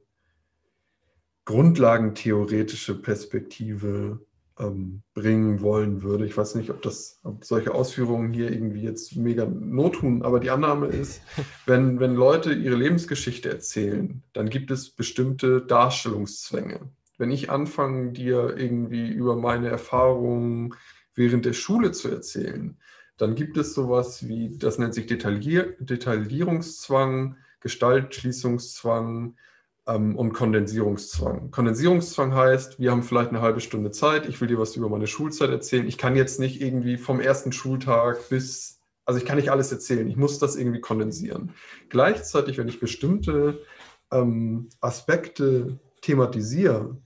grundlagentheoretische Perspektive ähm, bringen wollen würde. Ich weiß nicht, ob das, ob solche Ausführungen hier irgendwie jetzt mega Not tun, aber die Annahme ist, wenn, wenn Leute ihre Lebensgeschichte erzählen, dann gibt es bestimmte Darstellungszwänge. Wenn ich anfange, dir irgendwie über meine Erfahrungen während der Schule zu erzählen, dann gibt es sowas wie, das nennt sich Detaillier Detaillierungszwang, Gestaltschließungszwang, ähm, und Kondensierungszwang. Kondensierungszwang heißt, wir haben vielleicht eine halbe Stunde Zeit, ich will dir was über meine Schulzeit erzählen. Ich kann jetzt nicht irgendwie vom ersten Schultag bis, also ich kann nicht alles erzählen, ich muss das irgendwie kondensieren. Gleichzeitig, wenn ich bestimmte ähm, Aspekte thematisiere,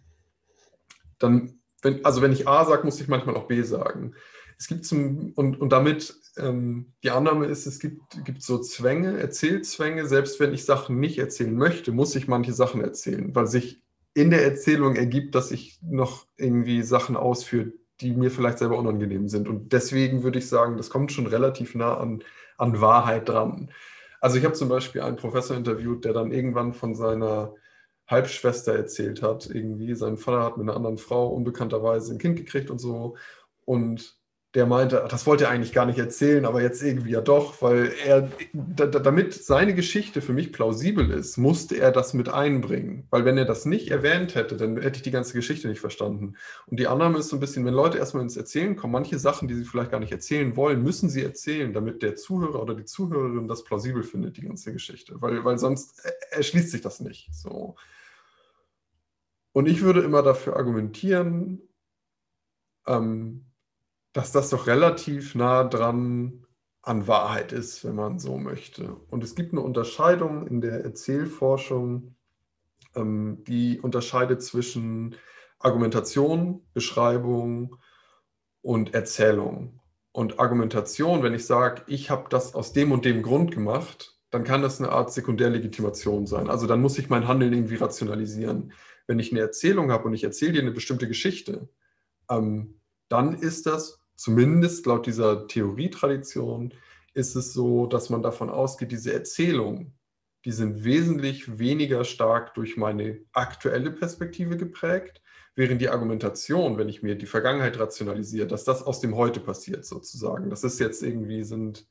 dann, wenn, also wenn ich A sage, muss ich manchmal auch B sagen. Es gibt zum, und, und damit ähm, die Annahme ist, es gibt, gibt so Zwänge, Erzählzwänge, selbst wenn ich Sachen nicht erzählen möchte, muss ich manche Sachen erzählen, weil sich in der Erzählung ergibt, dass ich noch irgendwie Sachen ausführe, die mir vielleicht selber unangenehm sind. Und deswegen würde ich sagen, das kommt schon relativ nah an, an Wahrheit dran. Also ich habe zum Beispiel einen Professor interviewt, der dann irgendwann von seiner Halbschwester erzählt hat, irgendwie. Sein Vater hat mit einer anderen Frau unbekannterweise ein Kind gekriegt und so. Und der meinte, das wollte er eigentlich gar nicht erzählen, aber jetzt irgendwie ja doch, weil er, da, damit seine Geschichte für mich plausibel ist, musste er das mit einbringen. Weil wenn er das nicht erwähnt hätte, dann hätte ich die ganze Geschichte nicht verstanden. Und die Annahme ist so ein bisschen, wenn Leute erstmal ins Erzählen kommen, manche Sachen, die sie vielleicht gar nicht erzählen wollen, müssen sie erzählen, damit der Zuhörer oder die Zuhörerin das plausibel findet, die ganze Geschichte. Weil, weil sonst erschließt sich das nicht. So. Und ich würde immer dafür argumentieren, ähm, dass das doch relativ nah dran an Wahrheit ist, wenn man so möchte. Und es gibt eine Unterscheidung in der Erzählforschung, ähm, die unterscheidet zwischen Argumentation, Beschreibung und Erzählung. Und Argumentation, wenn ich sage, ich habe das aus dem und dem Grund gemacht, dann kann das eine Art Sekundärlegitimation sein. Also dann muss ich mein Handeln irgendwie rationalisieren. Wenn ich eine Erzählung habe und ich erzähle dir eine bestimmte Geschichte, ähm, dann ist das, zumindest laut dieser Theorietradition, ist es so, dass man davon ausgeht, diese Erzählungen, die sind wesentlich weniger stark durch meine aktuelle Perspektive geprägt, während die Argumentation, wenn ich mir die Vergangenheit rationalisiere, dass das aus dem Heute passiert sozusagen. Das ist jetzt irgendwie, sind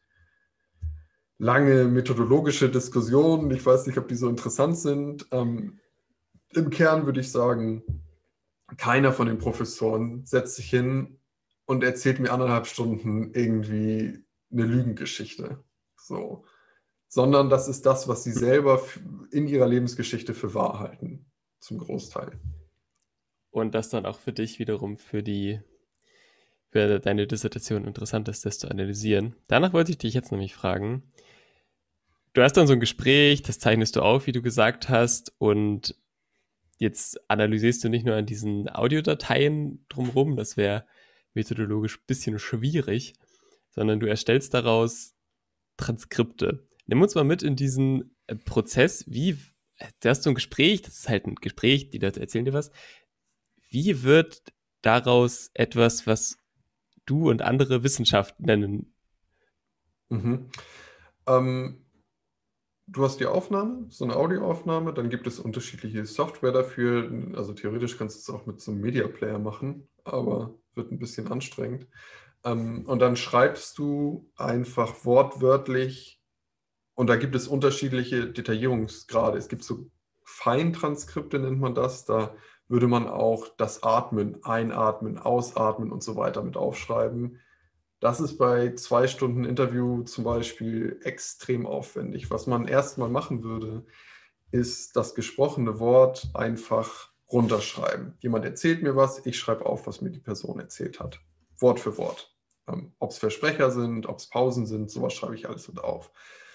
lange methodologische Diskussionen. Ich weiß nicht, ob die so interessant sind. Ähm, im Kern würde ich sagen, keiner von den Professoren setzt sich hin und erzählt mir anderthalb Stunden irgendwie eine Lügengeschichte. So. Sondern das ist das, was sie selber in ihrer Lebensgeschichte für wahr halten, zum Großteil. Und das dann auch für dich wiederum für die, für deine Dissertation interessant ist, das zu analysieren. Danach wollte ich dich jetzt nämlich fragen, du hast dann so ein Gespräch, das zeichnest du auf, wie du gesagt hast, und jetzt analysierst du nicht nur an diesen Audiodateien drumherum, das wäre methodologisch ein bisschen schwierig, sondern du erstellst daraus Transkripte. Nimm uns mal mit in diesen äh, Prozess, wie, du hast so ein Gespräch, das ist halt ein Gespräch, die Leute erzählen dir was. Wie wird daraus etwas, was du und andere Wissenschaft nennen? Mhm. Ähm, du hast die Aufnahme, so eine Audioaufnahme, dann gibt es unterschiedliche Software dafür. Also theoretisch kannst du es auch mit so einem Media Player machen, aber wird ein bisschen anstrengend. Ähm, und dann schreibst du einfach wortwörtlich, und da gibt es unterschiedliche Detaillierungsgrade. Es gibt so Feintranskripte, nennt man das. Da würde man auch das Atmen, Einatmen, Ausatmen und so weiter mit aufschreiben. Das ist bei zwei Stunden Interview zum Beispiel extrem aufwendig. Was man erstmal machen würde, ist das gesprochene Wort einfach runterschreiben. Jemand erzählt mir was, ich schreibe auf, was mir die Person erzählt hat. Wort für Wort. Ähm, ob es Versprecher sind, ob es Pausen sind, sowas schreibe ich alles mit auf.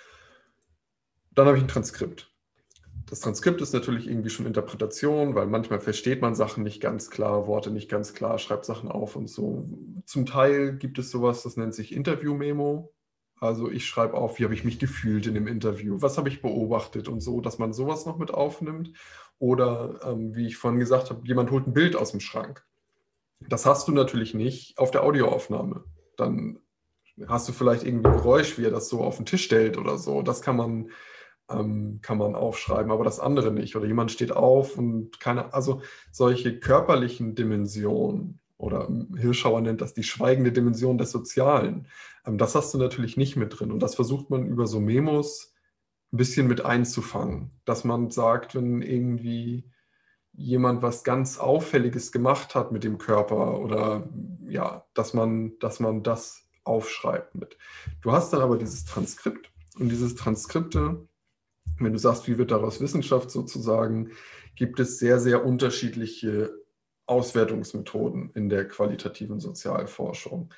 Dann habe ich ein Transkript. Das Transkript ist natürlich irgendwie schon Interpretation, weil manchmal versteht man Sachen nicht ganz klar, Worte nicht ganz klar, schreibt Sachen auf und so. Zum Teil gibt es sowas, das nennt sich Interview-Memo. Also ich schreibe auf, wie habe ich mich gefühlt in dem Interview, was habe ich beobachtet und so, dass man sowas noch mit aufnimmt. Oder ähm, wie ich vorhin gesagt habe, jemand holt ein Bild aus dem Schrank. Das hast du natürlich nicht auf der Audioaufnahme. Dann hast du vielleicht irgendwie ein Geräusch, wie er das so auf den Tisch stellt oder so. Das kann man ähm, kann man aufschreiben, aber das andere nicht. Oder jemand steht auf und keine, also solche körperlichen Dimensionen oder Hirschauer nennt das die schweigende Dimension des Sozialen. Ähm, das hast du natürlich nicht mit drin. Und das versucht man über so Memos ein bisschen mit einzufangen, dass man sagt, wenn irgendwie jemand was ganz Auffälliges gemacht hat mit dem Körper oder ja, dass man, dass man das aufschreibt mit. Du hast dann aber dieses Transkript und dieses Transkripte, wenn du sagst, wie wird daraus Wissenschaft sozusagen, gibt es sehr, sehr unterschiedliche Auswertungsmethoden in der qualitativen Sozialforschung.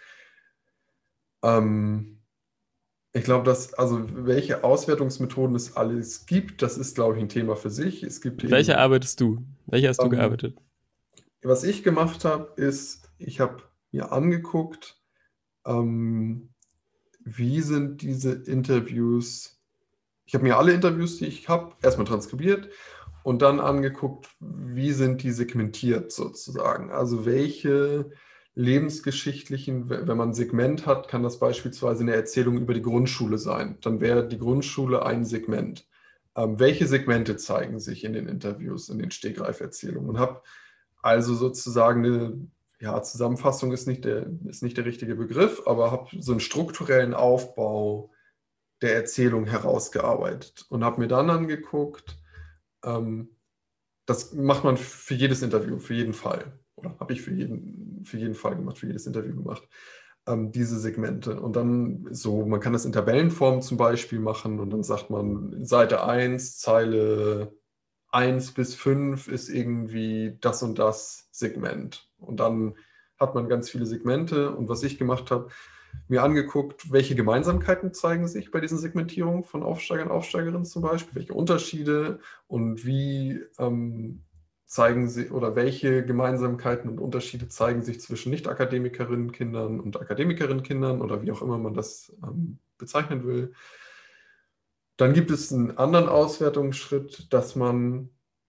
Ähm, ich glaube, dass, also welche Auswertungsmethoden es alles gibt, das ist, glaube ich, ein Thema für sich. Es gibt Mit welcher eben, arbeitest du? Welche hast du ähm, gearbeitet? was ich gemacht habe, ist, ich habe mir angeguckt, ähm, wie sind diese Interviews, ich habe mir alle Interviews, die ich habe, erstmal transkribiert und dann angeguckt, wie sind die segmentiert sozusagen. Also welche lebensgeschichtlichen, wenn man ein Segment hat, kann das beispielsweise eine Erzählung über die Grundschule sein. Dann wäre die Grundschule ein Segment. Ähm, welche Segmente zeigen sich in den Interviews, in den Stegreiferzählungen? Und habe also sozusagen eine, ja, Zusammenfassung ist nicht der, ist nicht der richtige Begriff, aber habe so einen strukturellen Aufbau der Erzählung herausgearbeitet und habe mir dann angeguckt, ähm, das macht man für jedes Interview, für jeden Fall. Oder habe ich für jeden, für jeden Fall gemacht, für jedes Interview gemacht, ähm, diese Segmente. Und dann so, man kann das in Tabellenform zum Beispiel machen und dann sagt man, Seite eins, Zeile eins bis fünf ist irgendwie das und das Segment. Und dann hat man ganz viele Segmente. Und was ich gemacht habe, mir angeguckt, welche Gemeinsamkeiten zeigen sich bei diesen Segmentierungen von Aufsteigern und Aufsteigerinnen zum Beispiel, welche Unterschiede und wie ähm, zeigen sie oder welche Gemeinsamkeiten und Unterschiede zeigen sich zwischen Nicht-Akademikerinnen-Kindern und Akademikerinnen-Kindern oder wie auch immer man das ähm, bezeichnen will. Dann gibt es einen anderen Auswertungsschritt, dass man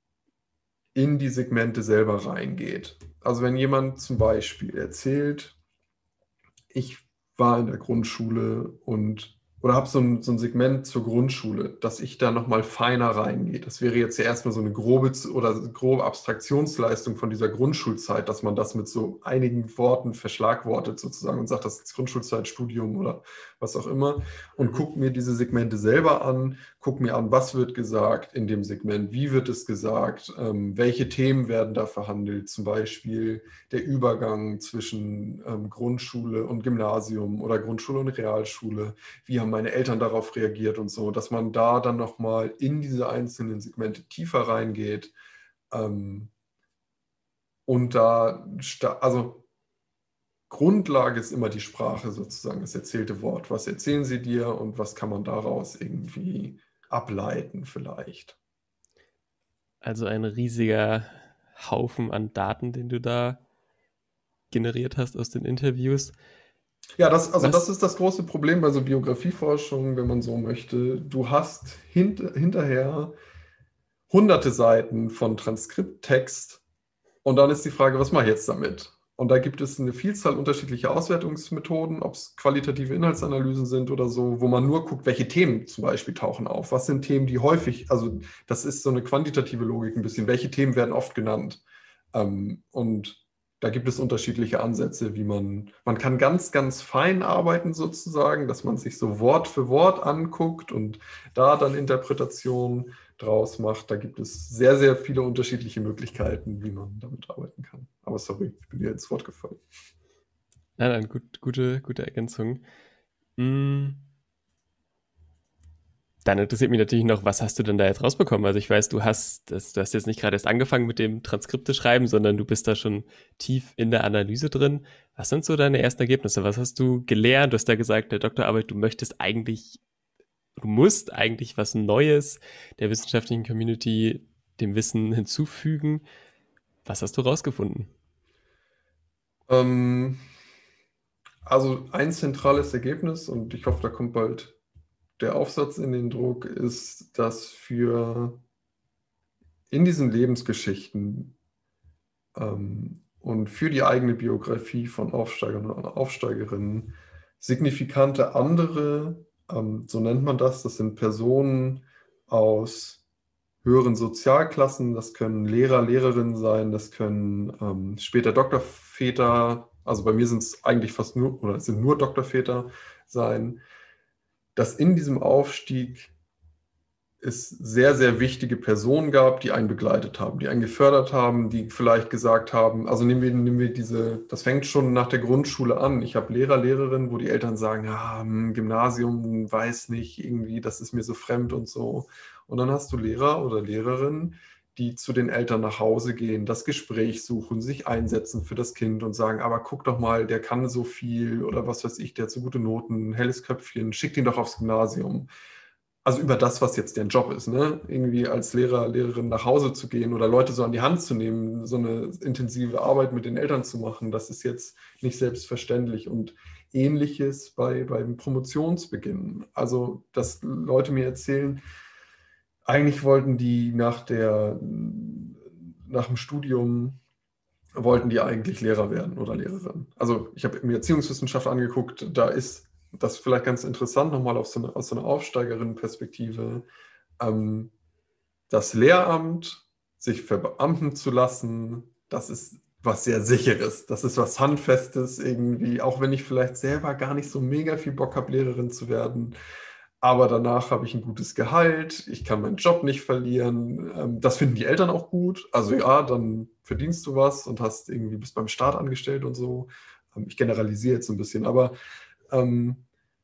in die Segmente selber reingeht. Also wenn jemand zum Beispiel erzählt, ich war in der Grundschule und oder habe so ein, so ein Segment zur Grundschule, dass ich da nochmal feiner reingehe. Das wäre jetzt ja erstmal so eine grobe oder grobe Abstraktionsleistung von dieser Grundschulzeit, dass man das mit so einigen Worten verschlagwortet sozusagen und sagt, das ist Grundschulzeit, Studium oder was auch immer und Mhm. gucke mir diese Segmente selber an, gucke mir an, was wird gesagt in dem Segment, wie wird es gesagt, ähm, welche Themen werden da verhandelt, zum Beispiel der Übergang zwischen ähm, Grundschule und Gymnasium oder Grundschule und Realschule, wie haben meine Eltern darauf reagiert und so, dass man da dann nochmal in diese einzelnen Segmente tiefer reingeht ähm, und da, also Grundlage ist immer die Sprache sozusagen, das erzählte Wort. Was erzählen sie dir und was kann man daraus irgendwie ableiten vielleicht? Also ein riesiger Haufen an Daten, den du da generiert hast aus den Interviews. Ja, das, also das Was? ist das große Problem bei so Biografieforschung, wenn man so möchte. Du hast hint, hinterher hunderte Seiten von Transkripttext Und dann ist die Frage, was mache ich jetzt damit? Und da gibt es eine Vielzahl unterschiedlicher Auswertungsmethoden, ob es qualitative Inhaltsanalysen sind oder so, wo man nur guckt, welche Themen zum Beispiel tauchen auf. Was sind Themen, die häufig, also das ist so eine quantitative Logik ein bisschen, welche Themen werden oft genannt? Ähm, und da gibt es unterschiedliche Ansätze, wie man, man kann ganz, ganz fein arbeiten sozusagen, dass man sich so Wort für Wort anguckt und da dann Interpretationen draus macht. Da gibt es sehr, sehr viele unterschiedliche Möglichkeiten, wie man damit arbeiten kann. Aber sorry, ich bin dir ins Wort gefallen. Nein, nein, gut, gute, gute Ergänzung. Mm, Dann interessiert mich natürlich noch, was hast du denn da jetzt rausbekommen? Also ich weiß, du hast, das, du hast jetzt nicht gerade erst angefangen mit dem Transkripte schreiben, sondern du bist da schon tief in der Analyse drin. Was sind so deine ersten Ergebnisse? Was hast du gelernt? Du hast da gesagt, der Doktorarbeit, du möchtest eigentlich, du musst eigentlich was Neues der wissenschaftlichen Community dem Wissen hinzufügen. Was hast du rausgefunden? Ähm, also ein zentrales Ergebnis, und ich hoffe, da kommt bald der Aufsatz in den Druck, ist, dass für in diesen Lebensgeschichten ähm, und für die eigene Biografie von Aufsteigern und Aufsteigerinnen signifikante andere, ähm, so nennt man das, das sind Personen aus höheren Sozialklassen, das können Lehrer, Lehrerinnen sein, das können ähm, später Doktorväter, also bei mir sind es eigentlich fast nur, oder es sind nur Doktorväter sein, dass in diesem Aufstieg es sehr, sehr wichtige Personen gab, die einen begleitet haben, die einen gefördert haben, die vielleicht gesagt haben, also nehmen wir, nehmen wir diese, das fängt schon nach der Grundschule an. Ich habe Lehrer, Lehrerinnen, wo die Eltern sagen, ja, hm, Gymnasium, weiß nicht, irgendwie, das ist mir so fremd und so. Und dann hast du Lehrer oder Lehrerinnen, die zu den Eltern nach Hause gehen, das Gespräch suchen, sich einsetzen für das Kind und sagen, aber guck doch mal, der kann so viel oder was weiß ich, der hat so gute Noten, helles Köpfchen, schickt ihn doch aufs Gymnasium. Also über das, was jetzt deren Job ist, ne? Irgendwie als Lehrer, Lehrerin nach Hause zu gehen oder Leute so an die Hand zu nehmen, so eine intensive Arbeit mit den Eltern zu machen, das ist jetzt nicht selbstverständlich. Und Ähnliches bei, beim Promotionsbeginn. Also, dass Leute mir erzählen, eigentlich wollten die nach der, nach dem Studium, wollten die eigentlich Lehrer werden oder Lehrerin. Also ich habe mir Erziehungswissenschaft angeguckt, da ist das vielleicht ganz interessant, nochmal auf so eine, aus so einer Aufsteigerinnenperspektive, ähm, das Lehramt, sich verbeamten zu lassen, das ist was sehr Sicheres, das ist was Handfestes irgendwie, auch wenn ich vielleicht selber gar nicht so mega viel Bock habe, Lehrerin zu werden. Aber danach habe ich ein gutes Gehalt, ich kann meinen Job nicht verlieren. Ähm, das finden die Eltern auch gut. Also ja, dann verdienst du was und hast irgendwie bist beim Staat angestellt und so. Ähm, ich generalisiere jetzt ein bisschen, aber ähm,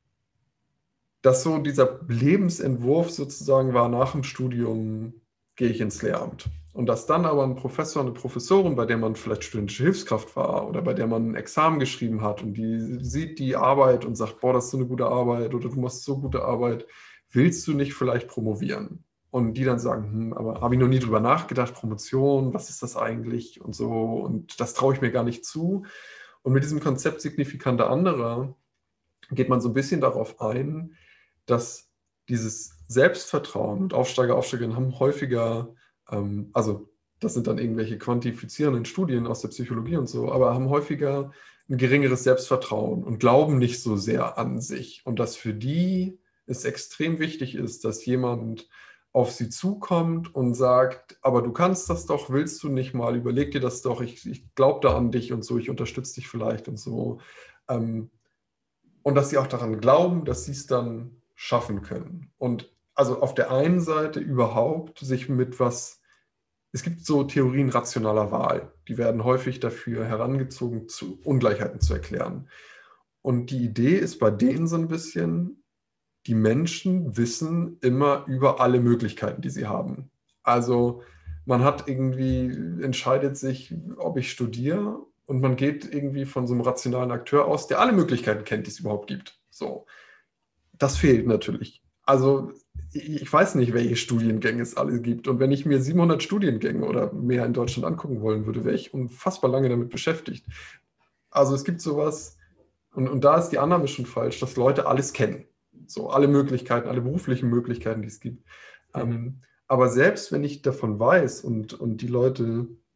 dass so dieser Lebensentwurf sozusagen war, nach dem Studium gehe ich ins Lehramt. Und dass dann aber ein Professor, eine Professorin, bei der man vielleicht studentische Hilfskraft war oder bei der man ein Examen geschrieben hat und die sieht die Arbeit und sagt, boah, das ist so eine gute Arbeit oder du machst so gute Arbeit, willst du nicht vielleicht promovieren? Und die dann sagen, hm, aber habe ich noch nie drüber nachgedacht, Promotion, was ist das eigentlich und so und das traue ich mir gar nicht zu. Und mit diesem Konzept signifikante anderer geht man so ein bisschen darauf ein, dass dieses Selbstvertrauen und Aufsteiger, Aufsteigerinnen haben häufiger, ähm, also das sind dann irgendwelche quantifizierenden Studien aus der Psychologie und so, aber haben häufiger ein geringeres Selbstvertrauen und glauben nicht so sehr an sich. Und dass für die es extrem wichtig ist, dass jemand auf sie zukommt und sagt, aber du kannst das doch, willst du nicht mal, überleg dir das doch, ich, ich glaube da an dich und so, ich unterstütze dich vielleicht und so. Ähm, und dass sie auch daran glauben, dass sie es dann schaffen können. Und also auf der einen Seite überhaupt sich mit was, es gibt so Theorien rationaler Wahl, die werden häufig dafür herangezogen, zu Ungleichheiten zu erklären. Und die Idee ist bei denen so ein bisschen, die Menschen wissen immer über alle Möglichkeiten, die sie haben. Also man hat irgendwie, entscheidet sich, ob ich studiere und man geht irgendwie von so einem rationalen Akteur aus, der alle Möglichkeiten kennt, die es überhaupt gibt. So, das fehlt natürlich. Also ich weiß nicht, welche Studiengänge es alle gibt. Und wenn ich mir siebenhundert Studiengänge oder mehr in Deutschland angucken wollen würde, wäre ich unfassbar lange damit beschäftigt. Also es gibt sowas, und, und da ist die Annahme schon falsch, dass Leute alles kennen. So alle Möglichkeiten, alle beruflichen Möglichkeiten, die es gibt. Mhm. Ähm, aber selbst wenn ich davon weiß und, und die Leute,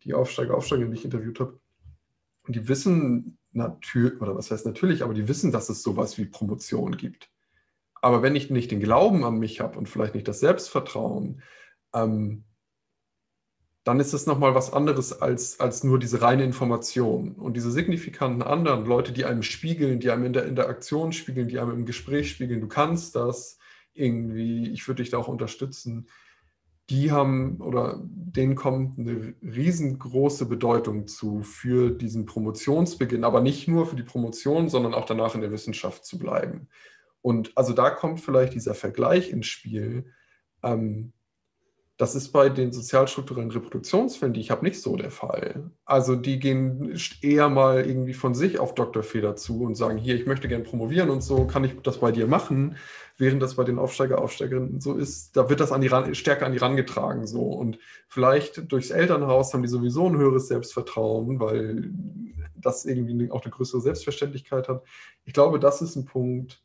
die Aufsteiger, Aufsteigerinnen, die ich interviewt habe. Und die wissen natürlich, oder was heißt natürlich, aber die wissen, dass es sowas wie Promotion gibt. Aber wenn ich nicht den Glauben an mich habe und vielleicht nicht das Selbstvertrauen, ähm, dann ist es nochmal was anderes als, als nur diese reine Information. Und diese signifikanten anderen Leute, die einem spiegeln, die einem in der Interaktion spiegeln, die einem im Gespräch spiegeln, du kannst das irgendwie, ich würde dich da auch unterstützen, die haben oder denen kommt eine riesengroße Bedeutung zu für diesen Promotionsbeginn, aber nicht nur für die Promotion, sondern auch danach in der Wissenschaft zu bleiben. Und also da kommt vielleicht dieser Vergleich ins Spiel. Ähm, das ist bei den sozialstrukturellen Reproduktionsfällen, die ich habe, nicht so der Fall. Also die gehen eher mal irgendwie von sich auf Doktor Feder zu und sagen, hier, ich möchte gerne promovieren und so, kann ich das bei dir machen? Während das bei den Aufsteiger, Aufsteigerinnen so ist, da wird das an die, stärker an die rangetragen so. Und vielleicht durchs Elternhaus haben die sowieso ein höheres Selbstvertrauen, weil das irgendwie auch eine größere Selbstverständlichkeit hat. Ich glaube, das ist ein Punkt,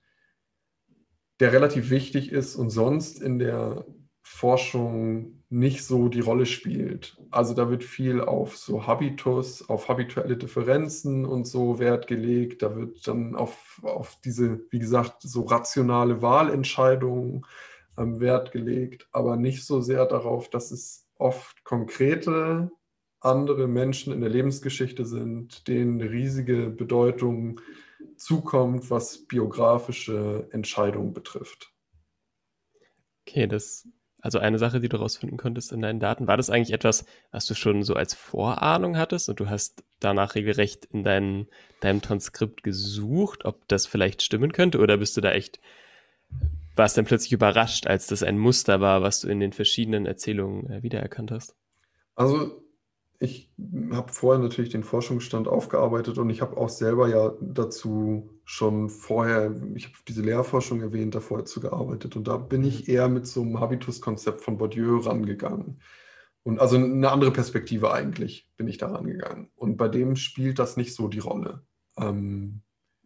der relativ wichtig ist und sonst in der Forschung nicht so die Rolle spielt. Also da wird viel auf so Habitus, auf habituelle Differenzen und so Wert gelegt. Da wird dann auf, auf diese, wie gesagt, so rationale Wahlentscheidungen ähm, Wert gelegt, aber nicht so sehr darauf, dass es oft konkrete andere Menschen in der Lebensgeschichte sind, denen eine riesige Bedeutung zukommt, was biografische Entscheidungen betrifft. Okay, das, also eine Sache, die du rausfinden konntest in deinen Daten, war das eigentlich etwas, was du schon so als Vorahnung hattest und du hast danach regelrecht in dein, deinem Transkript gesucht, ob das vielleicht stimmen könnte, oder bist du da echt, warst dann plötzlich überrascht, als das ein Muster war, was du in den verschiedenen Erzählungen äh, wiedererkannt hast? Also ich habe vorher natürlich den Forschungsstand aufgearbeitet und ich habe auch selber ja dazu schon vorher, ich habe diese Lehrforschung erwähnt, davor dazu gearbeitet und da bin ich eher mit so einem Habitus-Konzept von Bourdieu rangegangen. Und also eine andere Perspektive eigentlich bin ich da rangegangen. Und bei dem spielt das nicht so die Rolle. Ähm,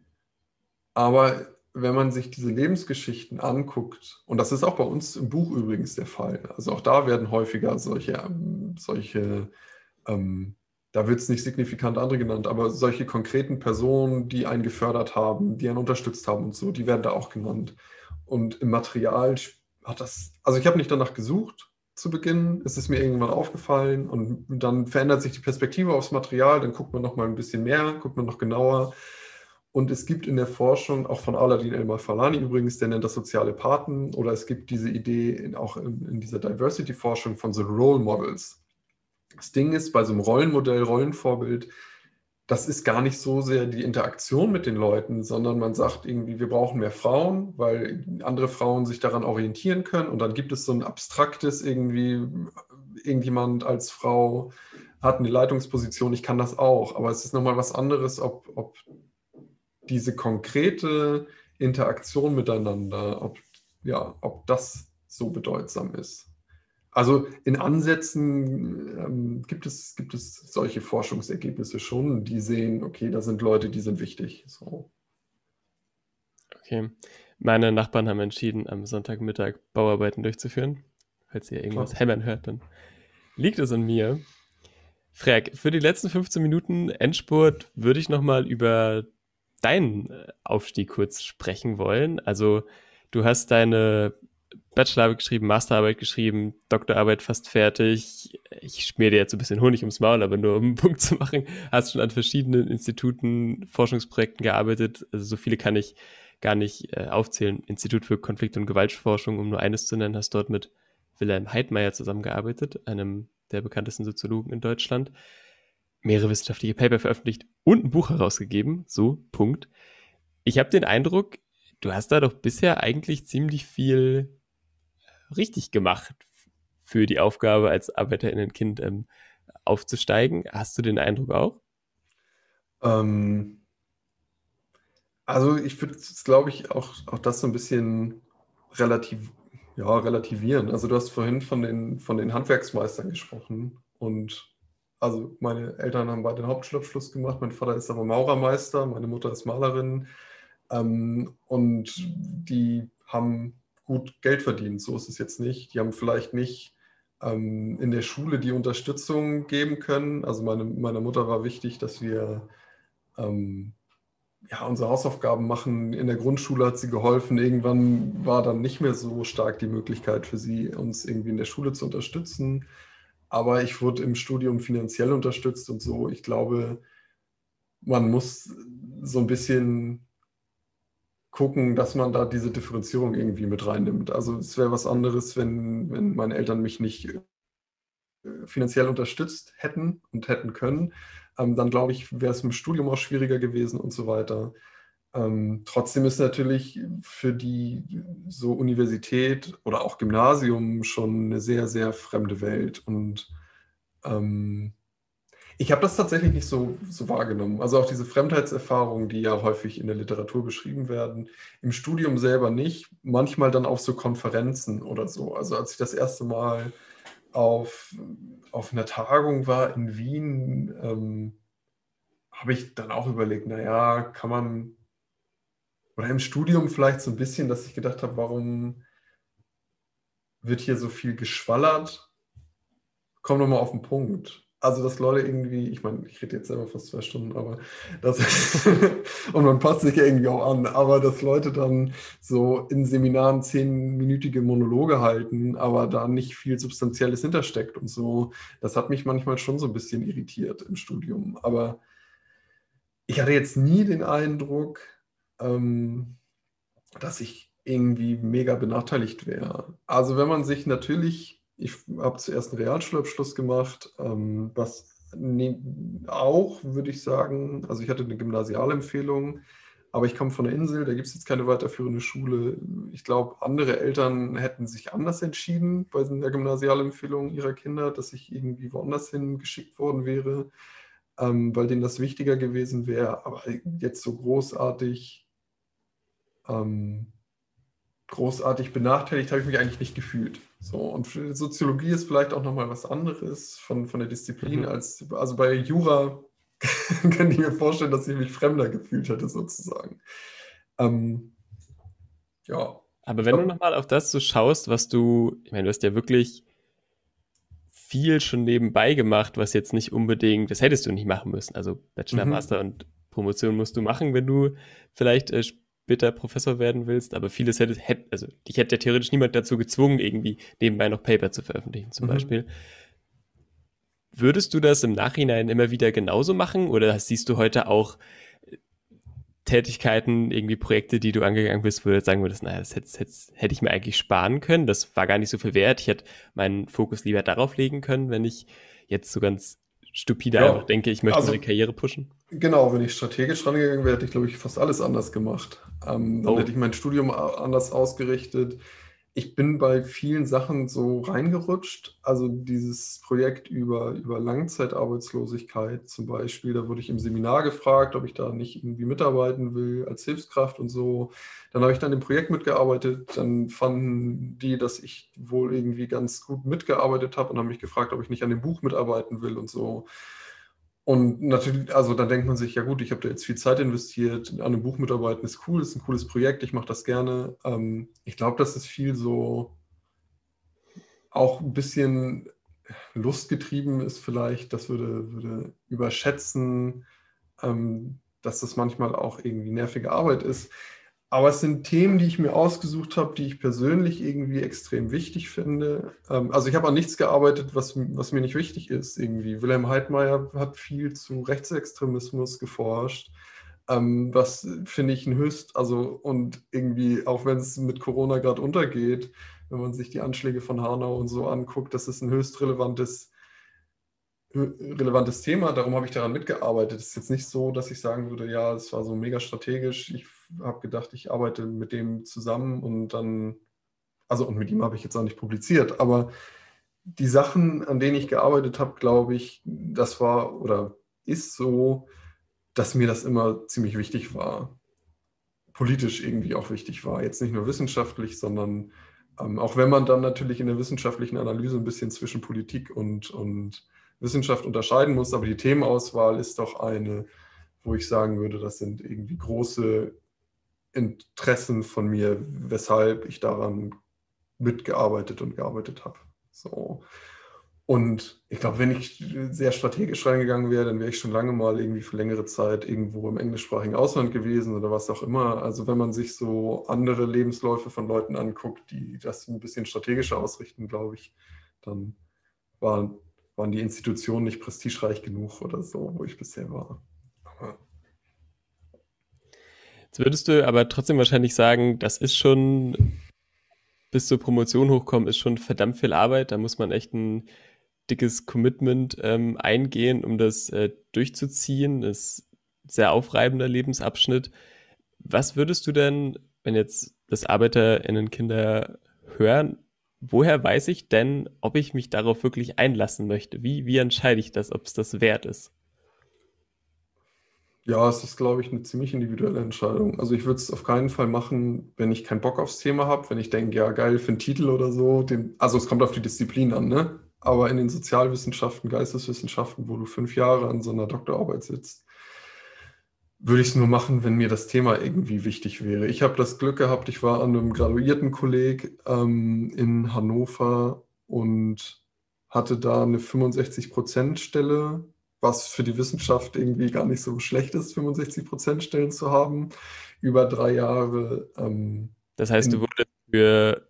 aber wenn man sich diese Lebensgeschichten anguckt, und das ist auch bei uns im Buch übrigens der Fall, also auch da werden häufiger solche, ähm, solche ähm, da wird es nicht signifikant andere genannt, aber solche konkreten Personen, die einen gefördert haben, die einen unterstützt haben und so, die werden da auch genannt. Und im Material hat das, also ich habe nicht danach gesucht zu Beginn, es ist mir irgendwann aufgefallen und dann verändert sich die Perspektive aufs Material, dann guckt man noch mal ein bisschen mehr, guckt man noch genauer. Und es gibt in der Forschung, auch von Aladin El-Mafalani übrigens, der nennt das soziale Paten, oder es gibt diese Idee in, auch in, in dieser Diversity-Forschung von so Role Models. Das Ding ist, bei so einem Rollenmodell, Rollenvorbild, das ist gar nicht so sehr die Interaktion mit den Leuten, sondern man sagt irgendwie, wir brauchen mehr Frauen, weil andere Frauen sich daran orientieren können. Und dann gibt es so ein abstraktes irgendwie, irgendjemand als Frau hat eine Leitungsposition, ich kann das auch. Aber es ist nochmal was anderes, ob, ob diese konkrete Interaktion miteinander, ob, ja, ob das so bedeutsam ist. Also in Ansätzen ähm, gibt es, gibt es solche Forschungsergebnisse schon, die sehen, okay, da sind Leute, die sind wichtig. So. Okay. Meine Nachbarn haben entschieden, am Sonntagmittag Bauarbeiten durchzuführen. Falls ihr irgendwas Klar. hämmern hört, dann liegt es an mir. Frag, für die letzten fünfzehn Minuten Endspurt würde ich nochmal über deinen Aufstieg kurz sprechen wollen. Also du hast deine Bachelorarbeit geschrieben, Masterarbeit geschrieben, Doktorarbeit fast fertig. Ich schmier dir jetzt ein bisschen Honig ums Maul, aber nur um einen Punkt zu machen. Hast schon an verschiedenen Instituten, Forschungsprojekten gearbeitet. Also so viele kann ich gar nicht äh, aufzählen. Institut für Konflikt- und Gewaltforschung, um nur eines zu nennen, hast dort mit Wilhelm Heidmeier zusammengearbeitet, einem der bekanntesten Soziologen in Deutschland. Mehrere wissenschaftliche Paper veröffentlicht und ein Buch herausgegeben. So, Punkt. Ich habe den Eindruck, du hast da doch bisher eigentlich ziemlich viel richtig gemacht für die Aufgabe, als ArbeiterInnenkind ähm, aufzusteigen. Hast du den Eindruck auch? Ähm, also ich würde jetzt, glaube ich, auch, auch das so ein bisschen relativ, ja, relativieren. Also du hast vorhin von den, von den Handwerksmeistern gesprochen und also meine Eltern haben beide den Hauptschulabschluss gemacht, mein Vater ist aber Maurermeister, meine Mutter ist Malerin ähm, und die haben gut Geld verdient, so ist es jetzt nicht. Die haben vielleicht nicht ähm, in der Schule die Unterstützung geben können. Also meine, meiner Mutter war wichtig, dass wir ähm, ja, unsere Hausaufgaben machen. In der Grundschule hat sie geholfen. Irgendwann war dann nicht mehr so stark die Möglichkeit für sie, uns irgendwie in der Schule zu unterstützen. Aber ich wurde im Studium finanziell unterstützt und so. Ich glaube, man muss so ein bisschen gucken, dass man da diese Differenzierung irgendwie mit reinnimmt. Also es wäre was anderes, wenn, wenn meine Eltern mich nicht äh, finanziell unterstützt hätten und hätten können. Ähm, dann glaube ich, wäre es im Studium auch schwieriger gewesen und so weiter. Ähm, trotzdem ist natürlich für die so Universität oder auch Gymnasium schon eine sehr, sehr fremde Welt. Und ähm, ich habe das tatsächlich nicht so, so wahrgenommen. Also auch diese Fremdheitserfahrungen, die ja häufig in der Literatur beschrieben werden, im Studium selber nicht, manchmal dann auf so Konferenzen oder so. Also als ich das erste Mal auf, auf einer Tagung war in Wien, ähm, habe ich dann auch überlegt, naja, kann man, oder im Studium vielleicht so ein bisschen, dass ich gedacht habe, warum wird hier so viel geschwallert? Komm doch mal auf den Punkt. Also, dass Leute irgendwie, ich meine, ich rede jetzt selber fast zwei Stunden, aber das und man passt sich ja irgendwie auch an, aber dass Leute dann so in Seminaren zehnminütige Monologe halten, aber da nicht viel Substanzielles hintersteckt und so, das hat mich manchmal schon so ein bisschen irritiert im Studium. Aber ich hatte jetzt nie den Eindruck, ähm, dass ich irgendwie mega benachteiligt wäre. Also wenn man sich natürlich, ich habe zuerst einen Realschulabschluss gemacht, ähm, was ne, auch, würde ich sagen, also ich hatte eine Gymnasialempfehlung, aber ich komme von der Insel, da gibt es jetzt keine weiterführende Schule. Ich glaube, andere Eltern hätten sich anders entschieden bei der Gymnasialempfehlung ihrer Kinder, dass ich irgendwie woanders hin geschickt worden wäre, ähm, weil denen das wichtiger gewesen wäre. Aber jetzt so großartig ähm, großartig benachteiligt habe ich mich eigentlich nicht gefühlt. So, und für Soziologie ist vielleicht auch nochmal was anderes von, von der Disziplin Mhm. als, also bei Jura kann ich mir vorstellen, dass ich mich fremder gefühlt hätte, sozusagen. Ähm, ja, Aber ich wenn du glaube, nochmal auf das so schaust, was du, ich meine, du hast ja wirklich viel schon nebenbei gemacht, was jetzt nicht unbedingt, das hättest du nicht machen müssen. Also Bachelor, mhm, Master und Promotion musst du machen, wenn du vielleicht äh, später Professor werden willst, aber vieles hätte, hätte, also dich hätte ja theoretisch niemand dazu gezwungen, irgendwie nebenbei noch Paper zu veröffentlichen, zum mhm. Beispiel. Würdest du das im Nachhinein immer wieder genauso machen oder siehst du heute auch Tätigkeiten, irgendwie Projekte, die du angegangen bist, wo du jetzt sagen würdest, naja, das hätte, hätte, hätte ich mir eigentlich sparen können, das war gar nicht so viel wert, ich hätte meinen Fokus lieber darauf legen können, wenn ich jetzt so ganz stupide einfach Ja, denke, ich möchte meine also Karriere pushen? genau, wenn ich strategisch rangegangen wäre, hätte ich, glaube ich, fast alles anders gemacht. Ähm, dann hätte Oh. ich mein Studium a- anders ausgerichtet. Ich bin bei vielen Sachen so reingerutscht. Also dieses Projekt über, über Langzeitarbeitslosigkeit zum Beispiel, da wurde ich im Seminar gefragt, ob ich da nicht irgendwie mitarbeiten will als Hilfskraft und so. Dann habe ich dann im Projekt mitgearbeitet. Dann fanden die, dass ich wohl irgendwie ganz gut mitgearbeitet habe und haben mich gefragt, ob ich nicht an dem Buch mitarbeiten will und so. Und natürlich, also dann denkt man sich, ja gut, ich habe da jetzt viel Zeit investiert, an einem Buch mitarbeiten ist cool, ist ein cooles Projekt, ich mache das gerne. Ähm, ich glaube, das ist viel so auch ein bisschen lustgetrieben ist vielleicht, das würde, würde überschätzen, ähm, dass das manchmal auch irgendwie nervige Arbeit ist. Aber es sind Themen, die ich mir ausgesucht habe, die ich persönlich irgendwie extrem wichtig finde. Ähm, also ich habe an nichts gearbeitet, was, was mir nicht wichtig ist irgendwie. Wilhelm Heidmeier hat viel zu Rechtsextremismus geforscht, ähm, was finde ich ein höchst, also und irgendwie, auch wenn es mit Corona gerade untergeht, wenn man sich die Anschläge von Hanau und so anguckt, das ist ein höchst relevantes relevantes Thema, darum habe ich daran mitgearbeitet. Es ist jetzt nicht so, dass ich sagen würde, ja, es war so mega strategisch. Ich habe gedacht, ich arbeite mit dem zusammen und dann, also und mit ihm habe ich jetzt auch nicht publiziert, aber die Sachen, an denen ich gearbeitet habe, glaube ich, das war oder ist so, dass mir das immer ziemlich wichtig war, politisch irgendwie auch wichtig war. Jetzt nicht nur wissenschaftlich, sondern ähm, auch wenn man dann natürlich in der wissenschaftlichen Analyse ein bisschen zwischen Politik und, und Wissenschaft unterscheiden muss, aber die Themenauswahl ist doch eine, wo ich sagen würde, das sind irgendwie große Interessen von mir, weshalb ich daran mitgearbeitet und gearbeitet habe. So. Und ich glaube, wenn ich sehr strategisch reingegangen wäre, dann wäre ich schon lange mal irgendwie für längere Zeit irgendwo im englischsprachigen Ausland gewesen oder was auch immer. Also wenn man sich so andere Lebensläufe von Leuten anguckt, die das ein bisschen strategischer ausrichten, glaube ich, dann waren, waren die Institutionen nicht prestigereich genug oder so, wo ich bisher war. Aber Jetzt würdest du aber trotzdem wahrscheinlich sagen, das ist schon, bis zur Promotion hochkommen, ist schon verdammt viel Arbeit. Da muss man echt ein dickes Commitment ähm, eingehen, um das äh, durchzuziehen. Das ist ein sehr aufreibender Lebensabschnitt. Was würdest du denn, wenn jetzt das ArbeiterInnen-Kinder hören, woher weiß ich denn, ob ich mich darauf wirklich einlassen möchte? Wie, wie entscheide ich das, ob es das wert ist? ja, es ist, glaube ich, eine ziemlich individuelle Entscheidung. Also ich würde es auf keinen Fall machen, wenn ich keinen Bock aufs Thema habe, wenn ich denke, ja, geil für einen Titel oder so. Den, also es kommt auf die Disziplin an, ne? Aber in den Sozialwissenschaften, Geisteswissenschaften, wo du fünf Jahre an so einer Doktorarbeit sitzt, würde ich es nur machen, wenn mir das Thema irgendwie wichtig wäre. Ich habe das Glück gehabt, ich war an einem Graduiertenkolleg ähm, in Hannover und hatte da eine fünfundsechzig-Prozent-Stelle, was für die Wissenschaft irgendwie gar nicht so schlecht ist, fünfundsechzig-Prozent-Stellen zu haben, über drei Jahre. Ähm, Das heißt, du in, wurdest für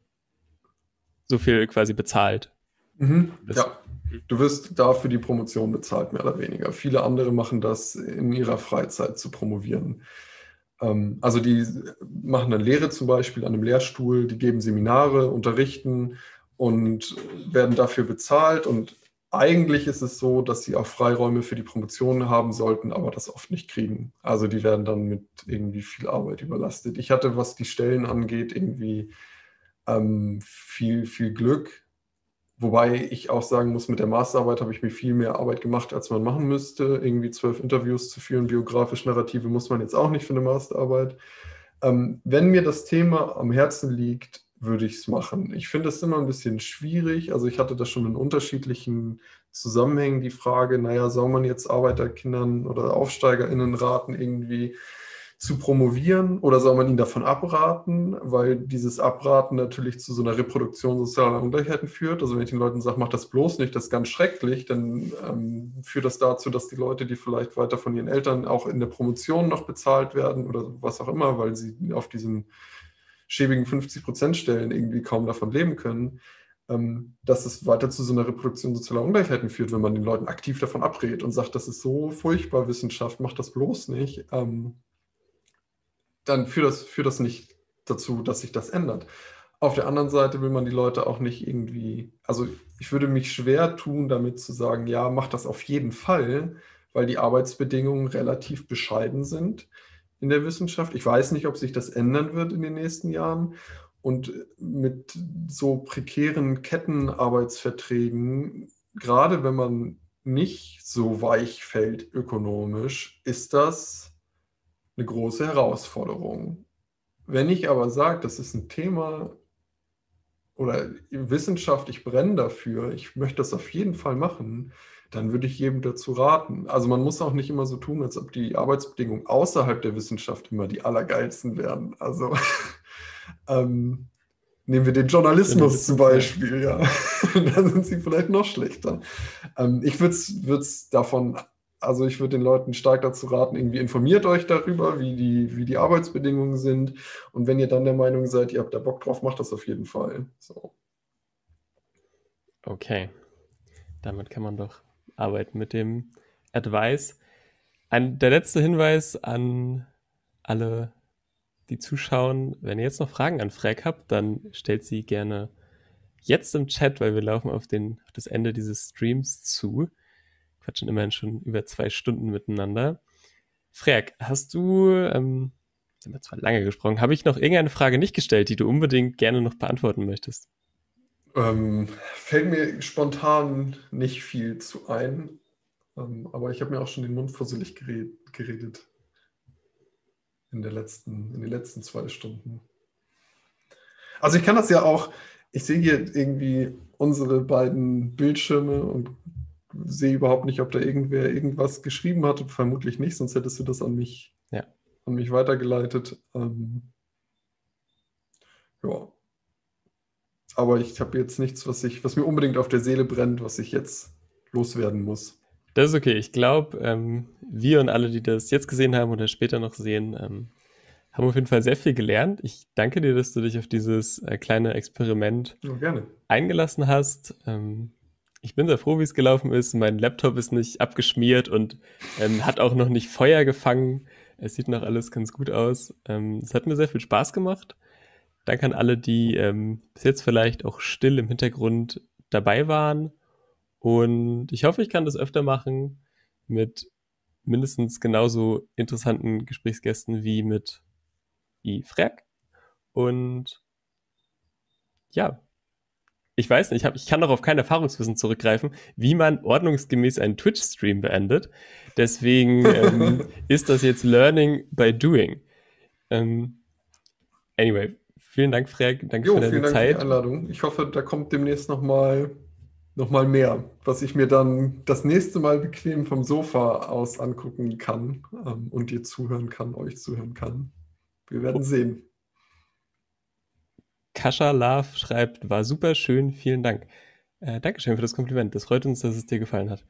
so viel quasi bezahlt. mhm, Das, ja, du wirst dafür die Promotion bezahlt, mehr oder weniger. Viele andere machen das in ihrer Freizeit zu promovieren. Ähm, also die machen eine Lehre zum Beispiel an einem Lehrstuhl, die geben Seminare, unterrichten und werden dafür bezahlt. Und eigentlich ist es so, dass sie auch Freiräume für die Promotion haben sollten, aber das oft nicht kriegen. Also die werden dann mit irgendwie viel Arbeit überlastet. Ich hatte, was die Stellen angeht, irgendwie ähm, viel, viel Glück. Wobei ich auch sagen muss, mit der Masterarbeit habe ich mir viel mehr Arbeit gemacht, als man machen müsste. Irgendwie zwölf Interviews zu führen, biografisch Narrative muss man jetzt auch nicht für eine Masterarbeit. Ähm, wenn mir das Thema am Herzen liegt, würde ich es machen. Ich finde es immer ein bisschen schwierig. Also ich hatte das schon in unterschiedlichen Zusammenhängen die Frage, naja, soll man jetzt Arbeiterkindern oder AufsteigerInnen raten, irgendwie zu promovieren oder soll man ihnen davon abraten, weil dieses Abraten natürlich zu so einer Reproduktion sozialer Ungleichheiten führt. Also wenn ich den Leuten sage, mach das bloß nicht, das ist ganz schrecklich, dann ähm, führt das dazu, dass die Leute, die vielleicht weiter von ihren Eltern auch in der Promotion noch bezahlt werden oder was auch immer, weil sie auf diesen schäbigen fünfzig-Prozent-Stellen irgendwie kaum davon leben können, ähm, dass es weiter zu so einer Reproduktion sozialer Ungleichheiten führt, wenn man den Leuten aktiv davon abrät und sagt, das ist so furchtbar, Wissenschaft, macht das bloß nicht. Ähm, dann führt das, führt das nicht dazu, dass sich das ändert. Auf der anderen Seite will man die Leute auch nicht irgendwie, also ich würde mich schwer tun, damit zu sagen, ja, mach das auf jeden Fall, weil die Arbeitsbedingungen relativ bescheiden sind in der Wissenschaft. Ich weiß nicht, ob sich das ändern wird in den nächsten Jahren. Und mit so prekären Kettenarbeitsverträgen, gerade wenn man nicht so weich fällt ökonomisch, ist das eine große Herausforderung. Wenn ich aber sage, das ist ein Thema oder Wissenschaft, ich brenne dafür, ich möchte das auf jeden Fall machen, dann würde ich jedem dazu raten. Also man muss auch nicht immer so tun, als ob die Arbeitsbedingungen außerhalb der Wissenschaft immer die allergeilsten wären. Also ähm, nehmen wir den Journalismus zum Journalismus, ja. Beispiel, ja. Dann sind sie vielleicht noch schlechter. Ähm, ich würde es davon, also ich würde den Leuten stark dazu raten, irgendwie informiert euch darüber, wie die, wie die Arbeitsbedingungen sind. Und wenn ihr dann der Meinung seid, ihr habt da Bock drauf, macht das auf jeden Fall. So. Okay, damit kann man doch arbeiten mit dem Advice. Ein, der letzte Hinweis an alle, die zuschauen, wenn ihr jetzt noch Fragen an Frag habt, dann stellt sie gerne jetzt im Chat, weil wir laufen auf, den, auf das Ende dieses Streams zu. Quatschen immerhin schon über zwei Stunden miteinander. Frag, hast du, ähm, haben wir zwar lange gesprochen, habe ich noch irgendeine Frage nicht gestellt, die du unbedingt gerne noch beantworten möchtest? Ähm, fällt mir spontan nicht viel zu ein, ähm, aber ich habe mir auch schon den Mund fusselig geredet, geredet in, der letzten, in den letzten zwei Stunden. Also ich kann das ja auch, ich sehe hier irgendwie unsere beiden Bildschirme und sehe überhaupt nicht, ob da irgendwer irgendwas geschrieben hat. Vermutlich nicht, sonst hättest du das an mich, Ja. an mich weitergeleitet. Ähm, ja. aber ich habe jetzt nichts, was ich, was mir unbedingt auf der Seele brennt, was ich jetzt loswerden muss. Das ist okay. Ich glaube, ähm, wir und alle, die das jetzt gesehen haben oder später noch sehen, ähm, haben auf jeden Fall sehr viel gelernt. Ich danke dir, dass du dich auf dieses äh, kleine Experiment Ja, gerne. eingelassen hast. Ähm, ich bin sehr froh, wie es gelaufen ist. Mein Laptop ist nicht abgeschmiert und ähm, hat auch noch nicht Feuer gefangen. Es sieht noch alles ganz gut aus. Ähm, es hat mir sehr viel Spaß gemacht. Danke an alle, die ähm, bis jetzt vielleicht auch still im Hintergrund dabei waren. Und ich hoffe, ich kann das öfter machen mit mindestens genauso interessanten Gesprächsgästen wie mit I. Frerk. Und ja, ich weiß nicht, ich, hab, ich kann noch auf kein Erfahrungswissen zurückgreifen, wie man ordnungsgemäß einen Twitch-Stream beendet. Deswegen ähm, ist das jetzt Learning by Doing. Ähm, anyway, vielen Dank, Frerk. Danke Jo, für deine vielen Dank für die Zeit. Einladung. Ich hoffe, da kommt demnächst nochmal noch mal mehr, was ich mir dann das nächste Mal bequem vom Sofa aus angucken kann ähm, und dir zuhören kann, euch zuhören kann. Wir werden sehen. Kascha Love schreibt, war super schön, vielen Dank. Äh, Dankeschön für das Kompliment. Das freut uns, dass es dir gefallen hat.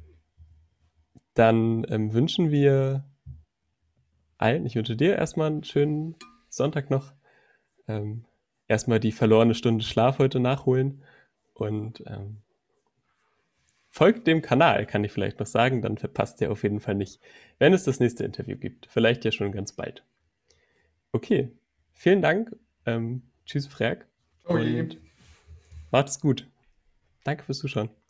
Dann ähm, wünschen wir allen, ich wünsche dir erstmal einen schönen Sonntag noch. Ähm, erstmal die verlorene Stunde Schlaf heute nachholen und ähm, folgt dem Kanal, kann ich vielleicht noch sagen, dann verpasst ihr auf jeden Fall nicht, wenn es das nächste Interview gibt. Vielleicht ja schon ganz bald. Okay, vielen Dank. Ähm, tschüss, Frerk. Ciao. Und macht's gut. Danke fürs Zuschauen.